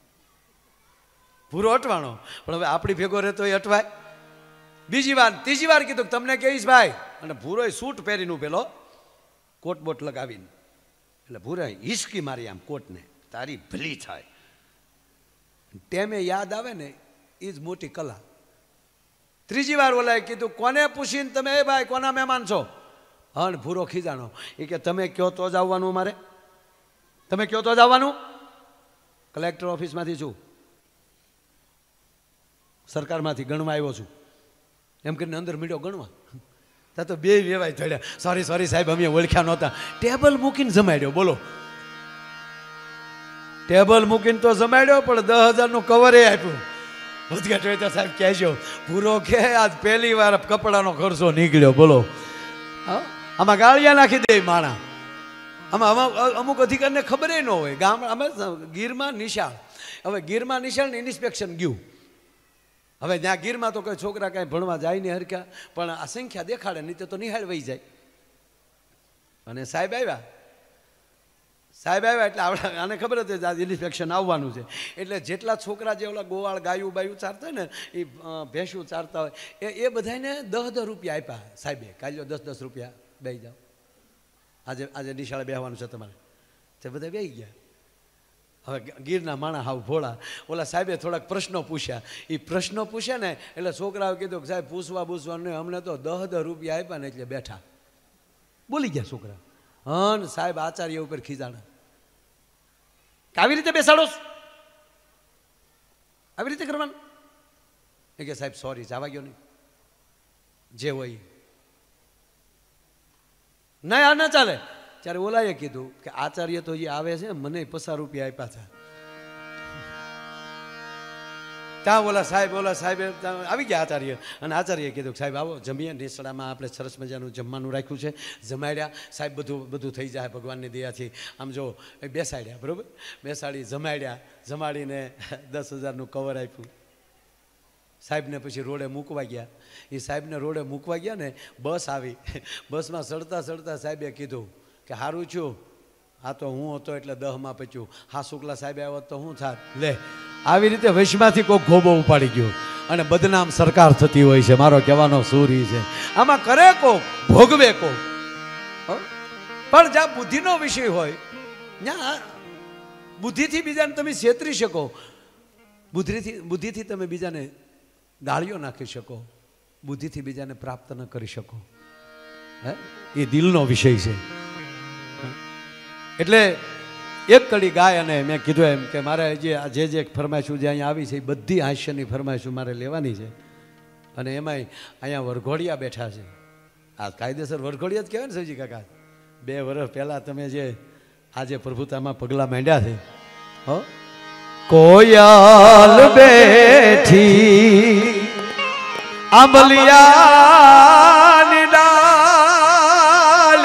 ભૂરો અટવાણો, પણ હવે આપણી ભેગો રહેતો એ અટવાય. બીજી વાર ત્રીજી વાર કીધું તમને કહીશ ભાઈ. અને ભૂરો સૂટ પહેરીને પેલો કોટ બોટ લગાવીને, એટલે ભૂરા હિસકી મારી આમ કોટને, તારી ભલી થાય. ટેમે યાદ આવે ને એ જ મોટી કલા. ત્રીજી વાર ઓલાએ કીધું કોને પૂછીને તમે એ ભાઈ કોના મહેમાન છો? હા, ને ભૂરો ખીજાણો. એ કે તમે કહો તો જ આવવાનું, મારે તમે કહો તો જ આવવાનું. કલેક્ટર ઓફિસમાંથી છું, સરકારમાંથી ગણવા આવ્યો છું એમ કરીને અંદર મીડો ગણવા. ત્યાં તો બે વેવાય ચડ્યા. સોરી સોરી સાહેબ અમે ઓળખ્યા નહોતા. ટેબલ મૂકીને જમાડ્યો. બોલો, ટેબલ મૂકીને તો જમાડ્યો, પણ દસ હજારનું કવરે આપ્યું. વધઘાટ હોય તો સાહેબ કહેજો. પૂરો કે આજ પહેલી વાર કપડાનો ખર્ચો નીકળ્યો. બોલો, હા, આમાં ગાળિયા નાખી દે માણા. આમાં આમાં અમુક અધિકારીને ખબર ન હોય. ગામ અમે ગીરમાં નિશાળ, હવે ગીરમાં નિશાળ ને ઇન્સ્પેક્શન ગયું. હવે ત્યાં ગીરમાં તો કોઈ છોકરા કાંઈ ભણવા જાય નહીં હરખ્યા, પણ આ સંખ્યા દેખાડે નહીં તો નિહાળ વહી જાય. અને સાહેબ આવ્યા, સાહેબ આવ્યા એટલે આપણે આને ખબર હતી આજે ઇન્સ્પેક્શન આવવાનું છે. એટલે જેટલા છોકરા જે ઓલા ગોવાળ ગાયું બાયું ચારતા હોય ને, એ ભેંસું ચારતા હોય, એ એ બધાને દસ દસ રૂપિયા આપ્યા સાહેબે. કાલ્યો દસ દસ રૂપિયા બે જાઓ, આજે આજે નિશાળે બેસવાનું છે તમારે. તે બધા બેસી ગયા. હવે ગીરના માણા હાવ ભોળા, ઓલા સાહેબે થોડાક પ્રશ્નો પૂછ્યા. એ પ્રશ્નો પૂછ્યા ને એટલે છોકરાઓ કીધું કે સાહેબ પૂછવા પૂછવાનું નહીં, અમને તો દસ દસ રૂપિયા આપ્યા ને એટલે બેઠા. બોલી ગયા છોકરા. હન સાહેબ આચાર્ય ઉપર ખીજાણા, આવી રીતે બેસાડો, આવી રીતે કરવાનું. એ કે સાહેબ સોરી, જવા ગયો નહીં, જે હોય નહીં, આ ના ચાલે. ત્યારે ઓલાએ કીધું કે આચાર્ય તો જે આવે છે મને પચાસ રૂપિયા આપ્યા હતા. ત્યાં ઓલા સાહેબ ઓલા સાહેબે આવી ગયા આચાર્ય, અને આચાર્યએ કીધું કે સાહેબ આવો જમીએ. નેસડામાં આપણે સરસ મજાનું જમવાનું રાખ્યું છે, જમાડ્યા. સાહેબ બધું બધું થઈ જાય ભગવાનની દયાથી. આમ જો બેસાડ્યા, બરાબર, બેસાડી જમાડ્યા. જમાડીને દસ હજારનું કવર આપ્યું. સાહેબને પછી રોડે મૂકવા ગયા. એ સાહેબને રોડે મૂકવા ગયા ને બસ આવી. બસમાં ચડતા ચડતા સાહેબે કીધું કે સારું છું, આ તો હું હતો એટલે દહમાં પચ્યું. હા શુક્લા સાહેબ આવ્યો તો હું થાત. લે આવી રીતે વૈશમાંથી કોઈ ગોબો ઉપાડી ગયો અને બદનામ સરકાર થતી હોય છે. મારો કહેવાનો સૂરી છે, આમાં કરે કો ભોગવે કો. પણ જ્યાં બુદ્ધિનો વિષય હોય ત્યાં બુદ્ધિથી બીજાને તમે છેતરી શકો, બુદ્ધિથી બુદ્ધિથી તમે બીજાને ગાળીઓ નાખી શકો, બુદ્ધિથી બીજાને પ્રાપ્ત ન કરી શકો. હે, એ દિલનો વિષય છે. એટલે એક કડી ગાય અને મેં કીધું એમ કે મારે જે જે જે ફરમાઈશું જે અહીંયા આવી છે એ બધી હાસ્યની ફરમાઈશું મારે લેવાની છે. અને એમાંય અહીંયા વરઘોડિયા બેઠા છે. આ કાયદેસર વરઘોડિયા જ કહેવાય ને સૌજી કાકા. બે વર્ષ પહેલાં તમે જે આજે પ્રભુતામાં પગલાં માંડ્યા છે. હો, કોયલ બેઠી આંબલિયાની ડાલ.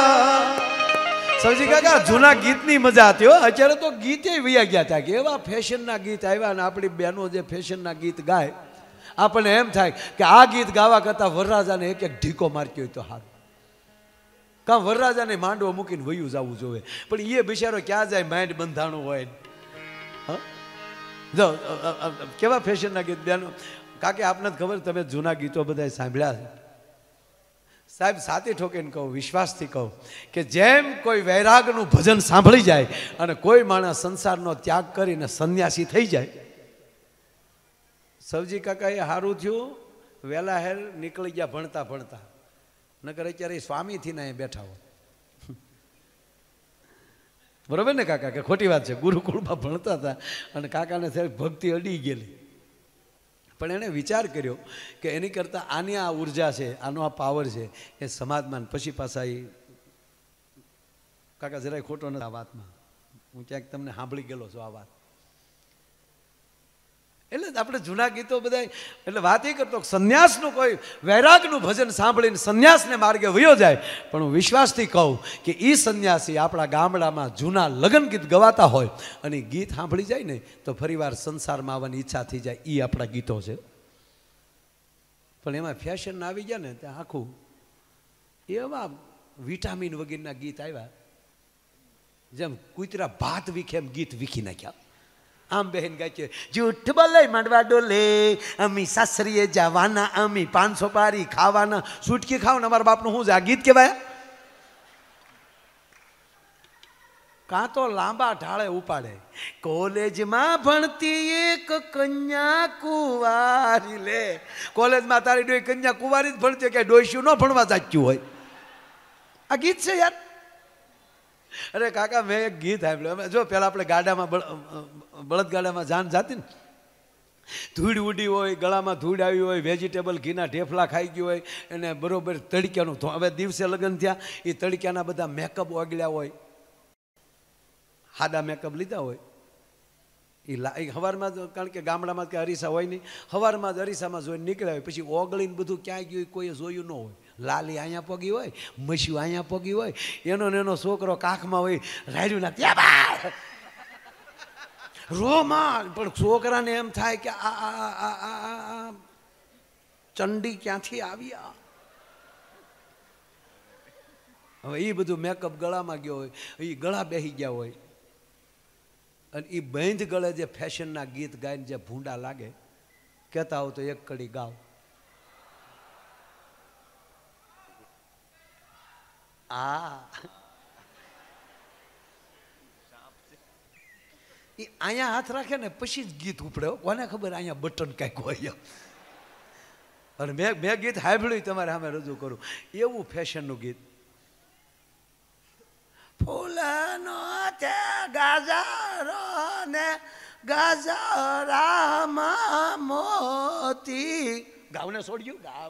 સૌજી કાકા જૂના ગીતની મજા હતી હો. અત્યારે તો ગીતે વૈયા ગયા હતા કે એવા ફેશનના ગીત આવ્યા ને આપણી બહેનો જે ફેશનના ગીત ગાય, આપણને એમ થાય કે આ ગીત ગાવા કરતાં વરરાજાને એક એક ઢીકો મારતી હોય તો સારું. કાં વરરાજાને માંડવો મૂકીને વયું જવું જોવે, પણ એ બિચારો ક્યાં જાય, માઇન્ડ બંધાણું હોય. હા, જો કેવા ફેશનના ગીત બેનો. કાકે આપને જ ખબર, તમે જૂના ગીતો બધા સાંભળ્યા છે. સાહેબ સાતી ઠોકીને કહું, વિશ્વાસથી કહું કે જેમ કોઈ વૈરાગનું ભજન સાંભળી જાય અને કોઈ માણસ સંસારનો ત્યાગ કરીને સંન્યાસી થઈ જાય. સૌજી કાકા એ સારું થયું વહેલા હેર નીકળી ગયા ભણતા ભણતા, નકર અત્યારે સ્વામીથી ને અહીં બેઠા હો. બરોબર ને કાકા, કે ખોટી વાત છે? ગુરુકુળમાં ભણતા હતા અને કાકાને સાહેબ ભક્તિ અડી ગયેલી. પણ એણે વિચાર કર્યો કે એની કરતાં આની આ ઉર્જા છે, આનો આ પાવર છે એ સમાજમાં. પછી પાછા એ કાકા જરાય ખોટો નથી આ વાતમાં, હું ક્યાંક તમને સાંભળી ગયેલો છું આ વાત. એટલે આપણે જૂના ગીતો બધા, એટલે વાત એ કરતો સંન્યાસનું કોઈ વૈરાગનું ભજન સાંભળીને સંન્યાસને માર્ગે વયો જાય. પણ હું વિશ્વાસથી કહું કે એ સંન્યાસી આપણા ગામડામાં જૂના લગ્ન ગીત ગવાતા હોય અને ગીત સાંભળી જાય ને તો ફરીવાર સંસારમાં આવવાની ઈચ્છા થઈ જાય. એ આપણા ગીતો છે. પણ એમાં ફેશન આવી ગયા ને ત્યાં આખું એવા વિટામિન વગેરેના ગીત આવ્યા, જેમ કૂતરા ભાત વીખે એમ ગીત વીખી નાખ્યા. આમ બહેન ગાય છે, જૂઠ બોલે માંડવા ડોલે, અમી સાસરીએ જવાના, અમી પાંચસો પારી ખાવાના, સુટકી ખાવાના. અમારા બાપનું શું છે આ ગીત કહેવાય? કાં તો લાંબા ઢાળે ઉપાડે, કોલેજમાં ભણતી એક કન્યા કુંવારી. લે, કોલેજમાં તારી ડોઈ કન્યા કુંવારી જ ભણતી, કે ડોઈશું ન ભણવા જાચ્યું હોય? આ ગીત છે યાર. અરે કાકા મેં એક ગીત સાંભળ્યું. જો પેલા આપણે ગાડામાં બળદ ગાડામાં જાન જાતી ને, ધૂળ ઉડી હોય, ગળામાં ધૂળ આવી હોય, વેજીટેબલ ઘીના ઢેફલા ખાઈ ગયું હોય, અને બરોબર તડક્યાનું, હવે દિવસે લગ્ન થયા એ તડક્યાના બધા મેકઅપ ઓગળ્યા હોય, સાદા મેકઅપ લીધા હોય એ સવારમાં જ, કારણ કે ગામડામાં કે અરીસા હોય નહીં, સવારમાં જ અરીસામાં જોઈને નીકળ્યા હોય, પછી ઓગળીને બધું ક્યાંય ગયું કોઈએ જોયું ન હોય. લાલી અહીંયા પગી હોય, મસ્યું અહીંયા પગી હોય, એનો ને એનો છોકરો કાખમાં હોય, રાયડું નાખતી રોમાં. પણ છોકરાને એમ થાય કે આ આ આ આ ચંડી ક્યાંથી આવ્યા. હવે એ બધું મેકઅપ ગળામાં ગયો હોય, એ ગળા બેસી ગયા હોય, અને એ બંધ ગળે જે ફેશનના ગીત ગાઈને જે ભૂંડા લાગે, કહેતા હો તો એક કડી ગાવ. આ એ અહીંયા હાથ રાખે ને પછી જ ગીત ઉપડે. કોને ખબર અહીંયા બટન કાંઈક હોય. અને મેં મેં ગીત સાંભળ્યું તમારે સામે રજૂ કરું, એવું ફેશનનું ગીત. ફૂલનો છે ગાજરો ને ગાજરામાં મોતી. ગાવને છોડ્યું, ગાવ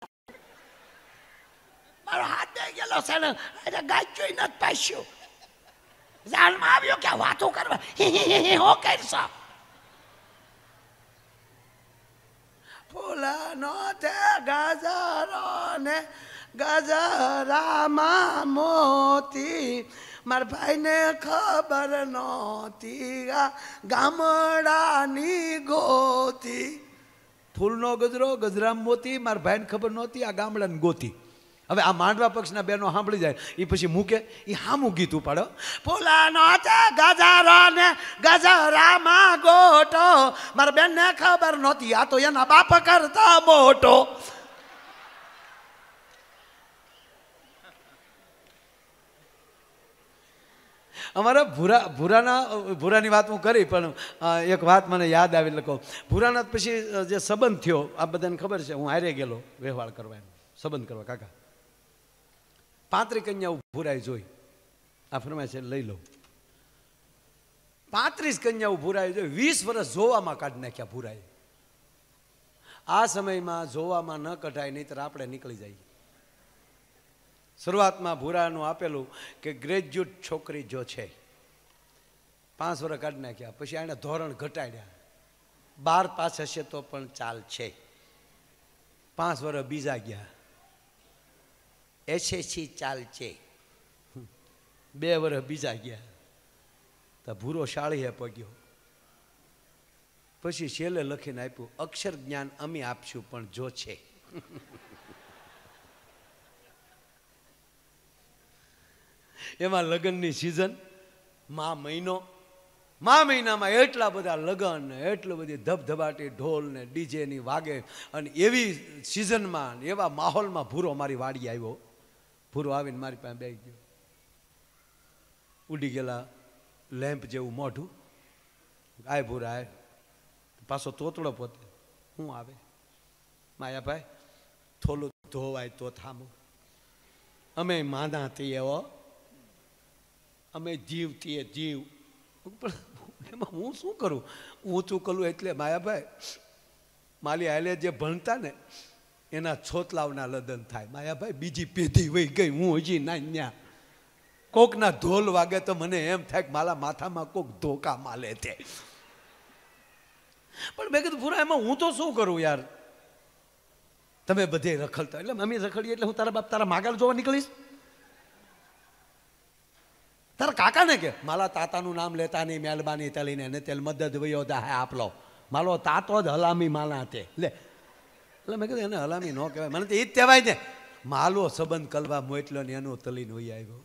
મારો હાથ દઈ ગયેલો છે ને, એટલે ગાચ્યું નથી પાસ્યું. જાણમાં આવ્યો કે વાતો કરવા હો કરશો. ફૂલનો છે ગાજરો ને ગજરામાં મોતી, મારા ભાઈને ખબર નહોતી આ ગામડાની ગોતી. ફૂલનો ગજરો ગજરામાં મોતી, મારા ભાઈને ખબર નહોતી આ ગામડાની ગોતી. હવે આ માંડવા પક્ષના બહેનો સાંભળી જાય એ પછી મૂકે, એ હામું ગીત ઉપાડો. ફૂલાનો છે ગજારો ને ગજરામાં ગોટો, મારા બેનને ખબર નહોતી આ તો એના બાપ કરતા મોટો. અમારા ભૂરા ભૂરાના ભૂરાની વાત હું કરી, પણ એક વાત મને યાદ આવી એટલે કહું. ભૂરાના પછી જે સંબંધ થયો, આ બધાને ખબર છે, હું હારે ગયેલો વ્યવહાર કરવા, એમ સંબંધ કરવા. કાકા પાંત્રી કન્યાઓ ભૂરાઈ જોઈ, આ ફરમાય છે લઈ લો. પાંત્રીસ કન્યાઓ ભૂરાઈ જોઈ, વીસ વર્ષ જોવામાં કાઢી નાખ્યા ભૂરાઈ. આ સમયમાં જોવામાં ન કઢાય, નહીંતર આપણે નીકળી જઈએ. શરૂઆતમાં ભૂરાનું આપેલું કે ગ્રેજ્યુએટ છોકરી જો છે, પાંચ વર્ષ કાઢી નાખ્યા. પછી એને ધોરણ ઘટાડ્યા, બાર પાસ હશે તો પણ ચાલ છે. પાંચ વર્ષ બીજા ગયા, એસએસસી ચાલ છે. બે વર્ષ બીજા ગયા તો ભૂરો શાળીએ પગ્યો. પછી છેલ્લે લખીને આપ્યું, અક્ષર જ્ઞાન અમે આપશું પણ જો છે. એમાં લગ્નની સિઝન, મા મહિનો, મા મહિનામાં એટલા બધા લગ્ન ને એટલી બધી ધબધબાટી ઢોલ ને ડીજેની વાગે, અને એવી સિઝનમાં એવા માહોલમાં ભૂરો મારી વાડી આવ્યો. ભૂરો આવીને મારી પાસે બેસી ગયો. ઉડી ગયેલા લેમ્પ જેવું મોઢું, આય ભૂરા આય, પાછો તોતડો પોતે. હું આવે માયાભાઈ, થોડું ધોવાય તો થામો, અમે માંદા થઈએ હો, અમે જીવ થઈએ જીવ. પણ એમાં હું શું કરું, ઊંચું કરું એટલે માયાભાઈ માલી હાલે જે ભણતા ને એના છોતલાવના લદન થાય. માયાભાઈ બીજી પેઢી વહી ગઈ, હું હજી ના ન્યા. કોકના ઢોલ વાગે તો મને એમ થાય કે મારા માથામાં કોક ધોકા માલે છે. પણ મેં કીધું પૂરા એમાં હું તો શું કરું યાર, તમે બધે રખડતા. એટલે મમ્મી રખડીએ એટલે હું તારા બાપ તારા માગલ જોવા નીકળીશ? તારા કાકાને કે મારા તાતાનું નામ લેતા નહીં, મહેરબાની તલીને ને તેલ મદદ વયો દા હે આપલો, મારો તાતો જ હલામી માલા તે લે. એટલે મેં કીધું એને હલામી ન કહેવાય, મને તો એ જ કહેવાય ને. માલો સંબંધ કલવા મોટલો ને એનો તલીને વહી આવ્યો.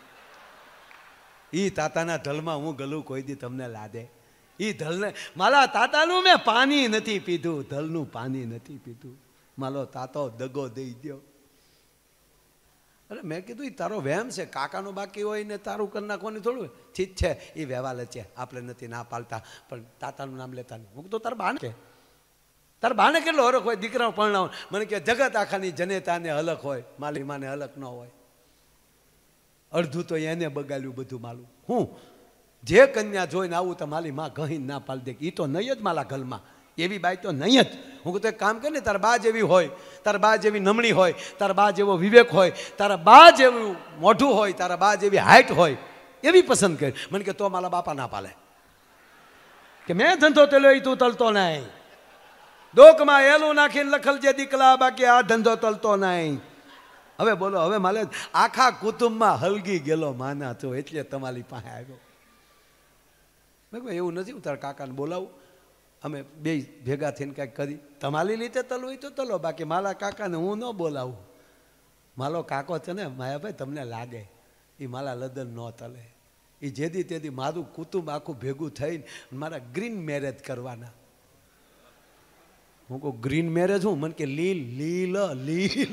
એ તાતાના ઢલમાં હું ગલું કોઈ દી તમને લાદે. એ ઢલને મારા તાતાનું મેં પાણી નથી પીધું, ઢલનું પાણી નથી પીધું. મારો તાતો દગો દઈ દો. અરે મેં કીધું એ તારો વહેમ છે, કાકાનો બાકી હોય ને તારું કરી નાખવાની થોડું. ઠીક છે એ વ્યવહાર છે, આપણે નથી ના પાલતા, પણ તાતાનું નામ લેતા નહીં. હું તો તારા બાને કે તારા બાને કેટલો હરખ હોય દીકરાઓ પરણાવ. મને કે જગત આખાની જનેતાને હલક હોય, માલી માને હલક ન હોય. અડધું તો એને બગાડ્યું બધું માલું. હું જે કન્યા જોઈને આવું તો માલી માં ગહીને ના પાલ દે, એ તો નહીં જ માલા ઘરમાં, એવી બાઈ તો નહીં જ. હું તો એક કામ કરે ને, તારા બા જેવી હોય, તારા બા જેવી નમણી હોય, તારા બા જેવો વિવેક હોય, તારા બા જેવું મોઢું હોય, તારા બા જેવી હાઈટ હોય, એવી પસંદ કરી. મને કે તો મારા બાપા ના પાલે કે મેં ધંધો તેલો તું તલતો નહીં, ડોકમાં એલું નાખીને લખલ જે દીકલા, બાકી આ ધંધો તલતો નહીં. હવે બોલો, હવે માલે આખા કુટુંબમાં હલગી ગયેલો માના તો એટલે તમારી પાસે આવ્યો. મેં કહ્યું એવું નથી, હું તારા કાકાને બોલાવું, અમે બે ભેગા થઈને કાંઈક કરી. તમારી રીતે તલવું હોય તો તલો, બાકી મારા કાકાને હું ન બોલાવું. મારો કાકો છે ને માયાભાઈ, તમને લાગે એ મારા લગ્ન ન તલે. એ જેદી તેદી મારું કુટુંબ આખું ભેગું થઈને મારા ગ્રીન મેરેજ કરવાના. હું કહું ગ્રીન મેરેજ? હું મને કે લીલ લીલ લીલ.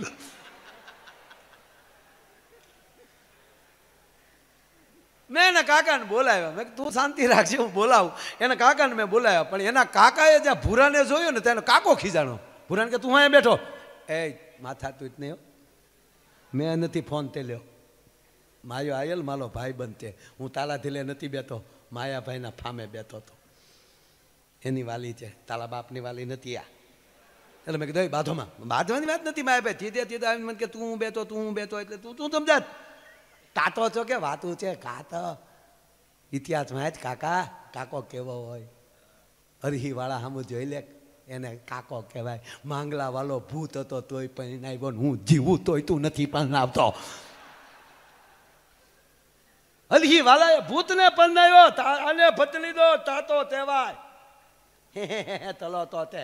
મેં એના કાકાને બોલાવ્યા. મેં તું શાંતિ રાખજે, હું બોલાવું. એના કાકાને મેં બોલાવ્યા, પણ એના કાકાએ જ્યાં ભૂરાને જોયો ને તેનો કાકો ખીજાણો. ભૂરાને કે તું અહીંયા બેઠો. એ માથા તું જ નહીં, મેં નથી ફોન તે લ્યો. માયો આયલ મારો ભાઈ બનતે, હું તાલા ધીલે નથી બેઠો, માયાભાઈના ફામે બેઠો હતો. એની વાલી છે, તારા બાપની વાલી નથી આ. એટલે મેં કીધું બાધોમાં બાંધવાની વાત નથી માયાભાઈ. તીધે તીધે આવીને મને કે તું હું બેઠો તું હું બેઠો, એટલે તું તું સમજાત તાતો છો કે વાતું છે કાતો. ઇતિહાસમાં જ કાકા કાકો કેવો હોય, હરહી વાળા સામું જોઈ લે, એને કાકો કહેવાય. માંગલા વાળો ભૂત હતો તોય પણ આવ્યો, હું જીવું તોય તું નથી પણ આવતો. હરહી વાળાએ ભૂતને પરણાવ્યો, આને બદલી દો તાતો કહેવાય. તલો તો તે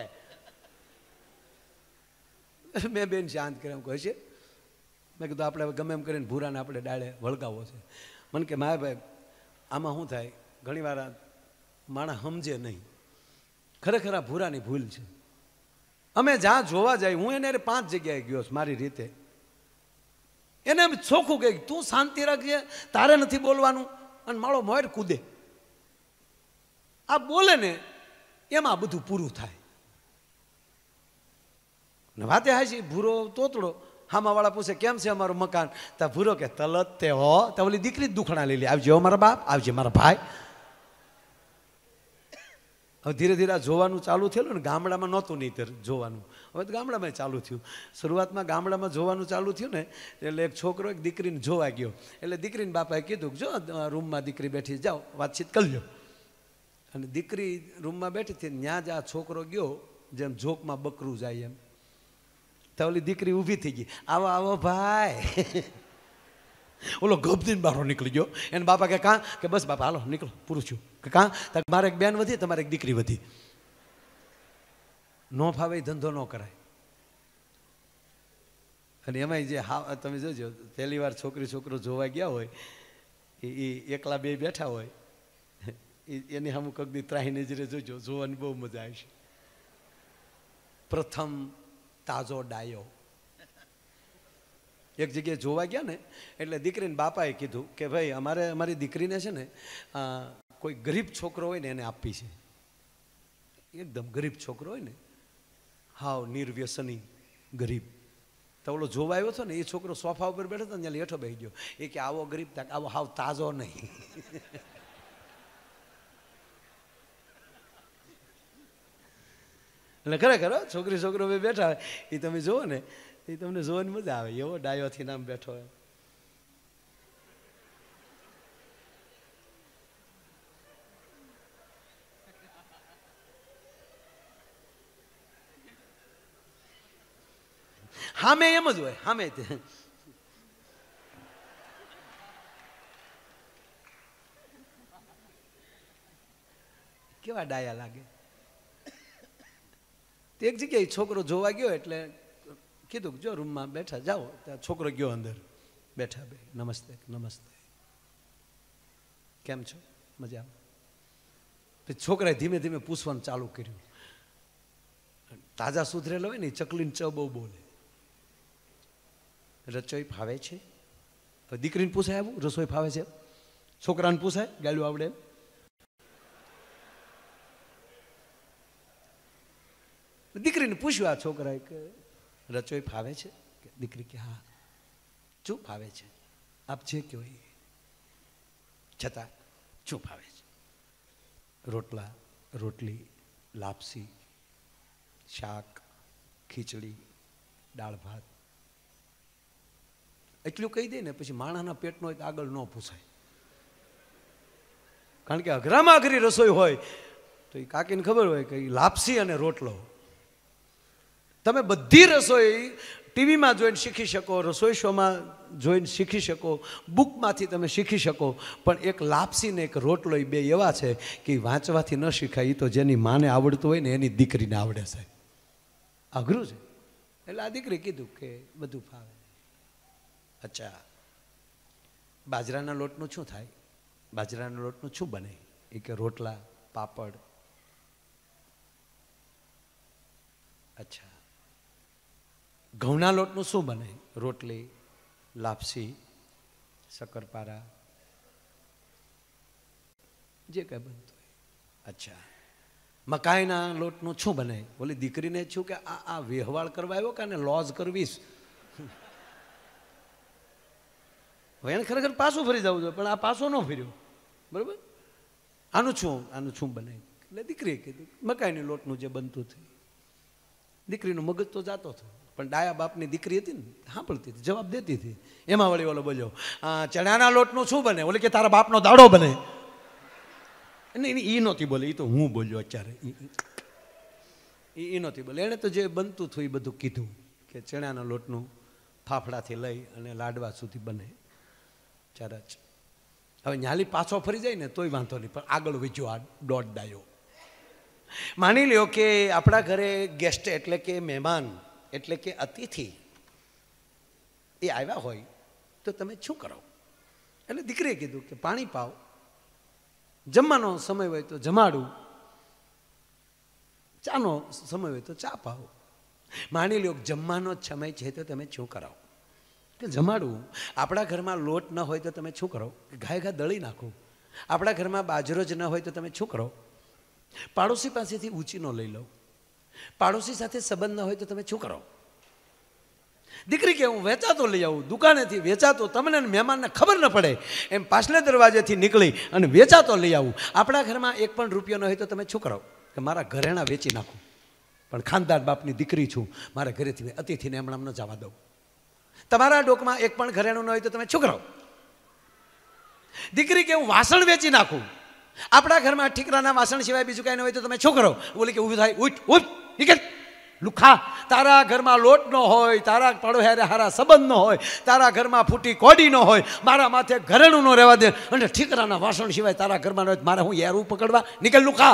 મેં બેન શાંત કરે એમ કહે છે. મેં કીધું આપણે ગમે એમ કરીને ભૂરાને આપણે ડાળે વળગાવો છે. મને કે મારે ભાઈ આમાં શું થાય, ઘણી વાર માણસ સમજે નહીં. ખરેખર આ ભૂરાની ભૂલ છે. અમે જ્યાં જોવા જાય, હું એને પાંચ જગ્યાએ ગયો છું મારી રીતે. એને એમ ચોખ્ખું કહે તું શાંતિ રાખજે, તારે નથી બોલવાનું. અને મારો મોર કૂદે. આ બોલે ને એમાં બધું પૂરું થાય. વાતે હાજી ભૂરો તોતડો. હામા વાળા પૂછે કેમ છે અમારું મકાન? તા ભૂરો કે તલત તે હો. તો ઓલી દીકરી જ દુખણા લઈ લે, આવજે મારા બાપ, આવજે મારા ભાઈ. હવે ધીરે ધીરે જોવાનું ચાલુ થયેલું ને. ગામડામાં નહોતું નહીં જોવાનું, હવે તો ગામડામાં ચાલુ થયું. શરૂઆતમાં ગામડામાં જોવાનું ચાલુ થયું ને, એટલે એક છોકરો એક દીકરીને જોવા ગયો. એટલે દીકરીને બાપાએ કીધું જો રૂમમાં દીકરી બેઠી, જાઓ વાતચીત કરી લો. અને દીકરી રૂમમાં બેઠી હતી, ત્યાં જ આ છોકરો ગયો જેમ જોકમાં બકરું જાય એમ. તો ઓલી દીકરી ઊભી થઈ ગઈ, આવો આવો ભાઈ. ઓલો ગભદીને બહાર નીકળી ગયો. એને બાપા કે કાં? કે બસ બાપા હાલો નીકળો, પૂરું છું. કે કાં? મારે એક બેન વધી, તમારે એક દીકરી વધી. નો ફાવે એ ધંધો ન કરાય. અને એમાંય જે હા તમે જોજો, પહેલી વાર છોકરી છોકરો જોવા ગયા હોય એ એકલા બે બેઠા હોય, એની સામું કગદી ત્રાહી નજરે જોજો, જોવાની બહુ મજા આવશે. પ્રથમ તાજો ડાયો એક જગ્યાએ જોવા ગયા ને, એટલે દીકરીને બાપાએ કીધું કે ભાઈ અમારે અમારી દીકરીને છે ને કોઈ ગરીબ છોકરો હોય ને એને આપી છે. એકદમ ગરીબ છોકરો હોય ને, હાવ નિર્વ્યસની ગરીબ. તો ઓલો જોવા આવ્યો હતો ને, એ છોકરો સોફા ઉપર બેઠો હતો ને, ત્યાં હેઠો બેસી ગયો. એ કે આવો ગરીબ તક આવો હાવ તાજો નહીં. એટલે ખરેખર છોકરી છોકરો બે બેઠા હોય એ તમે જુઓ ને, એ તમને જોવાની મજા આવે. એવો ડાયોથી નામ બેઠો હોય. હામે એમ જ હોય, હામે કેવા ડાયા લાગે. એક જગ્યાએ છોકરો જોવા ગયો એટલે કીધું જો રૂમમાં બેઠા જાઓ. ત્યાં છોકરો ગયો અંદર, બેઠા બે નમસ્તે નમસ્તે, કેમ છો? મજામાં. પછી છોકરાએ ધીમે ધીમે પૂછવાનું ચાલુ કર્યું. તાજા સુધરેલો હોય ને ચકલીને ચ બહુ બોલે. રસોઈ ફાવે છે? દીકરીને પૂછાય આવું રસોઈ ફાવે છે? છોકરાને પૂછાય ગાળું આવડે એમ? દીકરીને પૂછ્યું આ છોકરાએ કે રસોઈ ફાવે છે? દીકરી કે હા. શું ફાવે છે? આપ જે કહો એ. છતાં શું ફાવે છે? રોટલા, રોટલી, લાપસી, શાક, ખીચડી, દાળ ભાત. એટલું કહી દે ને પછી માણસના પેટનો હોય તો આગળ ન પૂછાય. કારણ કે અઘરામાં અઘરી રસોઈ હોય તો એ કાકીને ખબર હોય કે લાપસી અને રોટલો. તમે બધી રસોઈ ટીવીમાં જોઈને શીખી શકો, રસોઈ શોમાં જોઈને શીખી શકો, બુકમાંથી તમે શીખી શકો, પણ એક લાપસી ને એક રોટલો એ બે એવા છે કે વાંચવાથી ન શીખાય. એ તો જેની માને આવડતું હોય ને એની દીકરીને આવડે છે. અઘરું છે. એટલે આ દીકરી કીધું કે બધું ફાવે. અચ્છા, બાજરાના લોટનું શું થાય? બાજરાના લોટનું શું બને? એ કે રોટલા, પાપડ. અચ્છા, ઘઉંના લોટનું શું બને? રોટલી, લાપસી, શક્કરપારા, જે કંઈ બનતું હોય. અચ્છા, મકાઈના લોટનું શું બને? બોલી દીકરીને છું કે આ આ વ્યવહાર કરવા આવ્યો કે લોઝ કરવીશ? હવે એને ખરેખર પાછું ફરી જવું જોઈએ, પણ આ પાછો ન ફર્યો. બરાબર? આનું શું આનું શું બને? એટલે દીકરીએ કીધું મકાઈની લોટનું જે બનતું થયું. દીકરીનું મગજ તો જાતો હતો, પણ ડાયા બાપની દીકરી હતી ને, સાંભળતી હતી, જવાબ દેતી હતી. એમાં વળી ઓલો બોલ્યો, ચણાના લોટનું શું બને? ઓલે કે તારા બાપનો દાડો બને. નહીં, એ નહોતી બોલે, એ તો હું બોલ્યો અત્યારે. એ નહોતી બોલે. એણે તો જે બનતું થયું એ બધું કીધું કે ચણાના લોટનું ફાફડાથી લઈ અને લાડવા સુધી બને. ચાર જ. હવે ન્યાલી પાછો ફરી જાય ને તોય વાંધો નહીં, પણ આગળ વીજ્યો આ દોઢ ડાયો. માની લ્યો કે આપણા ઘરે ગેસ્ટ એટલે કે મહેમાન એટલે કે અતિથિ એ આવ્યા હોય તો તમે શું કરો? એટલે દીકરીએ કીધું કે પાણી પાવ, જમવાનો સમય હોય તો જમાડું, ચાનો સમય હોય તો ચા પાવ. માની લ્યો જમવાનો જ સમય છે તો તમે શું કરાવો? કે જમાડું. આપણા ઘરમાં લોટ ન હોય તો તમે શું કરો? ગાય ઘા દળી નાખો. આપણા ઘરમાં બાજરો જ ન હોય તો તમે શું કરો? પાડોશી પાસેથી ઊંચીનો લઈ લો. પાડોશી સાથે સંબંધ ન હોય તો તમે શું કરો? દીકરી કે હું વેચાતો લઈ આવું, દુકાનેથી વેચાતો, તમને મહેમાનને ખબર ન પડે એમ પાછલે દરવાજેથી નીકળી અને વેચાતો લઈ આવું. આપણા ઘરમાં એક પણ રૂપિયો ન હોય તો તમે શું કરો? કે મારા ઘરેણા વેચી નાખું, પણ ખાનદાર બાપની દીકરી છું, મારા ઘરેથી અતિથિને હમણાં ન જવા દઉં. તમારા ડોકમાં એક પણ ઘરેણું ન હોય તો તમે શું કરો? દીકરી કે હું વાસણ વેચી નાખું. આપણા ઘરમાં ઠીકરાના વાસણ સિવાય બીજું કાંઈ ન હોય તો તમે શું કરો? બોલે કે ઊભી થાય, ઉઠ ઉઠ નીકળ લુખા. તારા ઘરમાં લોટ ન હોય, તારા પડોહારે હારા સંબંધ ન હોય, તારા ઘરમાં ફૂટી કોડી ન હોય, મારા માથે ઘરેણું ન રહેવા દે, અને ઠીકરાના વાસણ સિવાય તારા ઘરમાં ન હોય, મારે હું યારું પકડવા? નીકળ લુખા.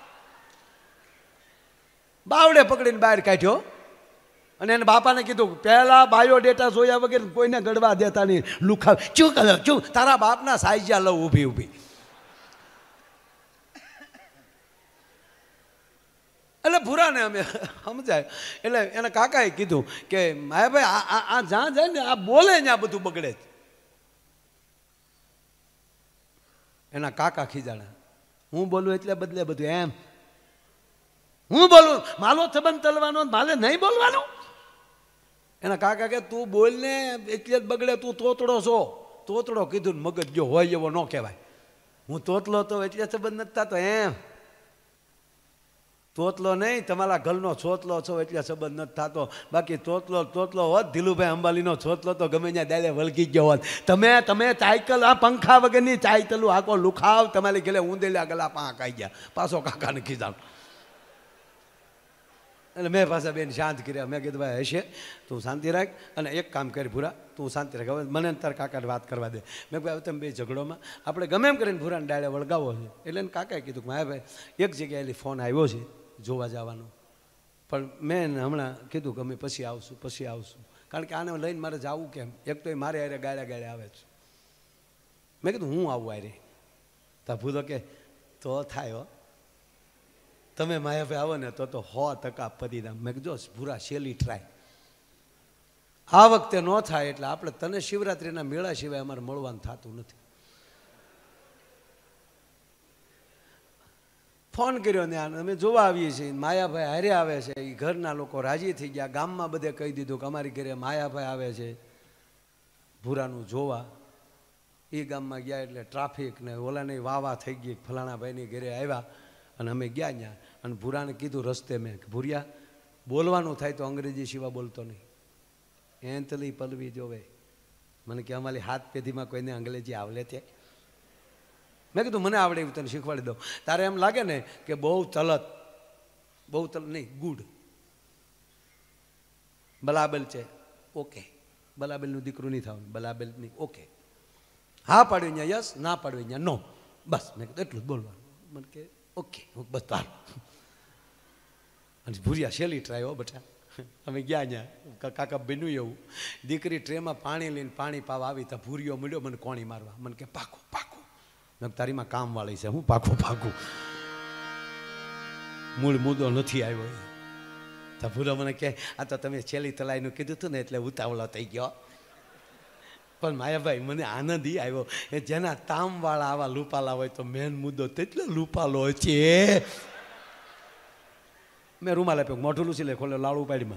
બાવડે પકડીને બહાર કાઢ્યો અને એને બાપાને કીધું પહેલા બાયોડેટા જોયા વગર કોઈને ગળવા દેતા નહીં. લુખા ચૂ કરો ચૂ, તારા બાપના સાઈઝા લઉં ઊભી ઊભી. એટલે ભૂરાને અમે સમજાય. એટલે એના કાકાએ કીધું કે માયા ભાઈ આ જ્યાં જાય ને આ બોલે ત્યાં બધું બગડે જ. એના કાકા ખીજાણા, હું બોલું એટલે બદલે બધું એમ. હું બોલું માલો સંબંધ તલવાનો, માલે નહીં બોલવાનું. એના કાકા કે તું બોલ ને એટલે જ બગડે, તું તોતડો છો. તોતડો કીધું ને મગજ જો હોય એવો ન કહેવાય. હું તોતલો તો એટલે સંબંધ નથી થતો એમ. તોતલો નહીં, તમારા ઘરનો છોતલો છો એટલે સંબંધ નથી થતો. બાકી તોતલો તોતલો હોત, ધીલુભાઈ અંબાલીનો છોતલો તો ગમે ત્યાં દાડે વળગી ગયો હોત. તમે તમે સાયકલ આ પંખા વગરની ચાયતલું આખો લુખાવ તમારી ઘેલે ઊંધેલા ગલા પાંખ આવી ગયા. પાછો કાકાને ખીજાણ. એટલે મેં પાછા બેન શાંત કર્યા. મેં કીધું ભાઈ હશે તું શાંતિ રાખ, અને એક કામ કરી ભૂરા તું શાંતિ રાખ, હવે મને તાર કાકાને વાત કરવા દે. મેં કહ્યું તમે બે ઝઘડોમાં આપણે ગમે એમ કરીને ભૂરાને ડાળે વળગાવો છે. એટલે એને કાકાએ કીધું કે માયા ભાઈ એક જગ્યાએ ફોન આવ્યો છે જોવા જવાનો, પણ મેં હમણાં કીધું કે અમે પછી આવશું પછી આવશું, કારણ કે આને લઈને મારે જવું કેમ? એક તો એ મારે હારે ગાળ્યા ગાળ્યા આવે છે. મેં કીધું હું આવું હારે. તા ભૂલો કે તો થાય હો, તમે માયાભાઈ આવો ને તો તો સો ટકા પરિણામ. મેં કીધું ભૂરા શેલી ટ્રાય. આ વખતે ન થાય એટલે આપણે તને શિવરાત્રિના મેળા સિવાય અમારે મળવાનું થતું નથી. ફોન કર્યો ને અમે જોવા આવીએ છીએ. માયાભાઈ હારે આવે છે. એ ઘરના લોકો રાજી થઈ ગયા. ગામમાં બધે કહી દીધું કે અમારી ઘરે માયાભાઈ આવે છે ભૂરાનું જોવા. એ ગામમાં ગયા એટલે ટ્રાફિક ને ઓલાની વાવા થઈ ગઈ. ફલાણા ભાઈની ઘરે આવ્યા અને અમે ગયા ત્યાં. અને ભૂરાને કીધું રસ્તે મેં કે ભૂરિયા બોલવાનું થાય તો અંગ્રેજી સિવાય બોલતો નહીં. એંતલી પલવી જોવે. મને કે અમારી હાથ પેઢીમાં કોઈને અંગ્રેજી આવડે છે? મેં કીધું મને આવડે એવું તને શીખવાડી દઉં. તારે એમ લાગે ને કે બહુ તલત, બહુ તલત નહીં, ગુડ બલાબલ છે, ઓકે, બલાબેલનું દીકરું નહીં થવાનું, બલાબેલની ઓકે. હા પાડ્યું અહીંયા યસ, ના પાડ્યું અહીંયા નો, બસ મેં કીધું એટલું જ બોલવાનું. મને કે ઓકે, બસ તાર. અને ભૂરિયા છેલ્લી ટ્રાય હો બેટા. અમે ગયા ત્યાં કાકા બન્યું એવું, દીકરી ટ્રેમાં પાણી લઈને પાણી પાવા આવી તો ભૂરિયો મળ્યો મને કોણી મારવા. મને કે પાકું પાકું. મેં તારીમાં કામ વાળી છે, હું પાકું પાકું. મૂળ મુદ્દો નથી આવ્યો એ. તો ભૂરો મને કહે આ તો તમે છેલ્લી તલાઈનું કીધું હતું ને એટલે ઉતાવળો થઈ ગયો. પણ માયાભાઈ મને આનંદ એ આવ્યો એ જેના તામવાળા આવા લૂપાલા હોય તો મેન મુદ્દો તેટલો લૂપાલો છે. મેં રૂમાલ આપ્યો, મોઢું લૂસી લે, ખોલ્યો લાડુ પાડીમાં.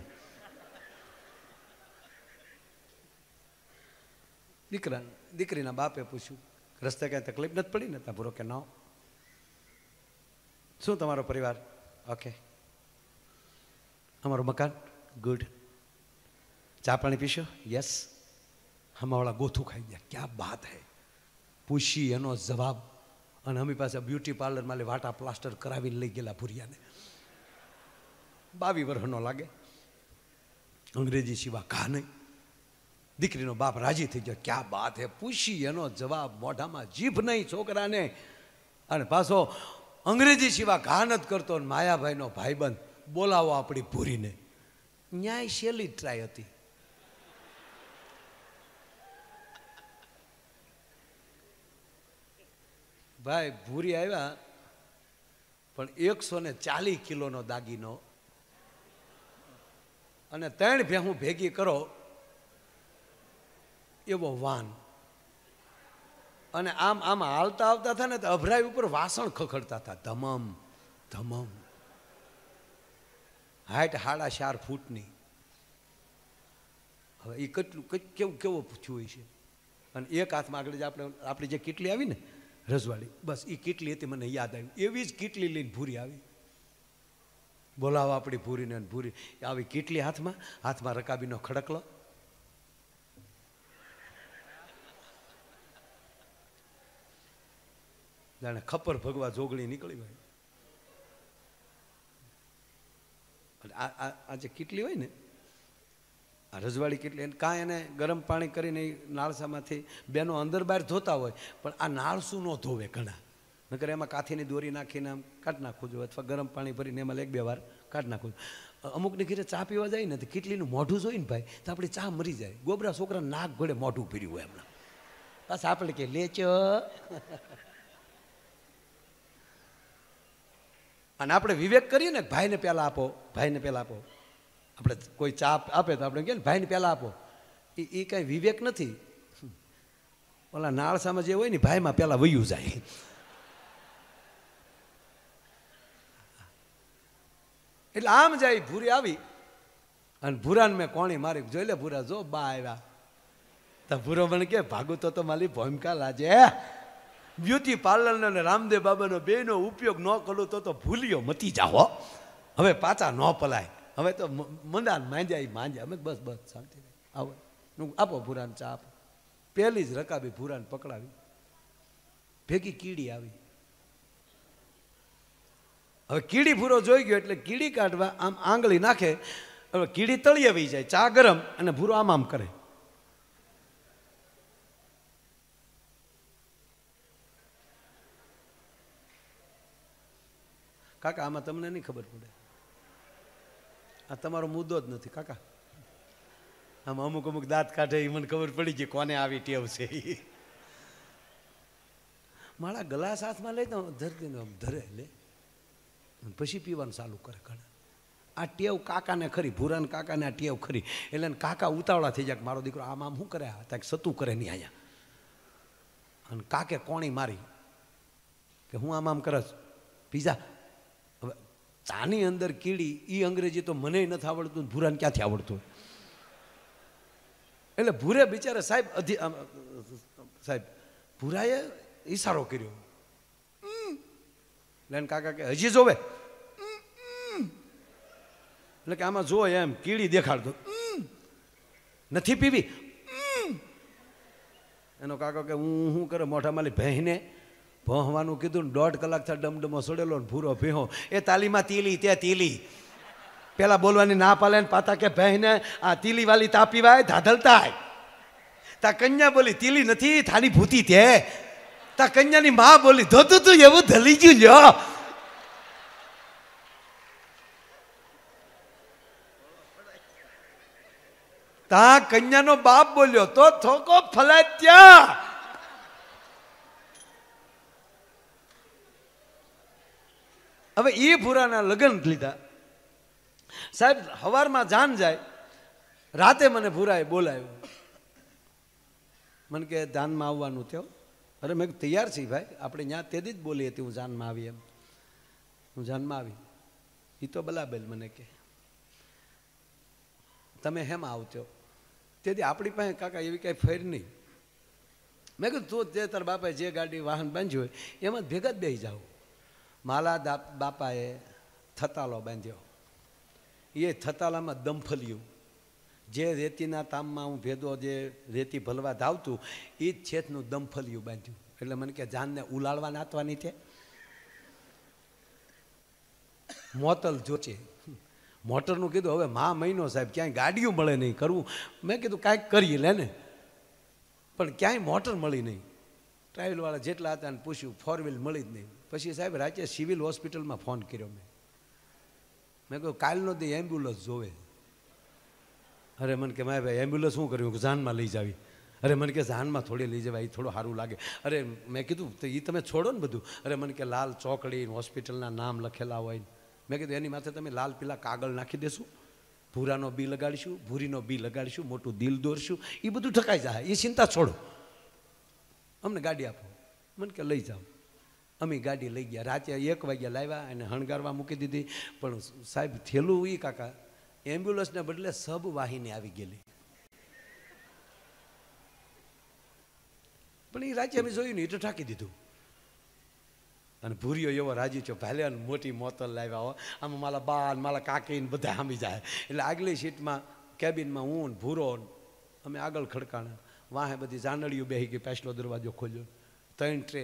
દીકરા દીકરીના બાપે પૂછ્યું રસ્તે કાંઈ તકલીફ નથી પડી ને? ત્યાં ભૂરો કે ના. શું તમારો પરિવાર? ઓકે. અમારું મકાન? ગુડ. ચા પાણી પીશો? યસ. હમાવાળા ગોથું ખાઈ ગયા. ક્યાં બાત હે. પૂછી એનો જવાબ. અને અમી પાસે બ્યુટી પાર્લરમાં લે વાટા પ્લાસ્ટર કરાવીને લઈ ગયેલા ભૂરિયાને. બાવી વર્ષનો લાગે, અંગ્રેજી સિવા કા નહીં. દીકરીનો બાપ રાજી થઈ ગયો. ક્યાં બાત હે. પૂછી એનો જવાબ, મોઢામાં જીભ નહીં છોકરાને. અને પાછો અંગ્રેજી સિવા ઘા નથી કરતો. માયાભાઈનો ભાઈબંધ બોલાવો આપણી ભૂરીને. ન્યાય છેલ્લી ટ્રાય હતી. ભાઈ ભૂરી આવ્યા પણ એકસો ને ચાલીસ કિલોનો દાગીનો અને ત્રણ ભેહું ભેગી કરો એવો વાન. અને આમ આમ હાલતા આવતા હતા ને તો અભરાઈ ઉપર વાસણ ખખડતા હતા. ધમમ ધમમ. હાઈટ સાડા ચાર ફૂટની. હવે એ કેટલું કેવું કેવો પૂછ્યું હોય છે. અને એક હાથમાં આગળ જે આપણે આપણી જે કીટલી આવી ને રજવાડી, બસ એ કીટલી હતી મને યાદ આવી. એવી જ કીટલી લઈને ભૂરી આવી. બોલાવો આપણી ભૂરીને. ભૂરી આવી કીટલી હાથમાં, હાથમાં રકાબીનો ખડકલો. જાણે ખપર ભગવા જોગણી નીકળી હોય. આ જે કીટલી હોય ને, આ રજવાડી કીટલી, એને કાંઈ એને ગરમ પાણી કરીને નાળસામાંથી બેનો અંદર બહાર ધોતા હોય, પણ આ નાળસું ન ધોવે ઘણા. નકર એમાં કાથીની દોરી નાખીને આમ કાઢી નાખવું જોઈએ, અથવા ગરમ પાણી ભરીને એમાં એક બે વાર કાઢી નાખવું. અમુકની ઘીરે ચા પીવા જાય ને તો કીટલીનું મોઢું જોઈને ભાઈ તો આપણી ચા મરી જાય. ગોબરા છોકરા નાક ઘોડે મોઢું પીર્યું હોય હમણાં. બસ આપણે કે લેચો. અને આપણે વિવેક કરીએ ને ભાઈને પહેલાં આપો, ભાઈને પહેલાં આપો. આપણે કોઈ ચા આપે તો આપણે કહે ને ભાઈને પહેલાં આપો. એ એ કાંઈ વિવેક નથી. ઓલા નાળસામાં જે હોય ને ભાઈમાં પહેલાં વયું જાય. એટલે આમ જાય. ભૂરી આવી અને ભૂરાને મેં કોણી મારી. જોઈ લે ભૂરા, જો બા આવ્યા. તો ભૂરો મને કે ભાગું તો મારી ભૂમિકા લાજે. બ્યુટી પાર્લરનો અને રામદેવ બાબાનો બેનો ઉપયોગ ન કરું તો તો ભૂલ્યો મતી જાઓ. હવે પાછા ન પલાય. હવે તો મંદાન માંજ્યા માંજ્યા. અમે બસ બસ શાંતિ આવો આપો ભૂરાને ચા આપો. પહેલી જ રકાબી ભૂરાને પકડાવી. ભેગી કીડી આવી. હવે કીડી ભૂરો જોઈ ગયો એટલે કીડી કાઢવા આમ આંગળી નાખે. હવે કીડી તળિયે વહી જાય. ચા ગરમ અને ભૂરો આમ આમ કરે. કાકા આમાં તમને નહીં ખબર પડે. આ તમારો મુદ્દો જ નથી કાકા. આમાં અમુક અમુક દાંત કાઢે એ મને ખબર પડી ગઈ કોને આવી ટેવ છે. મારા ગ્લાસ હાથમાં લઈ તો ધરતી ધરે લે પછી પીવાનું ચાલુ કરે. ઘણા આ ટેવ કાકાને ખરી, ભૂરાન કાકાને આ ટેવ ખરી. એટલે કાકા ઉતાવળા થઈ જાય. મારો દીકરો આમ આમ શું કરે, ત્યાં સતું કરે નહીં અહીંયા. અને કાકે કોણી મારી કે હું આમ આમ કરસ પીઝા. હવે ચાની અંદર કીડી, એ અંગ્રેજી તો મને નથી આવડતું, ભૂરાને ક્યાંથી આવડતું. એટલે ભૂરે બિચારે સાહેબ અધી સાહેબ ભૂરાએ ઈશારો કર્યો. એટલે કાકા કે હજી જોવે. એટલે કે આમાં જો એમ કીડી દેખાડતો નથી પીવી. એનો કાકો કે હું શું કરે મોઢા માલી ભેંને ભોંહવાનું કીધું ને દોઢ કલાક થાય ડમડમો સડેલો ને ભૂરો ભેહો. એ તાલીમાં તીલી તે તીલી પેલા બોલવાની ના પાલે ને પાતા કે બહેને આ તીલી વાલી તા પીવાય ધાધલતા તા કન્યા બોલી તીલી નથી થાની ભૂતી તે તા કન્યાની માં બોલી ધોતું તું એવું ધલી ગયું લ્યો તા કન્યાનો બાપ બોલ્યો તો થોકો ફલાત્યા હવે એ ભૂરાના લગ્ન લીધા સાહેબ સવારમાં જાન જાય રાતે મને ભૂરાએ બોલાવ્યો મને કે જાનમાં આવવાનું થયો અરે મેં તૈયાર છીએ ભાઈ આપણે ત્યાં તેથી જ બોલી હતી હું જાનમાં આવી એમ હું જાનમાં આવી એ તો બલાબેલ મને કે તમે હેમાં આવતો તેથી આપણી પાસે કાકા એવી કાંઈ ફેર નહીં મેં કીધું તું જે તાર બાપાએ જે ગાડી વાહન બાંધ્યું હોય એમાં જ ભેગા જ બેસી જાઓ માલા દા બાપાએ થતાલો બાંધ્યો એ થતાલામાં દમફલિયું જે રેતીના તામમાં હું ભેદો જે રેતી ભલવા ધાવતું એ જ છેતનું દમફલિયું બાંધ્યું એટલે મને કે જાનને ઉલાળવા નાતવાની છે મોતલ જોચે મોટરનું કીધું હવે મા મહિનો સાહેબ ક્યાંય ગાડીઓ મળે નહીં કરવું મેં કીધું કાંઈક કરીએ લે ને પણ ક્યાંય મોટર મળી નહીં ટ્રાવેલવાળા જેટલા હતા ને પૂછ્યું ફોર વ્હીલ મળી જ નહીં પછી સાહેબ રાતે સિવિલ હોસ્પિટલમાં ફોન કર્યો મેં મેં કહ્યું કાલનો દી એમ્બ્યુલન્સ જોવે અરે મને કે મારે ભાઈ એમ્બ્યુલન્સ શું કર્યું કે જાનમાં લઈ જાવી અરે મને કે જાનમાં થોડી લઈ જવાય એ થોડું સારું લાગે અરે મેં કીધું તો એ તમે છોડો ને બધું અરે મને કે લાલ ચોકડી હોસ્પિટલના નામ લખેલા હોય મેં કીધું એની માથે તમે લાલ પીલા કાગળ નાખી દેશું ભૂરાનો બી લગાડીશું ભૂરીનો બી લગાડીશું મોટું દિલ દોરશું એ બધું ઠકાઈ જાય એ ચિંતા છોડો અમને ગાડી આપો મને કે લઈ જાઓ અમે ગાડી લઈ ગયા રાતે એક વાગ્યા લાવ્યા અને હણગારવા મૂકી દીધી પણ સાહેબ થેલું એ કાકા એમ્બ્યુલન્સને બદલે સબ વાહિની આવી ગયેલી પણ એ રાતે અમે જોયું ને એ તો ઠાકી દીધું અને ભૂરીઓ એવો રાજી છો ભાલે મોટી મોતલ લાવ્યા હો આમાં મારા બા મારા કાકીને બધા સામી જાય એટલે આગલી સીટમાં કેબિનમાં હું ભૂરો અમે આગળ ખડકાણા વાહે બધી જાનડીઓ બેસી ગઈ પાછલો દરવાજો ખોલ્યો ત્રણ ટ્રે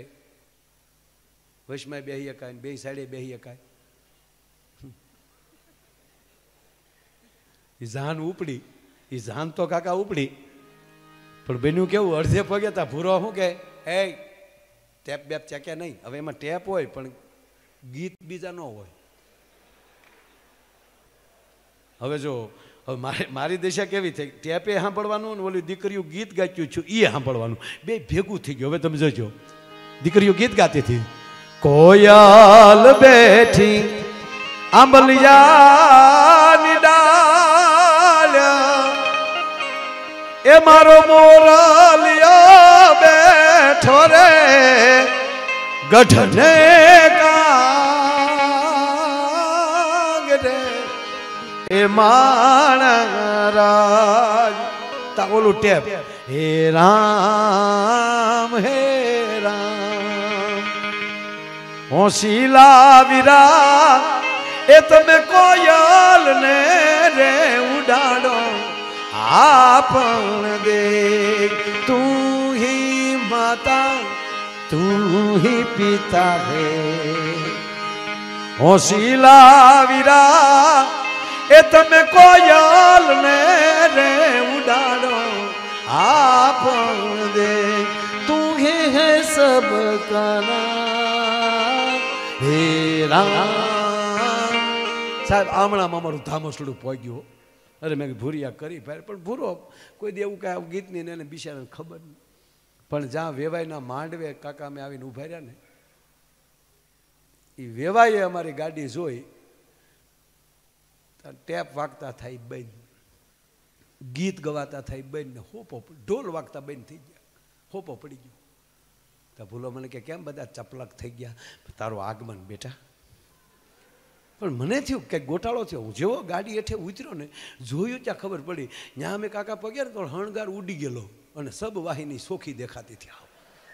વશમાં બેસી એકાય બે સાઈડે બેસી એકાય એ જાન ઉપડી એ જાન તો કાકા ઉપડી પણ બન્યું કેવું અડધે પગે તા ભૂરો શું કે એ ટેપ બેપ ચેક્યા નહીં હવે એમાં ટેપ હોય પણ ગીત બીજા ન હોય હવે જો હવે મારી મારી દિશા કેવી થઈ ટેપે સાંભળવાનું ને ઓલી દીકરીઓ ગીત ગાચ્યું છું એ સાંભળવાનું બે ભેગું થઈ ગયું હવે તમે જોજો દીકરીઓ ગીત ગાતી હતી કોયલ બેઠી આંબલિયાની ડાલ્યા એ મારો મોરલિયો બેઠો રે ગઢને કાંગ રે એ માણરાજ તા ઓલું ટેપ હે રામ હે રામ હોશીલા વીરા એ તમે કોયલ ને રે ઉડાડો આપણ દે તું હી માતા તું હી પિતા હે હોશીલા વીરા એ તમે કોયલ ને રે ઉડાડો આપણ દે તું હે હે સબ કના હે રામ સાહેબ આમણામાં અમારું ધામસડું પહોંચ્યું અરે મેં ભૂરિયા કરી ભાઈ પણ ભૂરો કોઈ દેવું કાંઈ આવું ગીત નહીં એને બિચારાને ખબર નહીં પણ જ્યાં વેવાઈના માંડવે કાકા અમે આવીને ઊભા રહ્યા ને એ વેવાઈએ અમારી ગાડી જોઈ ટેપ વાગતા થાય બંધ ગીત ગવાતા થાય બંધ ને હોપો ઢોલ વાગતા બંધ થઈ ગયા હોપો પડી ગયો તો ભૂલો મને કે કેમ બધા ચપલક થઈ ગયા તારું આગમન બેટા પણ મને થયું કે ગોટાળો થયો હું જેવો ગાડી હેઠે ઉતર્યો ને જોયું ત્યાં ખબર પડી ત્યાં અમે કાકા પગ્યા ને તો હણગાર ઉડી ગયેલો અને સબ વાહિની સોખી દેખાતી થયા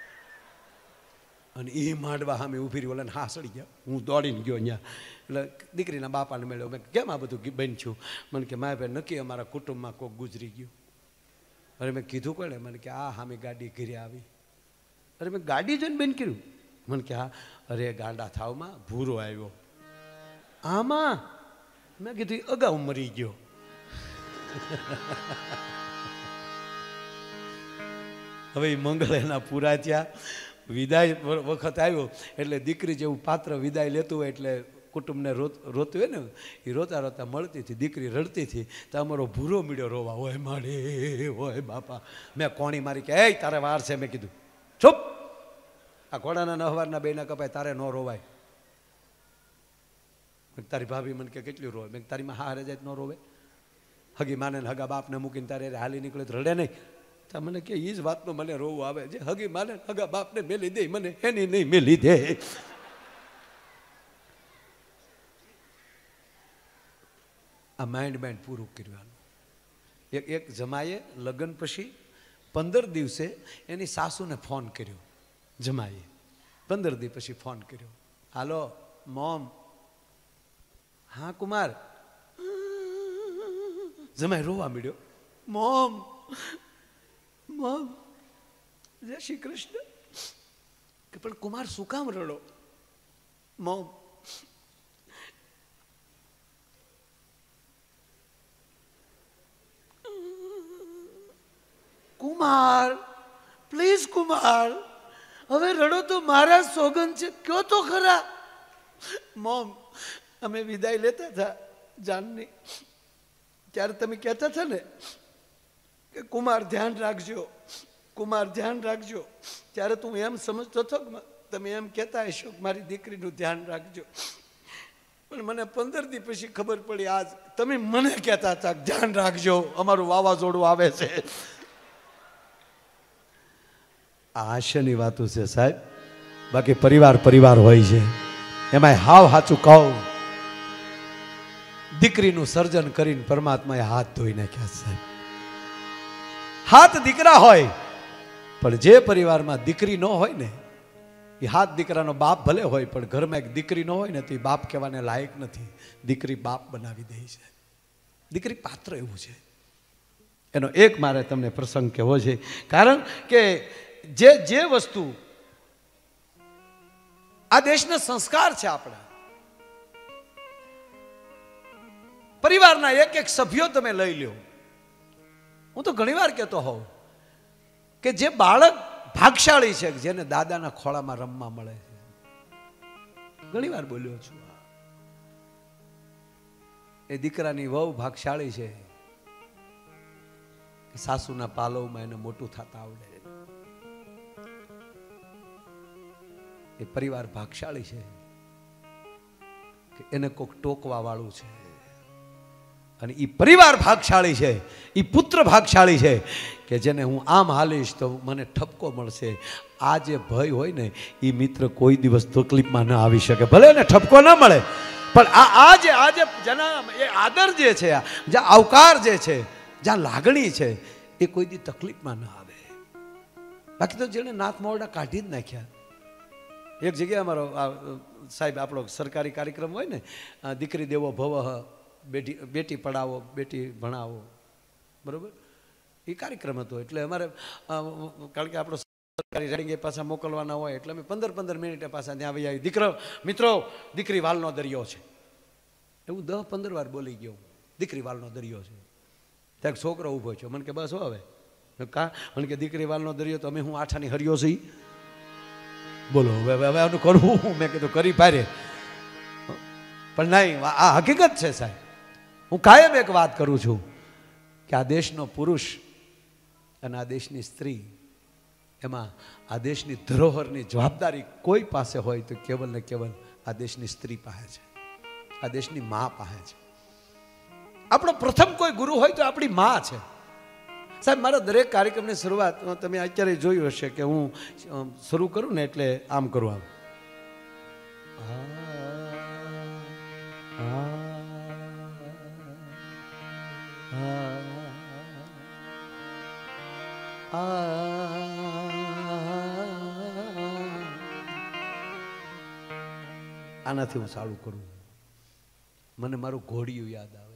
અને એ માંડવા સામે ઊભી રહી ઓલાને હા સડી ગયા હું દોડીને ગયો ત્યાં એટલે દીકરીના બાપાને મળ્યો મેં કેમ આ બધું બન છું મને કે મારે ભાઈ નક્કી અમારા કુટુંબમાં કોઈક ગુજરી ગયું અરે મેં કીધું કોને મને કે આ સામે ગાડી ઘરે આવી અરે મેં ગાડી જોઈને બેન કર્યું મને કે હા અરે ગાંડા થાવમાં ભૂરો આવ્યો આમાં મેં કીધું અગાઉ મરી ગયો. હવે એ મંગળ એના પૂરા થયા, વિદાય વખત આવ્યો એટલે દીકરી જેવું પાત્ર વિદાય લેતું હોય એટલે કુટુંબને રોત રોતું હોય ને, એ રોતા રોતા મળતી હતી. દીકરી રડતી હતી તો અમારો ભૂરો મીડ્યો રોવા, હોય મારે હોય બાપા. મેં કોણી મારી કે એ તારે વાર છે. મેં કીધું ચૂપ, આ ઘોડાના નહવારના બેના કપાય, તારે ન રોવાય. તારી ભાભી મને કે કેટલું રોવે? મેં તારી માં હારે જાય ન રોવે? હગી માને હગા બાપને મૂકીને તારે હાલી નીકળે તો રડે નહીં? તો મને કે એ જ વાતનો મને રોવું આવે, જે હગી માને હગા બાપને મેલી દે મને એની નહીં મેલી દે. આ માઇન્ડ માઇન્ડ પૂરું કરવાનું. એક એક જમાએ લગ્ન પછી પંદર દિવસે એની સાસુને ફોન કર્યો. જમાએ પંદર દિવસ પછી ફોન કર્યો, હાલો મોમ. હા કુમાર. જમાઈ રોવા મળ્યો, મોમ મોમ જય શ્રી કૃષ્ણ. કે પણ કુમાર શું કામ રડો? મોમ કુમાર પ્લીઝ કુમાર, હવે રડો તો મારા સોગન છે, કયો તો ખરા. મોમ અમે વિદાય લેતા હતા જાનની, ત્યારે તમે કહેતા હતા ને કે કુમાર ધ્યાન રાખજો, કુમાર ધ્યાન રાખજો, ત્યારે તું એમ સમજતો હતો કે તમે એમ કહેતા હશો કે મારી દીકરીનું ધ્યાન રાખજો. પણ મને પંદર દી પછી ખબર પડી આજ તમે મને કહેતા હતા ધ્યાન રાખજો, અમારું વાવાઝોડું આવે છે. આ હાસ્યની વાતો છે સાહેબ, બાકી પરિવાર પરિવાર હોય છે. એમાં હાવ સાચું કહું, દીકરીનું સર્જન કરીને પરમાત્માએ હાથ ધોઈ નાખ્યા સાહેબ. હાથ દીકરા હોય, પણ જે પરિવારમાં દીકરી ન હોય ને, એ હાથ દીકરાનો બાપ ભલે હોય, પણ ઘરમાં એક દીકરી ન હોય ને તો એ બાપ કહેવાને લાયક નથી. દીકરી બાપ બનાવી દે છે. દીકરી પાત્ર એવું છે. એનો એક મારે તમને પ્રસંગ કહેવો છે, કારણ કે જે જે વસ્તુ આ દેશના સંસ્કાર છે આપણા, પરિવારના એક એક સભ્યો તમે લઈ લ્યો. હું તો ઘણી વાર કહેતો હોઉં કે જે બાળક ભાગશાળી છે, જેને દાદાના ખોળામાં રમવા મળે છે, ઘણી વાર બોલ્યો છું, એ દીકરાની વહુ ભાગશાળી છે કે સાસુના પાલવમાં એને મોટું થતા આવડે. એ પરિવાર ભાગશાળી છે કે એને કોઈક ટોકવા વાળું છે, અને એ પરિવાર ભાગશાળી છે, એ પુત્ર ભાગશાળી છે કે જેને હું આમ હાલીશ તો મને ઠપકો મળશે. આ જે ભય હોય ને, એ મિત્ર કોઈ દિવસ તકલીફમાં ન આવી શકે, ભલે એને ઠપકો ન મળે, પણ આ આ જે આ જે જેના એ આદર જે છે, જ્યાં આવકાર જે છે, જ્યાં લાગણી છે, એ કોઈ દી તકલીફમાં ન આવે. બાકી તો જેને નાથ મોરડા કાઢી જ નાખ્યા. એક જગ્યાએ અમારો સાહેબ આપણો સરકારી કાર્યક્રમ હોય ને, દીકરી દેવો ભવ, બેટી બેટી પઢાવો બેટી ભણાવો, બરોબર, એ કાર્યક્રમ હતો. એટલે અમારે કારણ કે આપણો સરકારી રેડિંગ એ પાછા મોકલવાના હોય એટલે અમે પંદર પંદર મિનિટે પાછા ત્યાં આવી આવી. દીકરો મિત્રો દીકરી વાલનો દરિયો છે, એવું દસ પંદર વાર બોલી ગયો. દીકરી વાલનો દરિયો છે. ત્યાં છોકરો ઊભો છે, મને કે બસ હવે કા, મને કે દીકરી વાલનો દરિયો તો અમે હું આઠાની હરિયો છે. બોલો હવે હવે આનું કરવું? મેં કીધું કરી પારે, પણ નહીં, આ હકીકત છે સાહેબ. હું કાયમ એક વાત કરું છું કે આ દેશનો પુરુષ અને આ દેશની સ્ત્રી, એમાં આ દેશની ધરોહરની જવાબદારી કોઈ પાસે હોય તો કેવલ ને કેવલ આ દેશની સ્ત્રી પાસે છે, આ દેશની મા પાસે છે. આપણો પ્રથમ કોઈ ગુરુ હોય તો આપણી મા છે સાહેબ. મારા દરેક કાર્યક્રમની શરૂઆત તમે અત્યારે જોયું હશે કે હું શરૂ કરું ને એટલે આમ કરું, આમ આનાથી હું ચાલુ કરું. મને મારું ઘોડિયું યાદ આવે.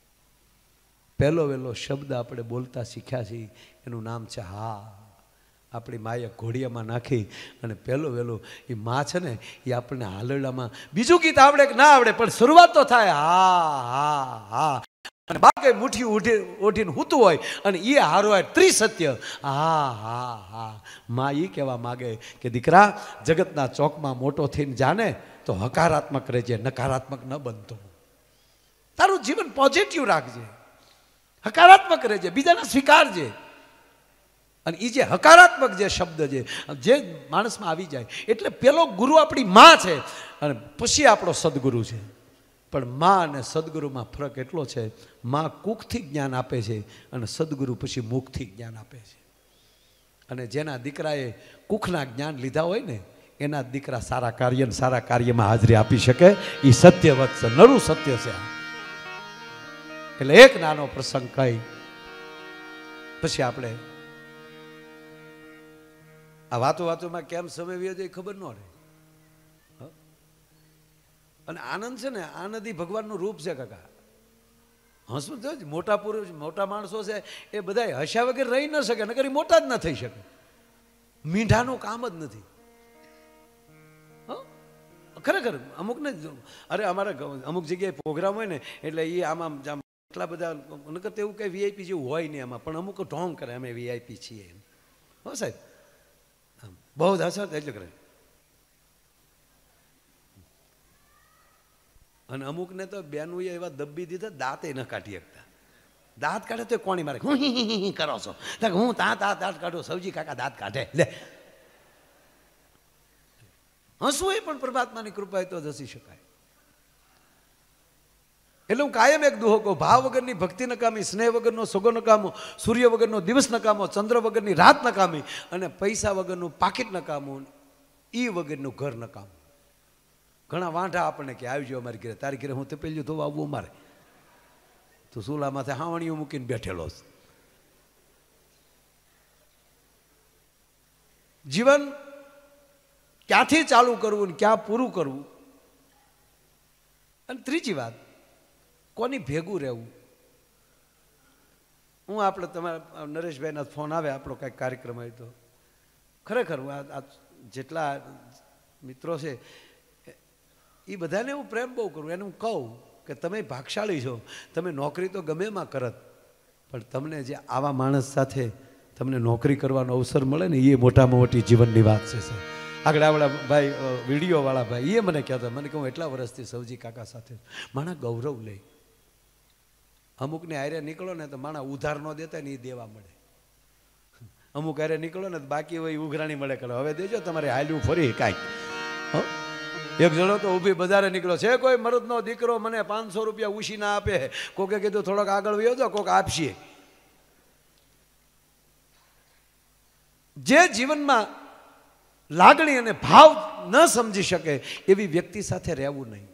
પહેલો વહેલો શબ્દ આપણે બોલતા શીખ્યા છીએ, એનું નામ છે હા. આપણી માએ ઘોડિયામાં નાખી અને પહેલો વહેલો એ મા છે ને એ આપણને હાલરડામાં બીજું ગીત આવડે કે ના આવડે પણ શરૂઆત તો થાય હા હા હા અને બાકી મુઠ્ઠી ઉઠી ઓઢીને હૂતું હોય અને એ હારો હોય ત્રિસત્ય હા હા હા મા એ કહેવા માગે કે દીકરા જગતના ચોકમાં મોટો થઈને જાને તો હકારાત્મક રહેજે, નકારાત્મક ન બનતો. તારું જીવન પોઝિટિવ રાખજે, હકારાત્મક રહેજે, બીજાને સ્વીકારજે. અને એ જે હકારાત્મક જે શબ્દ છે જે માણસમાં આવી જાય એટલે પેલો ગુરુ આપણી માં છે અને પછી આપણો સદગુરુ છે. પણ માં અને સદગુરુમાં ફરક એટલો છે, માં કુખથી જ્ઞાન આપે છે અને સદગુરુ પછી મુખથી જ્ઞાન આપે છે. અને જેના દીકરાએ કુખના જ્ઞાન લીધા હોય ને એના દીકરા સારા કાર્ય સારા કાર્યમાં હાજરી આપી શકે. એ સત્યવત છે, નરું સત્ય છે. એટલે એક નાનો પ્રસંગ કહી પછી આપણે આ વાતો વાતોમાં કેમ સમય વ્યો જાય ખબર ન રહે. અને આનંદ છે ને આનંદ ભગવાનનું રૂપ છે કાકા. હસવું તો મોટા પુરુષ મોટા માણસો છે એ બધા હસ્યા વગર રહી ન શકે, નકર મોટા જ ન થઈ શકે. મીંઢાનું કામ જ નથી. ખરેખર અમુક ને અરે અમારા અમુક જગ્યાએ પ્રોગ્રામ હોય ને એટલે એ આમાં એટલા બધા નકર તો એવું કઈ વીઆઈપી જેવું હોય નહીં આમાં, પણ અમુક ઢોંગ કરે અમે વીઆઈપી છીએ. હો સાહેબ, બહુ હશે એટલે કરે. અને અમુકને તો બેનું એવા દબ્બી દીધા દાંતે ન કાઢી શકતા. દાંત કાઢે તો કોણી મારે હું હી કરો છો, હું તા તા દાંત કાઢું, સૌજી કાકા દાંત કાઢે. લે હસવું એ પણ પરમાત્માની કૃપા તો જ હસી શકાય. એટલે હું કાયમ એક દુહો કહું, ભાવ વગરની ભક્તિ નકામી, સ્નેહ વગરનો સોગો નકામો, સૂર્ય વગરનો દિવસ નકામો, ચંદ્ર વગરની રાત નકામી અને પૈસા વગરનું પાકીટ નકામું, ઈ વગરનું ઘર નકામું. ઘણા વાંઢા આપણને કે આવજો અમારી ઘરે, તારી ઘરે હું તો પેલું ધોવા આવવું અમારે, તું સુલા માથે હાવણીઓ મૂકીને બેઠેલો છે. જીવન ક્યાંથી ચાલુ કરવું ને ક્યાં પૂરું કરવું. અને ત્રીજી વાત, કોની ભેગું રહેવું. હું આપણે તમારા નરેશભાઈના ફોન આવે આપણો કાંઈક કાર્યક્રમ હોય તો ખરેખર આ જેટલા મિત્રો છે એ બધાને હું પ્રેમ બહુ કરું. એને હું કહું કે તમે ભાગશાળી છો, તમે નોકરી તો ગમે એમાં કરત, પણ તમને જે આવા માણસ સાથે તમને નોકરી કરવાનો અવસર મળે ને એ મોટામાં મોટી જીવનની વાત છે. સર આગળ આવડા ભાઈ વિડીયોવાળા ભાઈ એ મને કહેતા, મને કહું એટલા વર્ષથી સૌજી કાકા સાથે માણા ગૌરવ લે. અમુકને હારે નીકળો ને તો માણા ઉધાર ન દેતા ને એ દેવા મળે. અમુક હારે નીકળો ને બાકી હોય ઉઘરાણી મળે કરો, હવે દેજો તમારે હાલ્યું ફરી કાંઈક. એક જણો તો ઊભી બજારે નીકળ્યો છે, કોઈ મરદનો દીકરો મને પાંચસો રૂપિયા ઉછી ના આપે, કોકે કીધું થોડોક આગળ વયો જાઓ, કોક આપશે. જે જીવનમાં લાગણી અને ભાવ ન સમજી શકે એવી વ્યક્તિ સાથે રહેવું નહીં.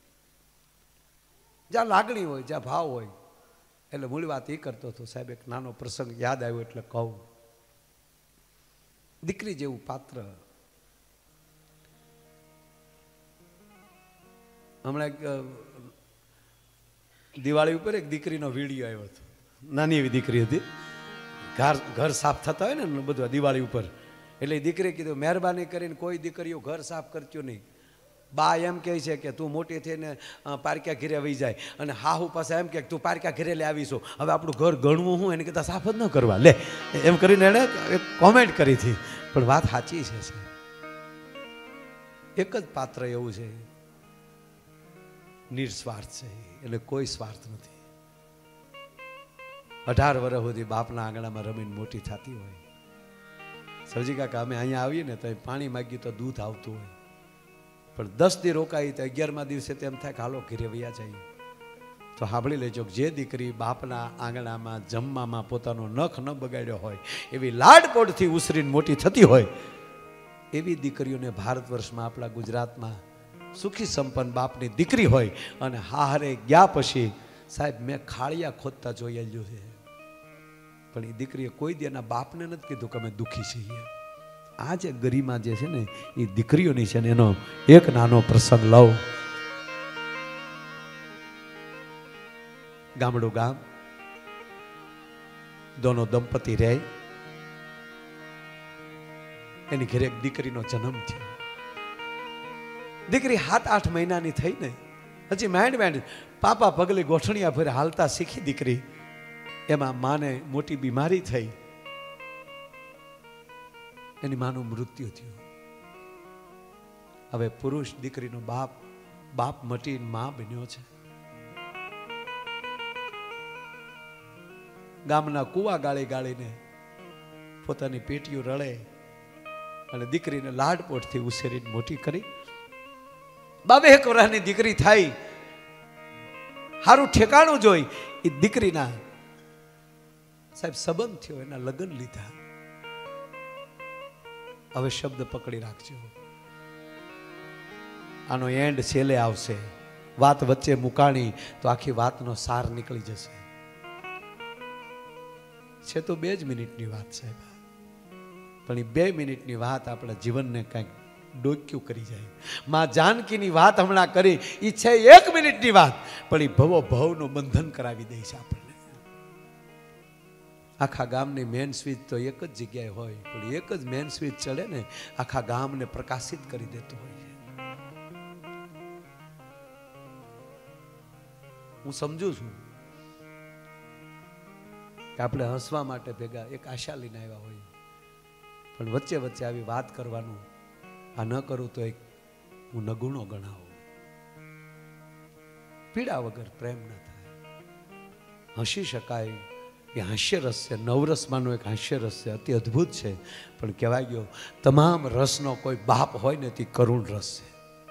જ્યાં લાગણી હોય, જ્યાં ભાવ હોય. એટલે મૂળ વાત એ કરતો હતો સાહેબ, એક નાનો પ્રસંગ યાદ આવ્યો એટલે કહું. દીકરી જેવું પાત્ર. હમણાં એક દિવાળી ઉપર એક દીકરીનો વિડીયો આવ્યો હતો. નાની એવી દીકરી હતી, ઘર ઘર સાફ થતા હોય ને બધું દિવાળી ઉપર, એટલે દીકરીએ કીધું મહેરબાની કરીને કોઈ દીકરીઓ ઘર સાફ કરજો નહીં. બા એમ કહે છે કે તું મોટી થઈને પારક્યા ઘીરે વહી જાય, અને હાહુ પાસે એમ કે તું પારક્યા ઘીરે લે આવીશું, હવે આપણું ઘર ગણવું હું એને કહેતા સાફ જ ન કરવા લે, એમ કરીને એણે એક કોમેન્ટ કરી હતી. પણ વાત સાચી છે. એક જ પાત્ર એવું છે, નિર્સ્વાર્થ છે, એટલે કોઈ સ્વાર્થ નથી. અઢાર વર્ષ સુધી બાપના આંગણામાં રમીને મોટી થતી હોય. સૌજી કાકા અમે અહીંયા આવીએ ને તો પાણી માગ્યું તો દૂધ આવતું હોય, પણ દસ દી રોકાઈ તો અગિયારમા દિવસે તેમ થાય કે હાલો ઘરે વયા જઈએ. તો સાંભળી લેજો, જે દીકરી બાપના આંગણામાં જમવામાં પોતાનો નખ ન બગાડ્યો હોય, એવી લાડપોડથી ઉછરીને મોટી થતી હોય, એવી દીકરીઓને ભારત વર્ષમાં આપણા ગુજરાતમાં સુખી સંપન્ન બાપની દીકરી હોય અને હારે ગયા પછી સાહેબ મેં ખાળિયા ખોદતા જોયેલું છે, પણ એ દીકરીએ કોઈ દી એના બાપને નથી કીધું કે અમે દુઃખી છીએ. આ જે ગરિમા જે છે ને એ દીકરીઓની છે ને એનો એક નાનો પ્રસંગ લઉં. ગામડું ગામ, દોનો દંપતી રહે, એની ઘરે એક દીકરીનો જન્મ થયો. દીકરી સાત આઠ મહિનાની થઈ ને હજી માંડ માંડ પાપા પગલે ગોઠણિયા ફરે હાલતા શીખી દીકરી. એમાં માને મોટી બીમારી થઈ, એની માનું મૃત્યુ થયું. હવે પુરુષ દીકરીનો બાપ બાપ મટી માં બન્યો છે. ગામના કુવા ગાળી ગાળીને પોતાની પેટીઓ રળે અને દીકરીને લાડપોટથી ઉછેરીને મોટી કરી. બાબે એક વર્ષની દીકરી થાય, સારું ઠેકાણું જોઈ એ દીકરીના સાહેબ સંબંધ થયો, એના લગ્ન લીધા. હવે શબ્દ પકડી રાખજો, આનો એન્ડ છેલ્લે આવશે. વાત વચ્ચે મુકાણી તો આખી વાતનો સાર નીકળી જશે. છે તો બે જ મિનિટની વાત સાહેબ, પણ એ બે મિનિટની વાત આપણા જીવનને કંઈક ડોક્યું કરી જાય. માં જાનકીની વાત હમણાં કરી, એ છે એક મિનિટની વાત, પણ એ ભવો ભવનું બંધન કરાવી દે છે આપણને. આખા ગામની મેન સ્વીચ તો એક જ જગ્યાએ હોય, પણ એક જ મેન સ્વીચ ચડે ને આખા ગામને પ્રકાશિત કરી દેતું હોય છે. હું સમજુ છું કે આપણે હસવા માટે ભેગા એક આશા લઈને આવ્યા હોય, પણ વચ્ચે વચ્ચે આવી વાત કરવાનું, આ ન કરું તો એક હું નગુણો ગણાવું. પીડા વગર પ્રેમ ન થાય. હસી શકાય એ હાસ્ય રસ છે, નવરસમાંનો એક હાસ્ય રસ છે, અતિ અદ્ભુત છે. પણ કહેવાય ગયો તમામ રસનો કોઈ બાપ હોય ને તે કરુણ રસ છે.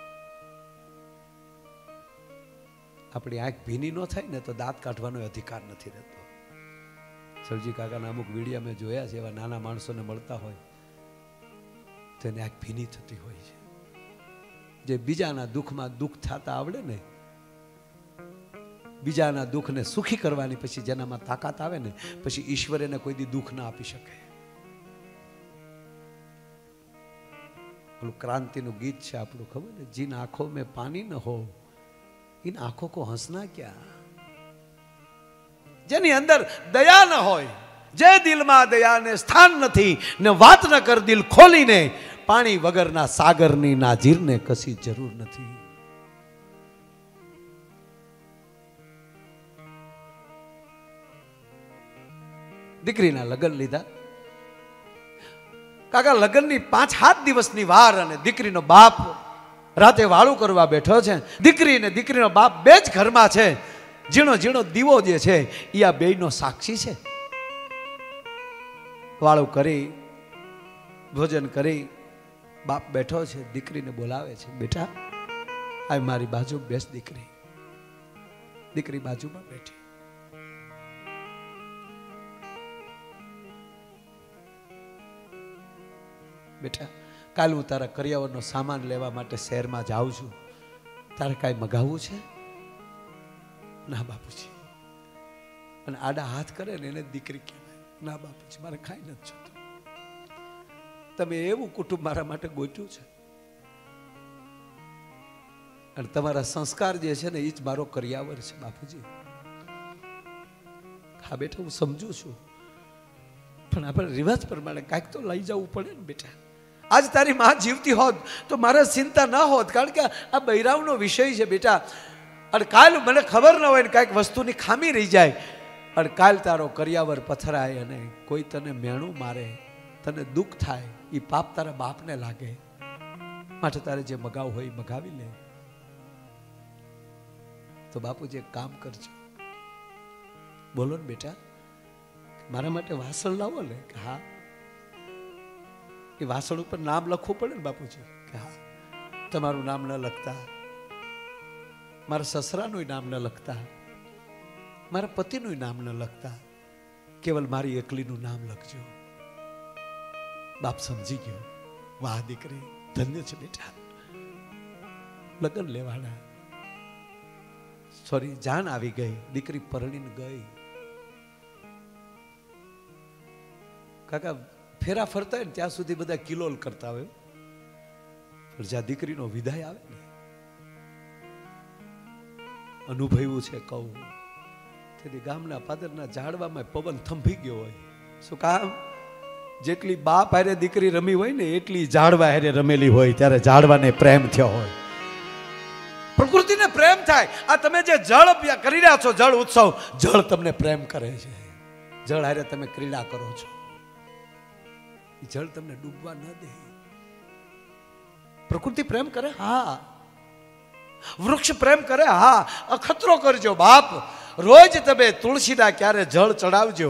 આપણી આંખ ભીની ન થાય ને તો દાંત કાઢવાનો અધિકાર નથી રહેતો. સરજી કાકાના અમુક વિડીયો મેં જોયા છે, એવા નાના માણસોને મળતા હોય તો એને આંખ ભીની થતી હોય છે. જે બીજાના દુઃખમાં દુઃખ થતા આવડે ને, બીજાના દુઃખને સુખી કરવાની પછી જેનામાં તાકાત આવે ને, પછી ઈશ્વર એને કોઈ દી દુઃખ ના આપી શકે. ઓલું ક્રાંતિનું ગીત છે આપણું, ખબર ને, જીન આંખો મેં પાણી ન હો इन आंखों को हंसना क्या. જેની અંદર દયા ન હોય, જે દિલમાં દયાને સ્થાન નથી ને વાત ન કર દિલ ખોલીને, પાણી વગરના સાગરની નાજીરને કશી જરૂર નથી. દીકરીના લગ્ન લીધા. કાકા લગ્નની પાંચ સાત દિવસની વાર અને દીકરીનો બાપ રાતે વાળું કરવા બેઠો છે. દીકરી ને દીકરીનો બાપ બે જ ઘરમાં છે. ઝીણો ઝીણો દીવો જે છે એ આ બેયનો સાક્ષી છે. વાળું કરી ભોજન કરી બાપ બેઠો છે, દીકરીને બોલાવે છે, બેટા આ મારી બાજુ બેસ. દીકરી દીકરી બાજુમાં બેઠી. બેટા કાલ હું તારા કરિયાવરનો સામાન લેવા માટે શહેરમાં જાઉં છું, તારે કાંઈ મગાવવું છે? ના બાપુજી. અને આડા હાથ કરે ને એને દીકરી કહેવાય. ના બાપુજી મારે ખાઈ નથી જોતું. તમે એવું કુટુંબ મારા માટે ગોત્યું છે અને તમારા સંસ્કાર જે છે ને એ જ મારો કરિયાવર છે બાપુજી. હા બેટા હું સમજુ છું, પણ આપણે રિવાજ પ્રમાણે કાંઈક તો લઈ જવું પડે ને બેટા. આજ તારી માં જીવતી હોત તો મારે ચિંતા ન હોત, કારણ કે આ બૈરાવનો વિષય છે બેટા. અને કાલ મને ખબર ન હોય ને કાંઈક વસ્તુની ખામી રહી જાય, અને કાલ તારો કરિયાવર પથરાય અને કોઈ તને મેણું મારે, તને દુઃખ થાય, એ પાપ તારા બાપને લાગે. માટે તારે જે મગાવું હોય એ મગાવી લે. તો બાપુજી એક કામ કરજો, બોલો ને બેટા, મારા માટે વાસણ લાવો ને. કે હા. એ વાસણ ઉપર નામ લખવું પડે ને બાપુજી. કે હા. તમારું નામ ન લખતા, મારા સસરાનું નામ ન લખતા, મારા પતિનું નામ ન લખતા, કેવલ મારી એકલીનું નામ લખજો. બાપ સમજી ગયો. વાહ દીકરી ધન્ય છે બેટા. લગ્ન લેવાના, સોરી જાન આવી ગઈ, દીકરી પરણીને ગઈ. કાકા ફેરા ફરતા હોય ને ત્યાં સુધી બધા કિલોલ કરતા હોય, પણ જ્યાં દીકરીનો વિદાય આવે ને, અનુભવ્યું છે કહું, તેથી ગામના પાદરના ઝાડવામાં પવન થંભી ગયો હોય. શું કામ? જેટલી બાપ હારે દીકરી રમી હોય ને એટલી ઝાડવા હારે રમેલી હોય ત્યારે ઝાડવાને પ્રેમ થયો હોય, પ્રકૃતિને પ્રેમ થાય. આ તમે જે જળ કરી રહ્યા છો, જળ ઉત્સવ, જળ તમને પ્રેમ કરે છે. જળ હારે તમે ક્રીડા કરો છો, જળ તમને ડૂબવા ન દે. પ્રકૃતિ પ્રેમ કરે, હા. વૃક્ષ પ્રેમ કરે, હા. અખતરો કરજો બાપ. રોજ તમે તુલસીના ક્યારે જળ ચડાવજો.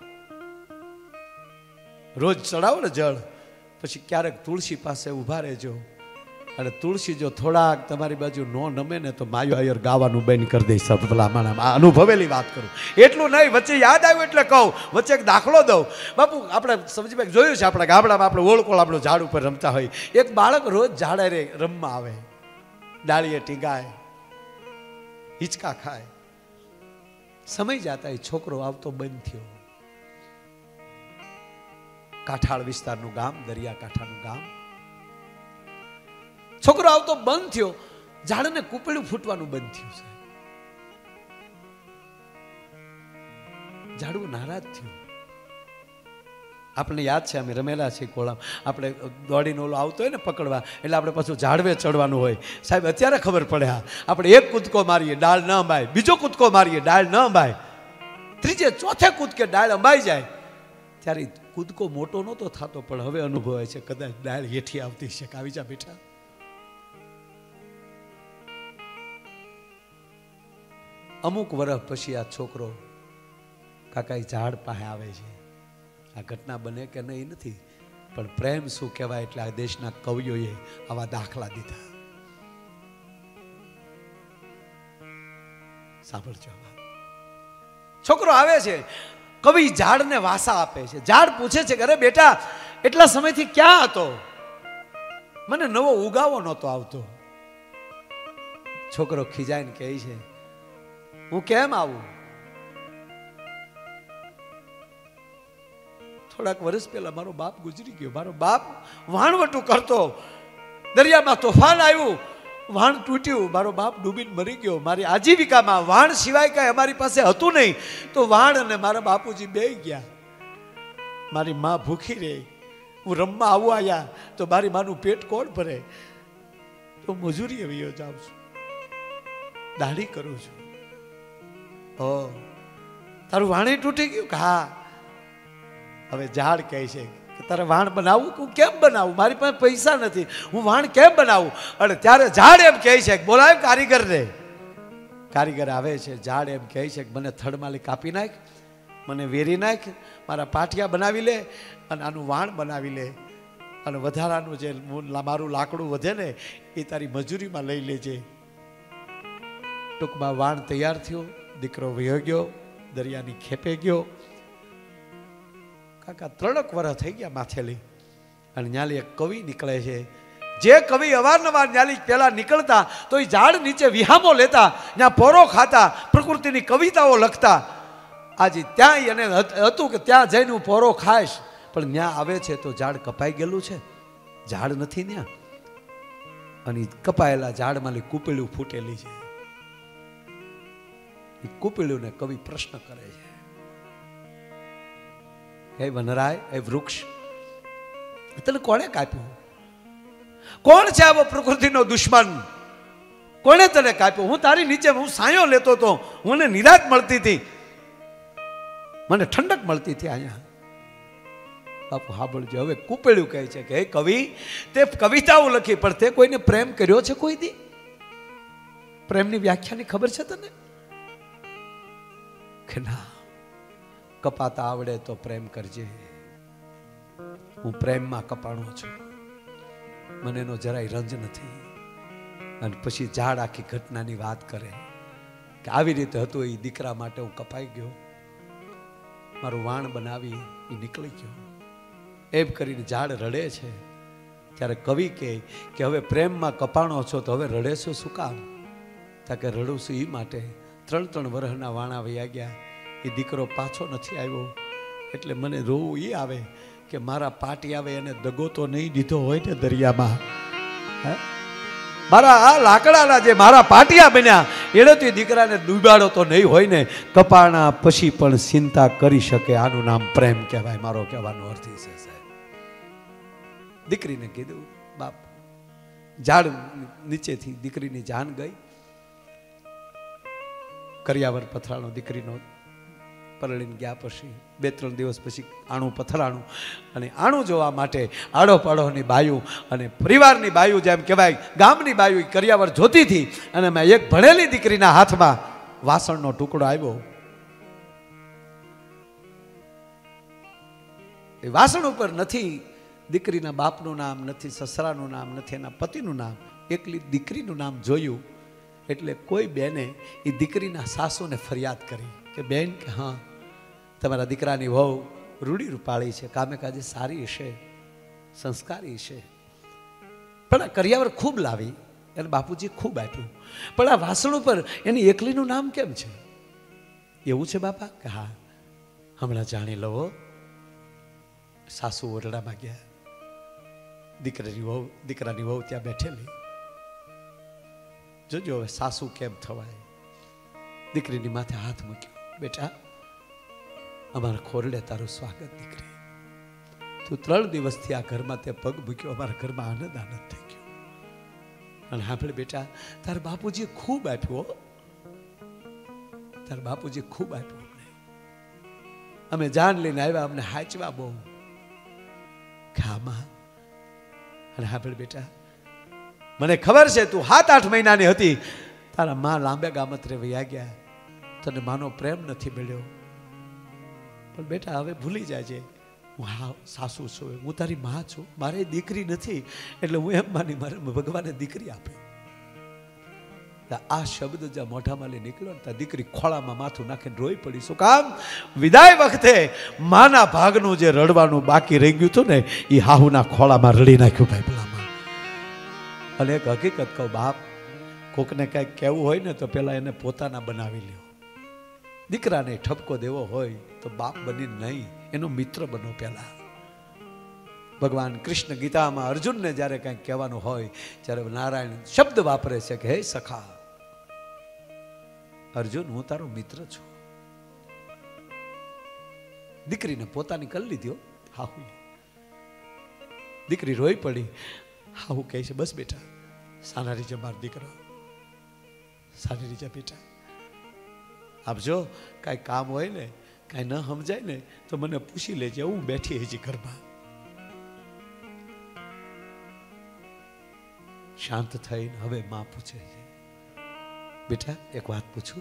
રોજ ચડાવો ને જળ, પછી ક્યારેક તુલસી પાસે ઊભા રહેજો. અને તુલસી જો થોડાક તમારી બાજુ નો નમે ને તો માયો આયર ગાવાનું બંધ કરી દઈશ. પેલા માણા અનુભવેલી વાત કરું. એટલું નહીં, વચ્ચે યાદ આવ્યું એટલે કહું, વચ્ચે એક દાખલો દઉં. બાપુ આપણે સમજી જોયું છે, આપણા ગામડામાં આપણે ઓળકોળ આપણું ઝાડ ઉપર રમતા હોય. એક બાળક રોજ ઝાડે રે રમવા આવે, ડાળીએ ટીંગાય, હિંચકા ખાય. સમય જતા એ છોકરો આવતો બંધ થયો. કાંઠાળ વિસ્તારનું ગામ, દરિયાકાંઠાનું ગામ. છોકરો આવતો બંધ થયો, ઝાડને કૂપળું ફૂટવાનું બંધ થયું છે. ઝાડવું નારાજ થયું. આપણને યાદ છે, અમે રમેલા છીએ કોળામ. આપણે દોડીને ઓલો આવતો હોય ને પકડવા, એટલે આપણે પાછું ઝાડવે ચડવાનું હોય. સાહેબ અત્યારે ખબર પડે. હા, આપણે એક કૂદકો મારીએ ડાળ ન અંબાય, બીજો કૂદકો મારીએ ડાળ ન અંબાય, ત્રીજે ચોથે કૂદકે ડાળ અંબાઈ જાય. ત્યારે કૂદકો મોટો નહોતો થતો, પણ હવે અનુભવાય છે કદાચ ડાળ હેઠી આવતી છે. આવી જા બેઠા. અમુક વર્ષ પછી આ છોકરો કાકા ઝાડ પાસે આવે છે. આ ઘટના બને કે નહીં નથી, પણ પ્રેમ શું કહેવાય એટલે આ દેશના કવિઓએ આવા દાખલા દીધા. સાંભળજો. છોકરો આવે છે, કવિ ઝાડને વાસા આપે છે. ઝાડ પૂછે છે કે અરે બેટા, એટલા સમયથી ક્યાં હતો? મને નવો ઉગાવો નહોતો આવતો. છોકરો ખીજાઈને કહે છે, હું કેમ આવું? થોડાક વર્ષ પહેલા મારો બાપ ગુજરી ગયો. મારો બાપ વહાણવટું કરતો, દરિયામાં તોફાન આવ્યું, વહાણ તૂટ્યું, મારો બાપ ડૂબીને મરી ગયો. મારી આજીવિકામાં વહાણ સિવાય કાંઈ અમારી પાસે હતું નહીં, તો વહાણ અને મારા બાપુજી બે ગયા. મારી માં ભૂખી રહી. હું રમવા આવું આવ્યા તો મારી માનું પેટ કોણ ભરે? તો મજૂરી એવી જાઉં છું, દાઢી કરું છું. ઓ, તારું વાણી તૂટી ગયું? હા. હવે ઝાડ કહે છે કે તારે વાણ બનાવવું? હું કેમ બનાવું? મારી પાસે પૈસા નથી, હું વાણ કેમ બનાવું? અને ત્યારે ઝાડ એમ કહે છે, બોલાય કારીગરને. કારીગર આવે છે. ઝાડ એમ કહે છે કે મને થડમાલી કાપી નાખ, મને વેરી નાખ, મારા પાટિયા બનાવી લે અને આનું વાણ બનાવી લે, અને વધારાનું જે મારું લાકડું વધે ને એ તારી મજૂરીમાં લઈ લેજે. ટૂંકમાં વાણ તૈયાર થયું. દીકરો વયો ગયો, દરિયાની ખેપે ગયો. કાકા ત્રણક વર્ષ થઈ ગયા માથેલી, અને ન્યાલી એક કવિ નીકળે છે. જે કવિ અવારનવાર ન્યાલી પહેલા નીકળતા તો એ ઝાડ નીચે વિહામો લેતા, ત્યાં પોરો ખાતા, પ્રકૃતિની કવિતાઓ લખતા. આજે ત્યાં એને હતું કે ત્યાં જઈને હું પોરો ખાઈશ, પણ ત્યાં આવે છે તો ઝાડ કપાઈ ગયેલું છે, ઝાડ નથી ત્યાં. અને કપાયેલા ઝાડમાં કૂપેલું ફૂટેલી છે. એ કૂપેલુંને કવિ પ્રશ્ન કરે છે, હે વનરાય, હે વૃક્ષ, તને કોણે કાપ્યું? કોણ છે આવો પ્રકૃતિનો દુશ્મન? કોણે તને કાપ્યો? હું તારી નીચે હું સાયો લેતો હતો, મને નિરાત મળતી હતી, મને ઠંડક મળતી હતી. અહીંયા બાપુ સાંભળજો. હવે કૂપેલું કહે છે કે હે કવિ, તે કવિતાઓ લખી, પણ તે કોઈને પ્રેમ કર્યો છે કોઈ દી? પ્રેમની વ્યાખ્યાની ખબર છે તને? કે ના, કપાતા આવડે તો પ્રેમ કરજે. હું પ્રેમમાં કપાણો છું, મને એનો જરાય રંજ નથી. અને પછી ઝાડ આખી ઘટનાની વાત કરે કે આવી રીતે હતું, એ દીકરા માટે હું કપાઈ ગયો, મારું વાણ બનાવી એ નીકળી ગયો. એમ કરીને ઝાડ રડે છે. ત્યારે કવિ કહે કે હવે પ્રેમમાં કપાણો છો તો હવે રડે છો શું કામ? તાકે રડું છું એ માટે, ત્રણ ત્રણ વર્ષના વાણા વયા ગયા, એ દીકરો પાછો નથી આવ્યો, એટલે મને રોવું એ આવે કે મારા પાટી આવે એને દગો તો નહીં દીધો હોય ને દરિયામાં. હે, મારા આ લાકડાના જે મારા પાટિયા બન્યા એને તો દીકરાને ડૂબાડો તો નહીં હોય ને. કપાણા પછી પણ ચિંતા કરી શકે, આનું નામ પ્રેમ કહેવાય. મારો કહેવાનો અર્થ છે સાહેબ. દીકરીને કીધું, બાપ ઝાડ નીચેથી દીકરીની જાન ગઈ. કરિયાવર પથરાણો દીકરીનો પરણીને ગયા પછી બે ત્રણ દિવસ પછી આણું પથરાણું, અને આણું જોવા માટે આડો પાડોની બાયું અને પરિવારની બાયું, જેમ કહેવાય ગામની બાયું કરિયાવર જોતી હતી. અને મેં એક ભણેલી દીકરીના હાથમાં વાસણનો ટુકડો આવ્યો. એ વાસણ ઉપર નથી દીકરીના બાપનું નામ, નથી સસરાનું નામ, નથી એના પતિનું નામ, એકલી દીકરીનું નામ જોયું. એટલે કોઈ બેને એ દીકરીના સાસુને ફરિયાદ કરી કે બેન કે હા તમારા દીકરાની વહુ રૂડી રૂપાળી છે, કામે કાજે સારી હશે, સંસ્કારી હશે, પણ આ કરિયાવર ખૂબ લાવી અને બાપુજી ખૂબ આપ્યું, પણ આ વાસણ ઉપર એની એકલીનું નામ કેમ છે? એવું છે બાપા? કે હા, હમણાં જાણી લો. સાસુ ઓરડામાં ગયા, દીકરાની વહુ દીકરાની વહુ ત્યાં બેઠેલી. જોજો હવે સાસુ કેમ થવાય. દીકરીની માથે હાથ મૂક્યો, બેટા અમારા ખોરડે તારું સ્વાગત દીકરી, તું ત્રણ દિવસથી આ ઘરમાં તે પગ મૂક્યો, અમારા ઘરમાં આનંદ આનંદ થઈ ગયો. અને આપણે બેટા તારા બાપુજીએ ખૂબ આપ્યું, તારા બાપુજી ખૂબ આપ્યું અમને, અમે જાન લઈને આવ્યા, અમને હાચવા બહુ ખામાં. અને આપણે બેટા મને ખબર છે તું સાત આઠ મહિનાની હતી, તારા માં લાંબે ગામત્રે વયા ગયા, તને માનો પ્રેમ નથી મળ્યો, પણ બેટા હવે ભૂલી જાજે, હું હા સાસુ છું, હું તારી માં છું, મારે દીકરી નથી, એટલે હું એમ માની મારે ભગવાને દીકરી આપી. આ શબ્દ જ્યાં મોઢામાં લઈ નીકળ્યો ને ત્યાં દીકરી ખોળામાં માથું નાખીને રોઈ પડી. શું કામ? વિદાય વખતે માના ભાગનું જે રડવાનું બાકી રહી ગયું હતું ને એ હાહુના ખોળામાં રડી નાખ્યું ભાઈ ભલામાં. અને એક હકીકત કહું બાપ, કોકને કંઈક કહેવું હોય ને તો પેલા એને પોતાના બનાવી લ્યો. દીકરાને ઠપકો દેવો હોય તો બાપ બની નહીં, એનો મિત્ર બનો. પેલા ભગવાન કૃષ્ણ ગીતામાં અર્જુનને જ્યારે કંઈક કહેવાનું હોય ત્યારે નારાયણ શબ્દ વાપરે છે કે હે સખા અર્જુન, હું તારો મિત્ર છું. દીકરીને પોતાની કરી લીધી. હાહુ દીકરી રોઈ પડી. હાહુ કહે છે બસ બેટા, સાના રીજે મારો દીકરો, સારી રીજે બેટા. આપજો કાંઈ કામ હોય ને, કાંઈ ન સમજાય ને તો મને પૂછી લેજે, હું બેઠી હજી ઘરમાં. શાંત થઈને હવે માં પૂછે છે, બેટા એક વાત પૂછું?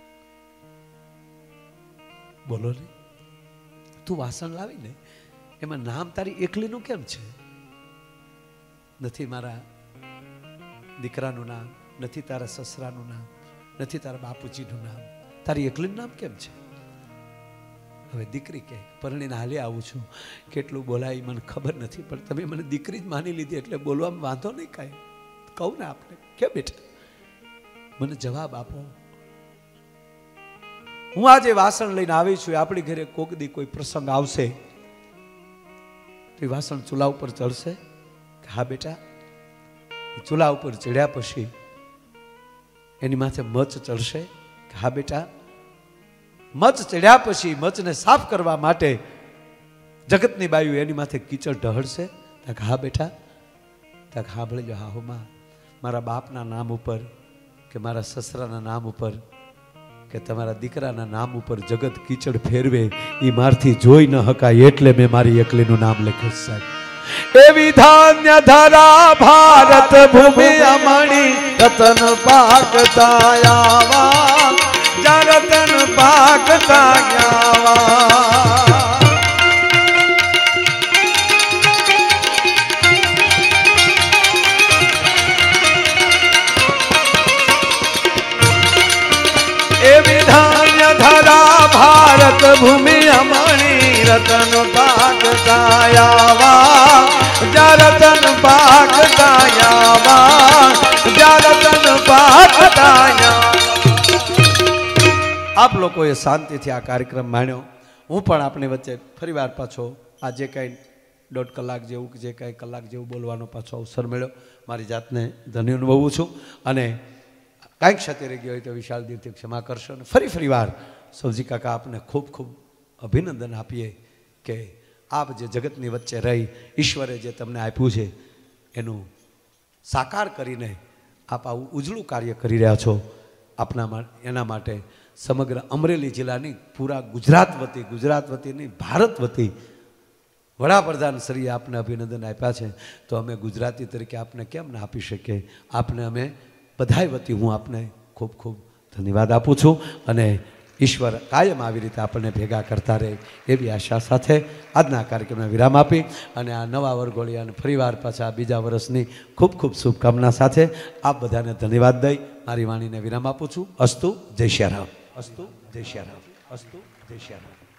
બોલો ને. તું વાસણ લાવી ને એમાં નામ તારી એકલીનું કેમ છે? નથી મારા દીકરાનું નામ, નથી તારા સસરાનું નામ, નથી તારા બાપુજીનું નામ, તારી એકલીનું નામ કેમ છે? હવે દીકરી કહે પરણીને હાલી આવું છું, કેટલું બોલાય મને ખબર નથી, પણ તમે મને દીકરી જ માની લીધી એટલે બોલવામાં વાંધો નહીં કાંઈ. કહું ને આપણે કે બેટા મને જવાબ આપો. હું આજે વાસણ લઈને આવી છું, આપણી ઘરે કોક દી કોઈ પ્રસંગ આવશે તો એ વાસણ ચૂલા ઉપર ચડશે? હા બેટા. ચૂલા ઉપર ચડ્યા પછી એની માથે મચ ચડશે? હા બેટા. મચ ચડ્યા પછી મચને સાફ કરવા માટે જગતની બાયુ એની માથે કીચડ ઢહળશે? હા બેટા. તક સાંભળી લો હાહુમાં, મારા બાપના નામ ઉપર કે મારા સસરાના નામ ઉપર કે તમારા દીકરાના નામ ઉપર જગત કીચડ ફેરવે એ મારથી જોઈ ન હકાય, એટલે મેં મારી એકલીનું નામ લખ્યું સાહેબ. એવી ધાન્ય ધરા ભારત ભૂમિ અમણી, રતન પાકતા આવા, જા રતન પાકતા આવા. એવી ધાન્ય ધરા ભારત ભૂમિ અમણી, રતન પાકતા આવા, જા રતન પાકતા આવા, જા રતન પાકતા આવા. આપ લોકોએ શાંતિથી આ કાર્યક્રમ માણ્યો. હું પણ આપણી વચ્ચે ફરી વાર પાછો આ જે કાંઈ દોઢ કલાક જેવું કે જે કાંઈ કલાક જેવું બોલવાનો પાછો અવસર મળ્યો, મારી જાતને ધન્ય અનુભવું છું. અને કાંઈક ક્ષતિ રહી ગયો હોય તો વિશાળ દિલથી ક્ષમા કરશો. અને ફરી ફરી વાર સૌજી કાકા આપને ખૂબ ખૂબ અભિનંદન આપીએ કે આપ જે જગતની વચ્ચે રહી ઈશ્વરે જે તમને આપ્યું છે એનું સાકાર કરીને આપ આવું ઉજળું કાર્ય કરી રહ્યા છો. આપના એના માટે સમગ્ર અમરેલી જિલ્લાની પૂરા ગુજરાત વતી ગુજરાત વતીની ભારત વતી વડાપ્રધાન શ્રીએ આપને અભિનંદન આપ્યા છે. તો અમે ગુજરાતી તરીકે આપને કેમ ના આપી શકીએ? આપને અમે બધાય વતી હું આપને ખૂબ ખૂબ ધન્યવાદ આપું છું. અને ઈશ્વર કાયમ આવી રીતે આપણને ભેગા કરતા રહે એવી આશા સાથે આજના કાર્યક્રમને વિરામ આપી અને આ નવા વરઘોડિયાને ફરીવાર પાછા બીજા વર્ષની ખૂબ ખૂબ શુભકામના સાથે આપ બધાને ધન્યવાદ દઈ મારી વાણીને વિરામ આપું છું. અસ્તુ જય શ્રી રામ. અસ્તુ જય શ્રી રામ. અસ્તુ જય શ્રી રામ.